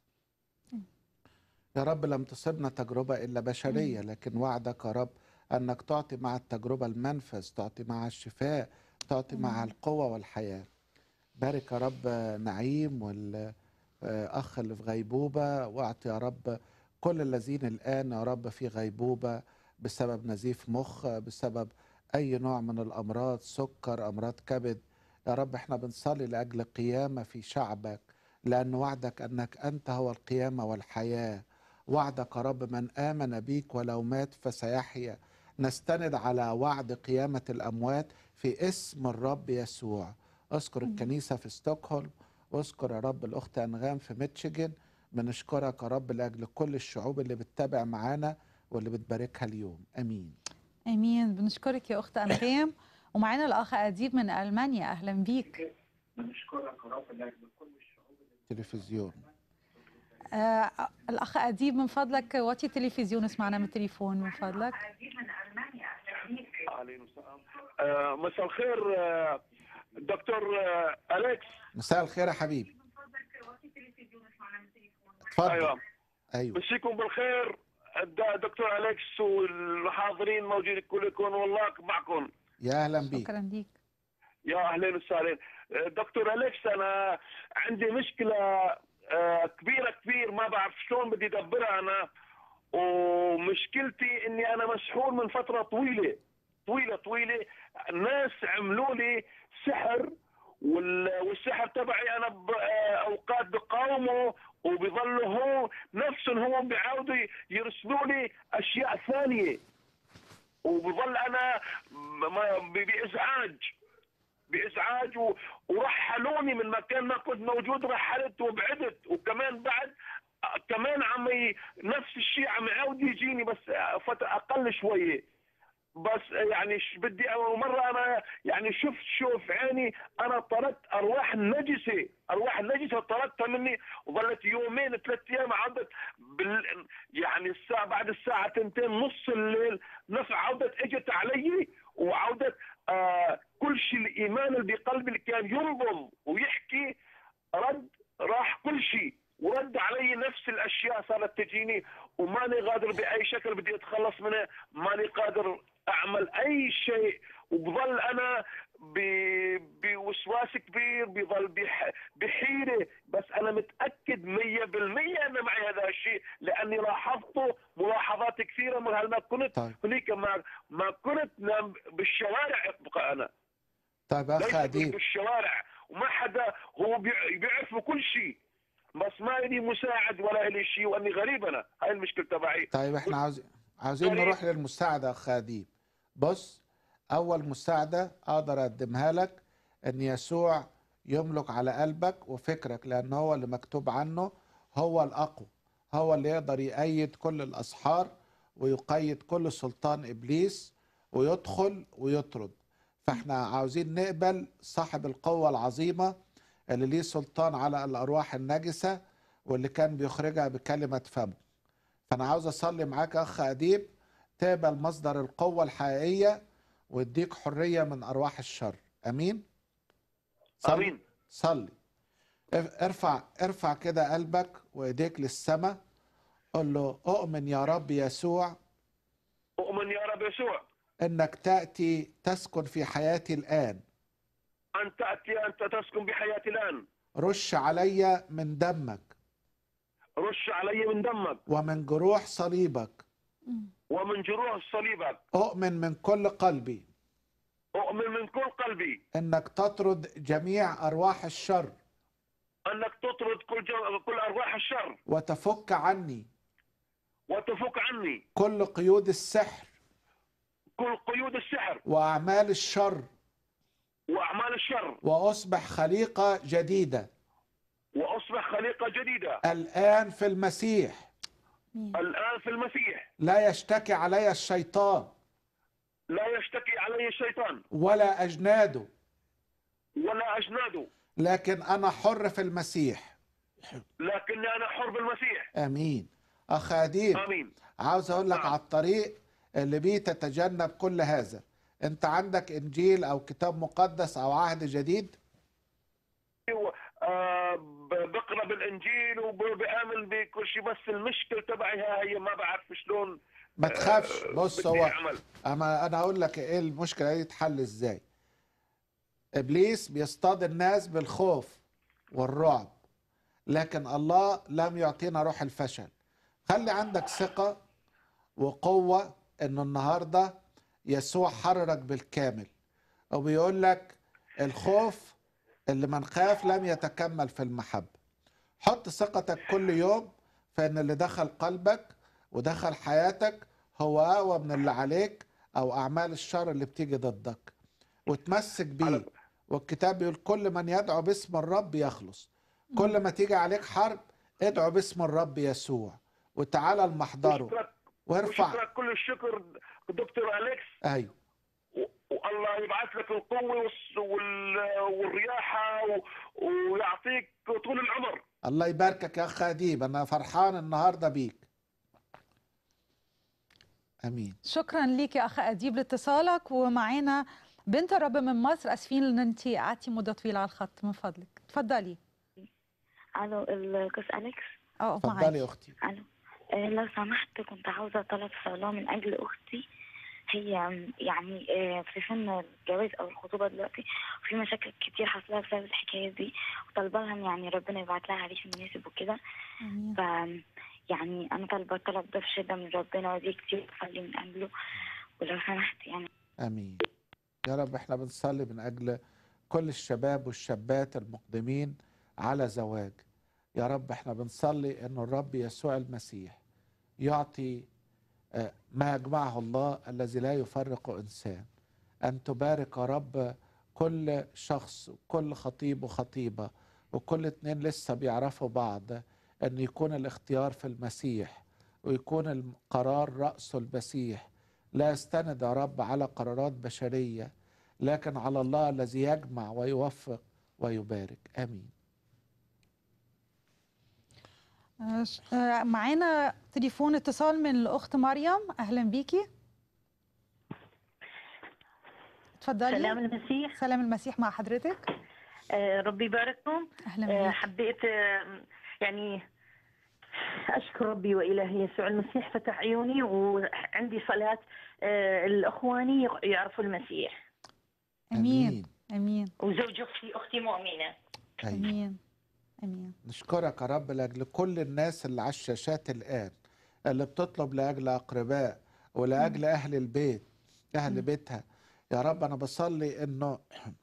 يا رب لم تصبنا تجربة إلا بشرية، لكن وعدك يا رب أنك تعطي مع التجربة المنفذ، تعطي مع الشفاء، تعطي مع القوة والحياة. بارك يا رب نعيم والأخ اللي في غيبوبة، واعطي يا رب كل الذين الآن يا رب في غيبوبة بسبب نزيف مخ، بسبب أي نوع من الأمراض، سكر، أمراض كبد. يا رب احنا بنصلي لأجل قيامة في شعبك، لأن وعدك أنك أنت هو القيامة والحياة. وعدك يا رب من آمن بيك ولو مات فسيحيا. نستند على وعد قيامة الأموات في اسم الرب يسوع. أذكر الكنيسة في ستوكهولم، أذكر يا رب الأخت أنغام في ميشيغان. بنشكرك يا رب لأجل كل الشعوب اللي بتتابع معانا واللي بتباركها اليوم. أمين امين. بنشكرك يا اخت انغام. ومعانا الاخ اديب من المانيا، اهلا بيك. بنشكرك يا رب لاجل كل الشعوب التلفزيون. آه الاخ اديب من فضلك وطي التلفزيون، اسمعنا من التليفون من فضلك. اديب من المانيا، اهلا بيك. مساء الخير دكتور أليكس. مساء الخير يا حبيبي. اتفضل. ايوه ايوه مسيكم بالخير دكتور أليكس والحاضرين موجودين كلكم، والله معكم. يا اهلا بيك. شكرا ليك. يا اهلين وسهلين دكتور أليكس. انا عندي مشكله كبيره كبير ما بعرف شلون بدي ادبرها انا، ومشكلتي اني انا مسحور من فتره طويله طويله طويله. الناس عملوا لي سحر، والسحر تبعي انا اوقات بقاومه وبيظلوا هو نفسهم هو بيعاودوا يرسلوا لي اشياء ثانيه، وبظل انا بازعاج بازعاج ورحلوني من مكان ما كنت موجود، رحلت وبعدت. وكمان بعد كمان عم نفس الشيء عم يعاود يجيني بس فتره اقل شويه. بس يعني بدي اول مره انا يعني شفت شوف عيني انا طردت ارواح النجسه، ارواح النجسه طردتها مني، وظلت يومين ثلاث ايام عودت بال يعني الساعه بعد الساعه تنتين نص الليل نفس عودت اجت علي، وعودت آه كل شيء الايمان اللي بقلبي اللي كان ينبض ويحكي رد، راح كل شيء ورد علي نفس الاشياء صارت تجيني، وماني قادر باي شكل بدي اتخلص منها، ماني قادر اعمل اي شيء، وبظل انا بوسواس كبير، بظل بحيره. بس انا متاكد مية بالمية ان معي هذا الشيء، لاني لاحظته ملاحظات كثيره من هل ما كنت هنيك ما ما كنت نام بالشوارع ابقى انا. طيب اخ اديب بالشوارع وما حدا هو بيعرف كل شيء، بس ما لي مساعد ولا لي شيء، واني غريب انا. هاي المشكله تبعي. طيب احنا عاوز عاوزين نروح للمساعدة أخ أديب. بص، أول مساعدة أقدر أقدمها لك أن يسوع يملك على قلبك وفكرك، لأن هو اللي مكتوب عنه هو الأقوى، هو اللي يقدر يأيد كل الأسحار ويقيد كل سلطان إبليس ويدخل ويطرد. فاحنا عاوزين نقبل صاحب القوة العظيمة اللي ليه سلطان على الأرواح النجسة واللي كان بيخرجها بكلمة فمه. فأنا عاوز أصلي معاك أخ أديب تقبل مصدر القوة الحقيقية ويديك حرية من أرواح الشر. أمين؟ صلي. أمين. صلي. ارفع ارفع كده قلبك وإيديك للسماء، قل له أؤمن يا رب يسوع، أؤمن يا رب يسوع إنك تأتي تسكن في حياتي الآن، أن تأتي أنت تسكن بحياتي الآن. رش علي من دمك، رش علي من دمك ومن جروح صليبك، ومن جروح صليبك. أؤمن من كل قلبي أؤمن من كل قلبي إنك تطرد جميع أرواح الشر، أنك تطرد كل جو... كل أرواح الشر، وتفك عني وتفك عني كل قيود السحر، كل قيود السحر وأعمال الشر، وأعمال الشر، وأصبح خليقة جديدة، وأصبح خليقة جديدة الآن في المسيح. الآن في المسيح. لا يشتكي علي الشيطان، لا يشتكي علي الشيطان ولا أجناده، ولا أجناده، لكن أنا حر في المسيح. لكني أنا حر بالمسيح. أمين. أخ أديب، آمين. عاوز أقول لك نعم. على الطريق اللي بيه تتجنب كل هذا. أنت عندك إنجيل أو كتاب مقدس أو عهد جديد؟ آه بقرأ بالإنجيل وبآمن بكل شيء، بس المشكلة تبعي هي ما بعرف شلون. ما تخافش. آه بص، هو أما أنا أقول لك إيه المشكلة دي تحل إزاي. إبليس بيصطاد الناس بالخوف والرعب، لكن الله لم يعطينا روح الفشل. خلي عندك ثقة وقوة إنه النهاردة يسوع حررك بالكامل، وبيقول لك الخوف اللي من خاف لم يتكمل في المحبة. حط ثقتك كل يوم في إن اللي دخل قلبك ودخل حياتك هو أقوى من اللي عليك أو أعمال الشر اللي بتيجي ضدك، وتمسك بيه. والكتاب بيقول كل من يدعو باسم الرب يخلص. كل ما تيجي عليك حرب ادعو باسم الرب يسوع وتعالى لمحضره وارفع. وشكرا كل الشكر دكتور أليكس. ايوه. والله يبعث لك القوة والرياحة ويعطيك طول العمر. الله يباركك يا أخ أديب، أنا فرحان النهاردة بيك. أمين. شكرا ليك يا أخ أديب لاتصالك. ومعانا بنت الرب من مصر. أسفين إن أنت قعدتي مدة طويلة على الخط، من فضلك اتفضلي. الو القس أليكس. اه اتفضلي يا أختي. الو آه لو سمحت كنت عاوزة طلب صلاة من أجل أختي. هي يعني في سن الجواز او الخطوبه دلوقتي، وفي مشاكل كتير حصلها بسبب الحكايه دي، وطالبه لها يعني ربنا يبعت لها عريس مناسب وكده. ف يعني انا طالبه الطلب ده بشده من ربنا، ودي كتير بصلي من اجله، ولو سمحت يعني. امين يا رب. احنا بنصلي من اجل كل الشباب والشابات المقدمين على زواج. يا رب احنا بنصلي ان الرب يسوع المسيح يعطي ما يجمعه الله الذي لا يفرق إنسان. أن تبارك يا رب كل شخص وكل خطيب وخطيبة وكل اتنين لسه بيعرفوا بعض، أن يكون الاختيار في المسيح ويكون القرار رأسه المسيح. لا يستند يا رب على قرارات بشرية، لكن على الله الذي يجمع ويوفق ويبارك. آمين. معانا تليفون اتصال من الأخت مريم. أهلا بيكي، اتفضلي. سلام المسيح. سلام المسيح مع حضرتك. آه ربي يبارككم. أهلا بيكي. آه حبيت آه يعني أشكر ربي وإلهي يسوع المسيح فتح عيوني، وعندي صلاة آه الأخواني يعرفوا المسيح. أمين أمين. وزوج أختي أختي مؤمنة. أمين أمين. نشكرك يا رب لأجل كل الناس اللي على الشاشات الآن اللي بتطلب لأجل أقرباء ولأجل أهل البيت، أهل م. بيتها. يا رب أنا بصلي إنه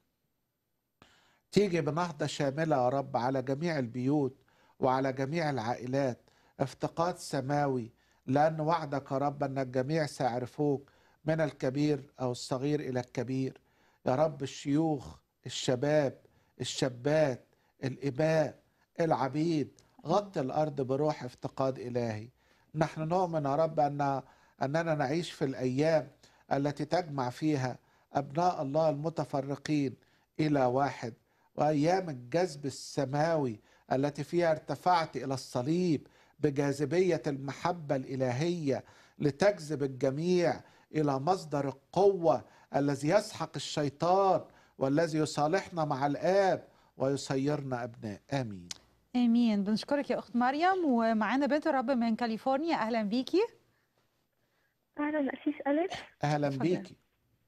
تيجي بنهضة شاملة يا رب على جميع البيوت وعلى جميع العائلات، افتقاد سماوي لأن وعدك يا رب أن الجميع سيعرفوك من الكبير أو الصغير إلى الكبير. يا رب الشيوخ، الشباب، الشابات، الإباء، العبيد، غطي الأرض بروح افتقاد إلهي. نحن نؤمن يا رب أن أننا نعيش في الأيام التي تجمع فيها أبناء الله المتفرقين إلى واحد، وأيام الجذب السماوي التي فيها ارتفعت إلى الصليب بجاذبية المحبة الإلهية لتجذب الجميع إلى مصدر القوة الذي يسحق الشيطان والذي يصالحنا مع الآب ويصيرنا أبناء. آمين. آمين. بنشكرك يا أخت مريم. ومعانا بنت الرب من كاليفورنيا. أهلا بيكي. أهلا أسيس أليكس. أهلا بيكي.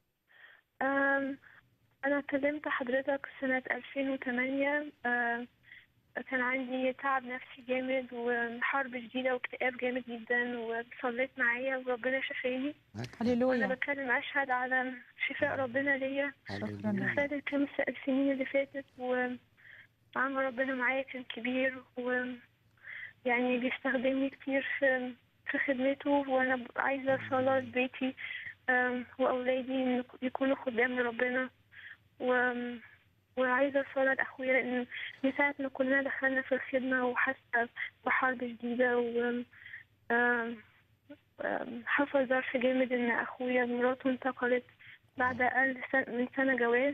أنا كلمت حضرتك سنة ألفين وثمانية. كان عندي تعب نفسي جامد وحرب شديدة واكتئاب جامد جدا، وصليت معايا وربنا شفاني. هللويا. أنا بتكلم أشهد على شفاء ربنا ليا خلال الخمس السنين اللي فاتت، وعمل ربنا معايا كان كبير، ويعني بيستخدمني كتير في في خدمته. وأنا عايزة صلاة بيتي وأولادي يكونوا خدام لربنا، و وعايزة صلاة أخويا، لأن من ساعة ما كلنا دخلنا في الخدمة وحاسة بحرب جديدة، و حصل ظرف جامد إن أخويا مراته انتقلت بعد أقل من سنة جواز،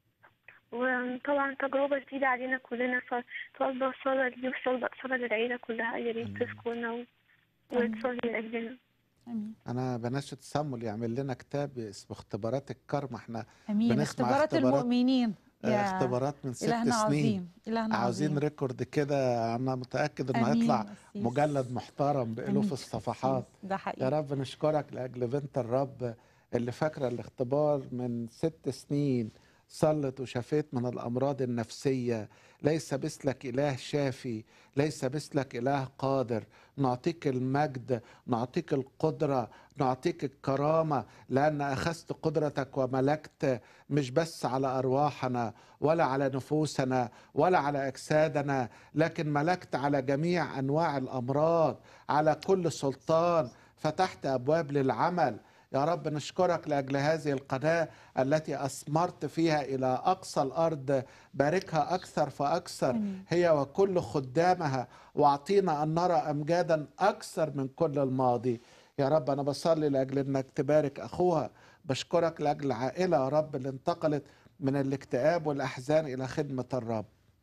وطبعا تجربة جديدة علينا كلنا. فطالبة صلاة دي وصلاة صلاة للعيلة كلها، يا ريت تذكرنا وتصلي لأجلنا. أنا بناشد صمول يعمل لنا كتاب اسمه اختبارات الكرم. احنا أمين. بنسمع اختبارات, اختبارات المؤمنين. اختبارات من ست سنين. عظيم. عاوزين عظيم. ريكورد كده. أنا متأكد إنه هيطلع مجلد محترم بألوف الصفحات. ده حقيقي. يا رب نشكرك لأجل بنت الرب اللي فاكرة الاختبار من ست سنين، صلت وشفيت من الأمراض النفسية. ليس مثلك إله شافي، ليس مثلك إله قادر. نعطيك المجد، نعطيك القدرة، نعطيك الكرامة، لأن أخذت قدرتك وملكت مش بس على أرواحنا ولا على نفوسنا ولا على أجسادنا، لكن ملكت على جميع أنواع الأمراض، على كل سلطان. فتحت أبواب للعمل. يا رب نشكرك لأجل هذه القناة التي أثمرت فيها إلى أقصى الأرض. باركها أكثر فأكثر أمين. هي وكل خدامها، واعطينا أن نرى أمجادا أكثر من كل الماضي. يا رب أنا بصلي لأجل أنك تبارك أخوها. بشكرك لأجل العائلة يا رب اللي انتقلت من الاكتئاب والأحزان إلى خدمة الرب.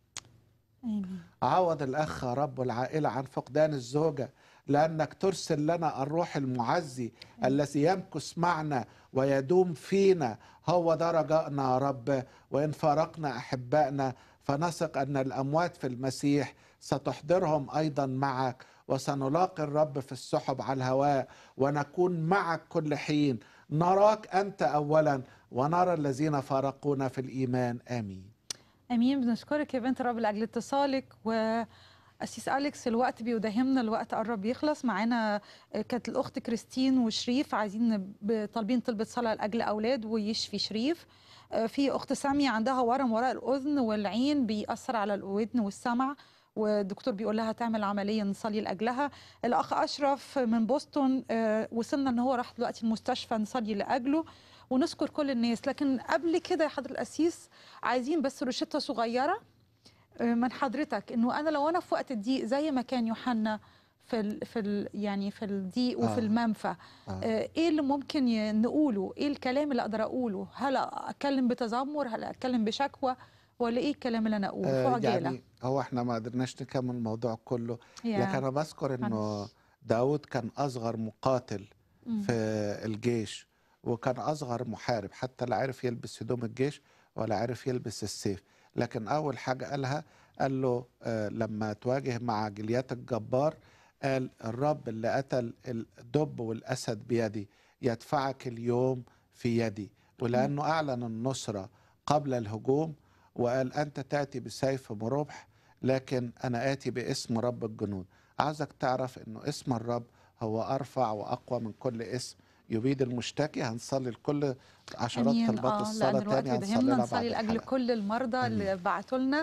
أمين. عوض الأخ يا رب والعائلة عن فقدان الزوجة، لأنك ترسل لنا الروح المعزي أمين. الذي يمكث معنا ويدوم فينا. هو ده رجائنا يا رب. وإن فارقنا أحبائنا فنثق أن الأموات في المسيح ستحضرهم أيضا معك، وسنلاقي الرب في السحب على الهواء، ونكون معك كل حين. نراك أنت أولا ونرى الذين فارقونا في الإيمان. آمين. امين. بنشكرك يا بنت الرب لاجل اتصالك. واسيس أليكس الوقت بيداهمنا، الوقت قرب يخلص. معانا كانت الاخت كريستين وشريف عايزين طالبين طلبة صلاة لاجل اولاد ويشفي شريف. في اخت سامية عندها ورم وراء الاذن والعين بيأثر على الودن والسمع، والدكتور بيقول لها تعمل عمليه نصلي لاجلها. الاخ اشرف من بوسطن وصلنا ان هو راح دلوقتي المستشفى، نصلي لاجله ونذكر كل الناس. لكن قبل كده يا حضرة القسيس عايزين بس روشته صغيره من حضرتك، انه انا لو انا في وقت الضيق زي ما كان يوحنا في ال في ال يعني في الضيق وفي آه. المنفى، آه. ايه اللي ممكن نقوله؟ ايه الكلام اللي اقدر اقوله؟ هل اتكلم بتذمر؟ هل اتكلم بشكوى؟ ولا ايه الكلام اللي انا اقوله؟ آه يعني هو احنا ما قدرناش نكمل الموضوع كله، yeah. لكن انا بذكر انه داود كان اصغر مقاتل mm. في الجيش، وكان اصغر محارب، حتى لا عرف يلبس هدوم الجيش ولا عرف يلبس السيف. لكن اول حاجه قالها قال له آه لما تواجه مع جليات الجبار، قال الرب اللي قتل الدب والاسد بيدي يدفعك اليوم في يدي. ولانه mm. اعلن النصره قبل الهجوم، وقال أنت تأتي بسيف مربح لكن أنا آتي باسم رب الجنود. عاوزك تعرف أنه اسم الرب هو أرفع وأقوى من كل اسم يبيد المشتكي. هنصلي لكل عشرات طلبات آه الصلاة تاني، هنصلي لأجل كل المرضى أمين. اللي بعتوا لنا.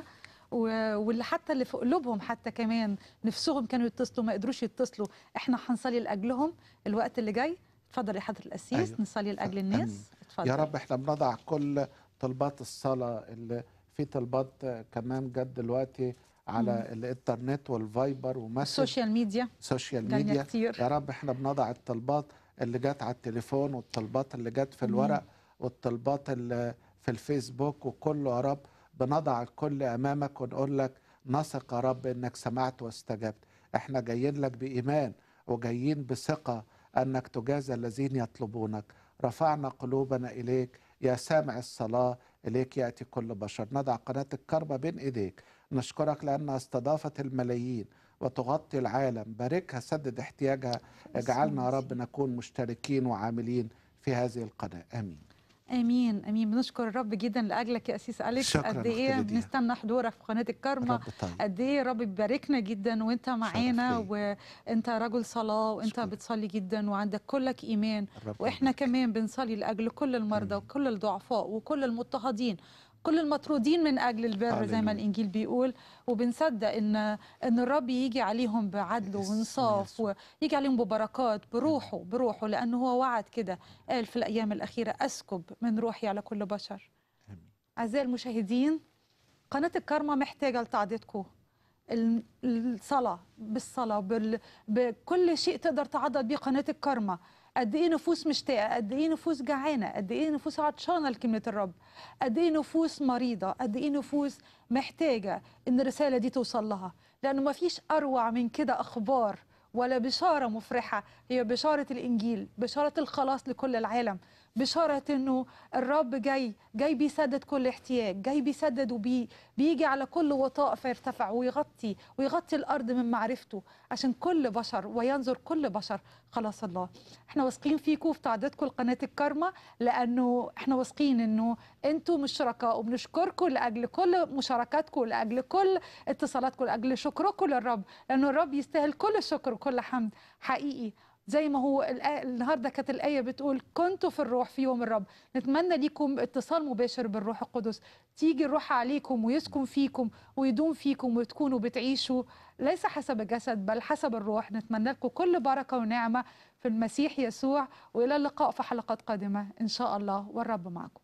واللي حتى اللي في قلوبهم حتى كمان نفسهم كانوا يتصلوا ما قدروش يتصلوا، احنا هنصلي لاجلهم الوقت اللي جاي. اتفضل يا حضره القسيس. أيوه. نصلي لاجل الناس. اتفضل يا رب. احنا بنضع كل طلبات الصلاه، اللي في طلبات كمان جد دلوقتي على مم. الانترنت والفايبر ومسج السوشيال ميديا السوشيال ميديا كتير. يا رب احنا بنضع الطلبات اللي جت على التليفون والطلبات اللي جت في الورق والطلبات اللي في الفيسبوك وكله يا رب بنضع الكل امامك ونقول لك نثق يا رب انك سمعت واستجبت. احنا جايين لك بايمان وجايين بثقه انك تجازى الذين يطلبونك. رفعنا قلوبنا اليك يا سامع الصلاه، اليك ياتي كل بشر. نضع قناه الكرمة بين ايديك، نشكرك لانها استضافت الملايين وتغطي العالم. باركها، سدد احتياجها، اجعلنا يا رب نكون مشتركين وعاملين في هذه القناه. امين امين امين. بنشكر الرب جدا لاجلك يا اسيس اليكس. قد ايه بنستنى حضورك في قناه الكرمة، قد ايه الرب بيباركنا جدا وانت معانا، وانت رجل صلاه وانت شكرا. بتصلي جدا وعندك كلك ايمان، واحنا بارك. كمان بنصلي لاجل كل المرضى امين. وكل الضعفاء وكل المضطهدين، كل المطرودين من اجل البر زي ما الانجيل بيقول، وبنصدق ان ان الرب يجي عليهم بعدله وانصاف، ويجي عليهم ببركات بروحه بروحه لانه هو وعد كده، قال في الايام الاخيره اسكب من روحي على كل بشر. اعزائي المشاهدين، قناه الكرمة محتاجه لتعضيدكم، الصلاه بالصلاه بال... بكل شيء تقدر تعضد بيه قناه الكرمة. قد ايه نفوس مشتاقه، قد ايه نفوس جعانه، قد ايه نفوس عطشانه لكلمه الرب، قد ايه نفوس مريضه، قد ايه نفوس محتاجه ان الرساله دي توصل لها، لانه ما فيش اروع من كده اخبار ولا بشاره مفرحه هي بشاره الانجيل، بشاره الخلاص لكل العالم، بشاره انه الرب جاي جاي بيسدد كل احتياج، جاي بيسدد وبيجي على كل وطاء فيرتفع ويغطي ويغطي الارض من معرفته عشان كل بشر وينظر كل بشر خلاص الله. احنا واثقين فيكم في تعضيدكم لقناه الكرمة، لانه احنا واثقين انه انتم مش شركاء، وبنشكركم لاجل كل مشاركاتكم، لاجل كل اتصالاتكم، لاجل شكركم للرب، لانه الرب يستاهل كل الشكر وكل حمد حقيقي. زي ما هو النهارده كانت الآية بتقول كنتوا في الروح في يوم الرب. نتمنى ليكم اتصال مباشر بالروح القدس، تيجي الروح عليكم ويسكن فيكم ويدوم فيكم وتكونوا بتعيشوا ليس حسب الجسد بل حسب الروح. نتمنى لكم كل بركة ونعمة في المسيح يسوع، وإلى اللقاء في حلقات قادمة إن شاء الله، والرب معكم.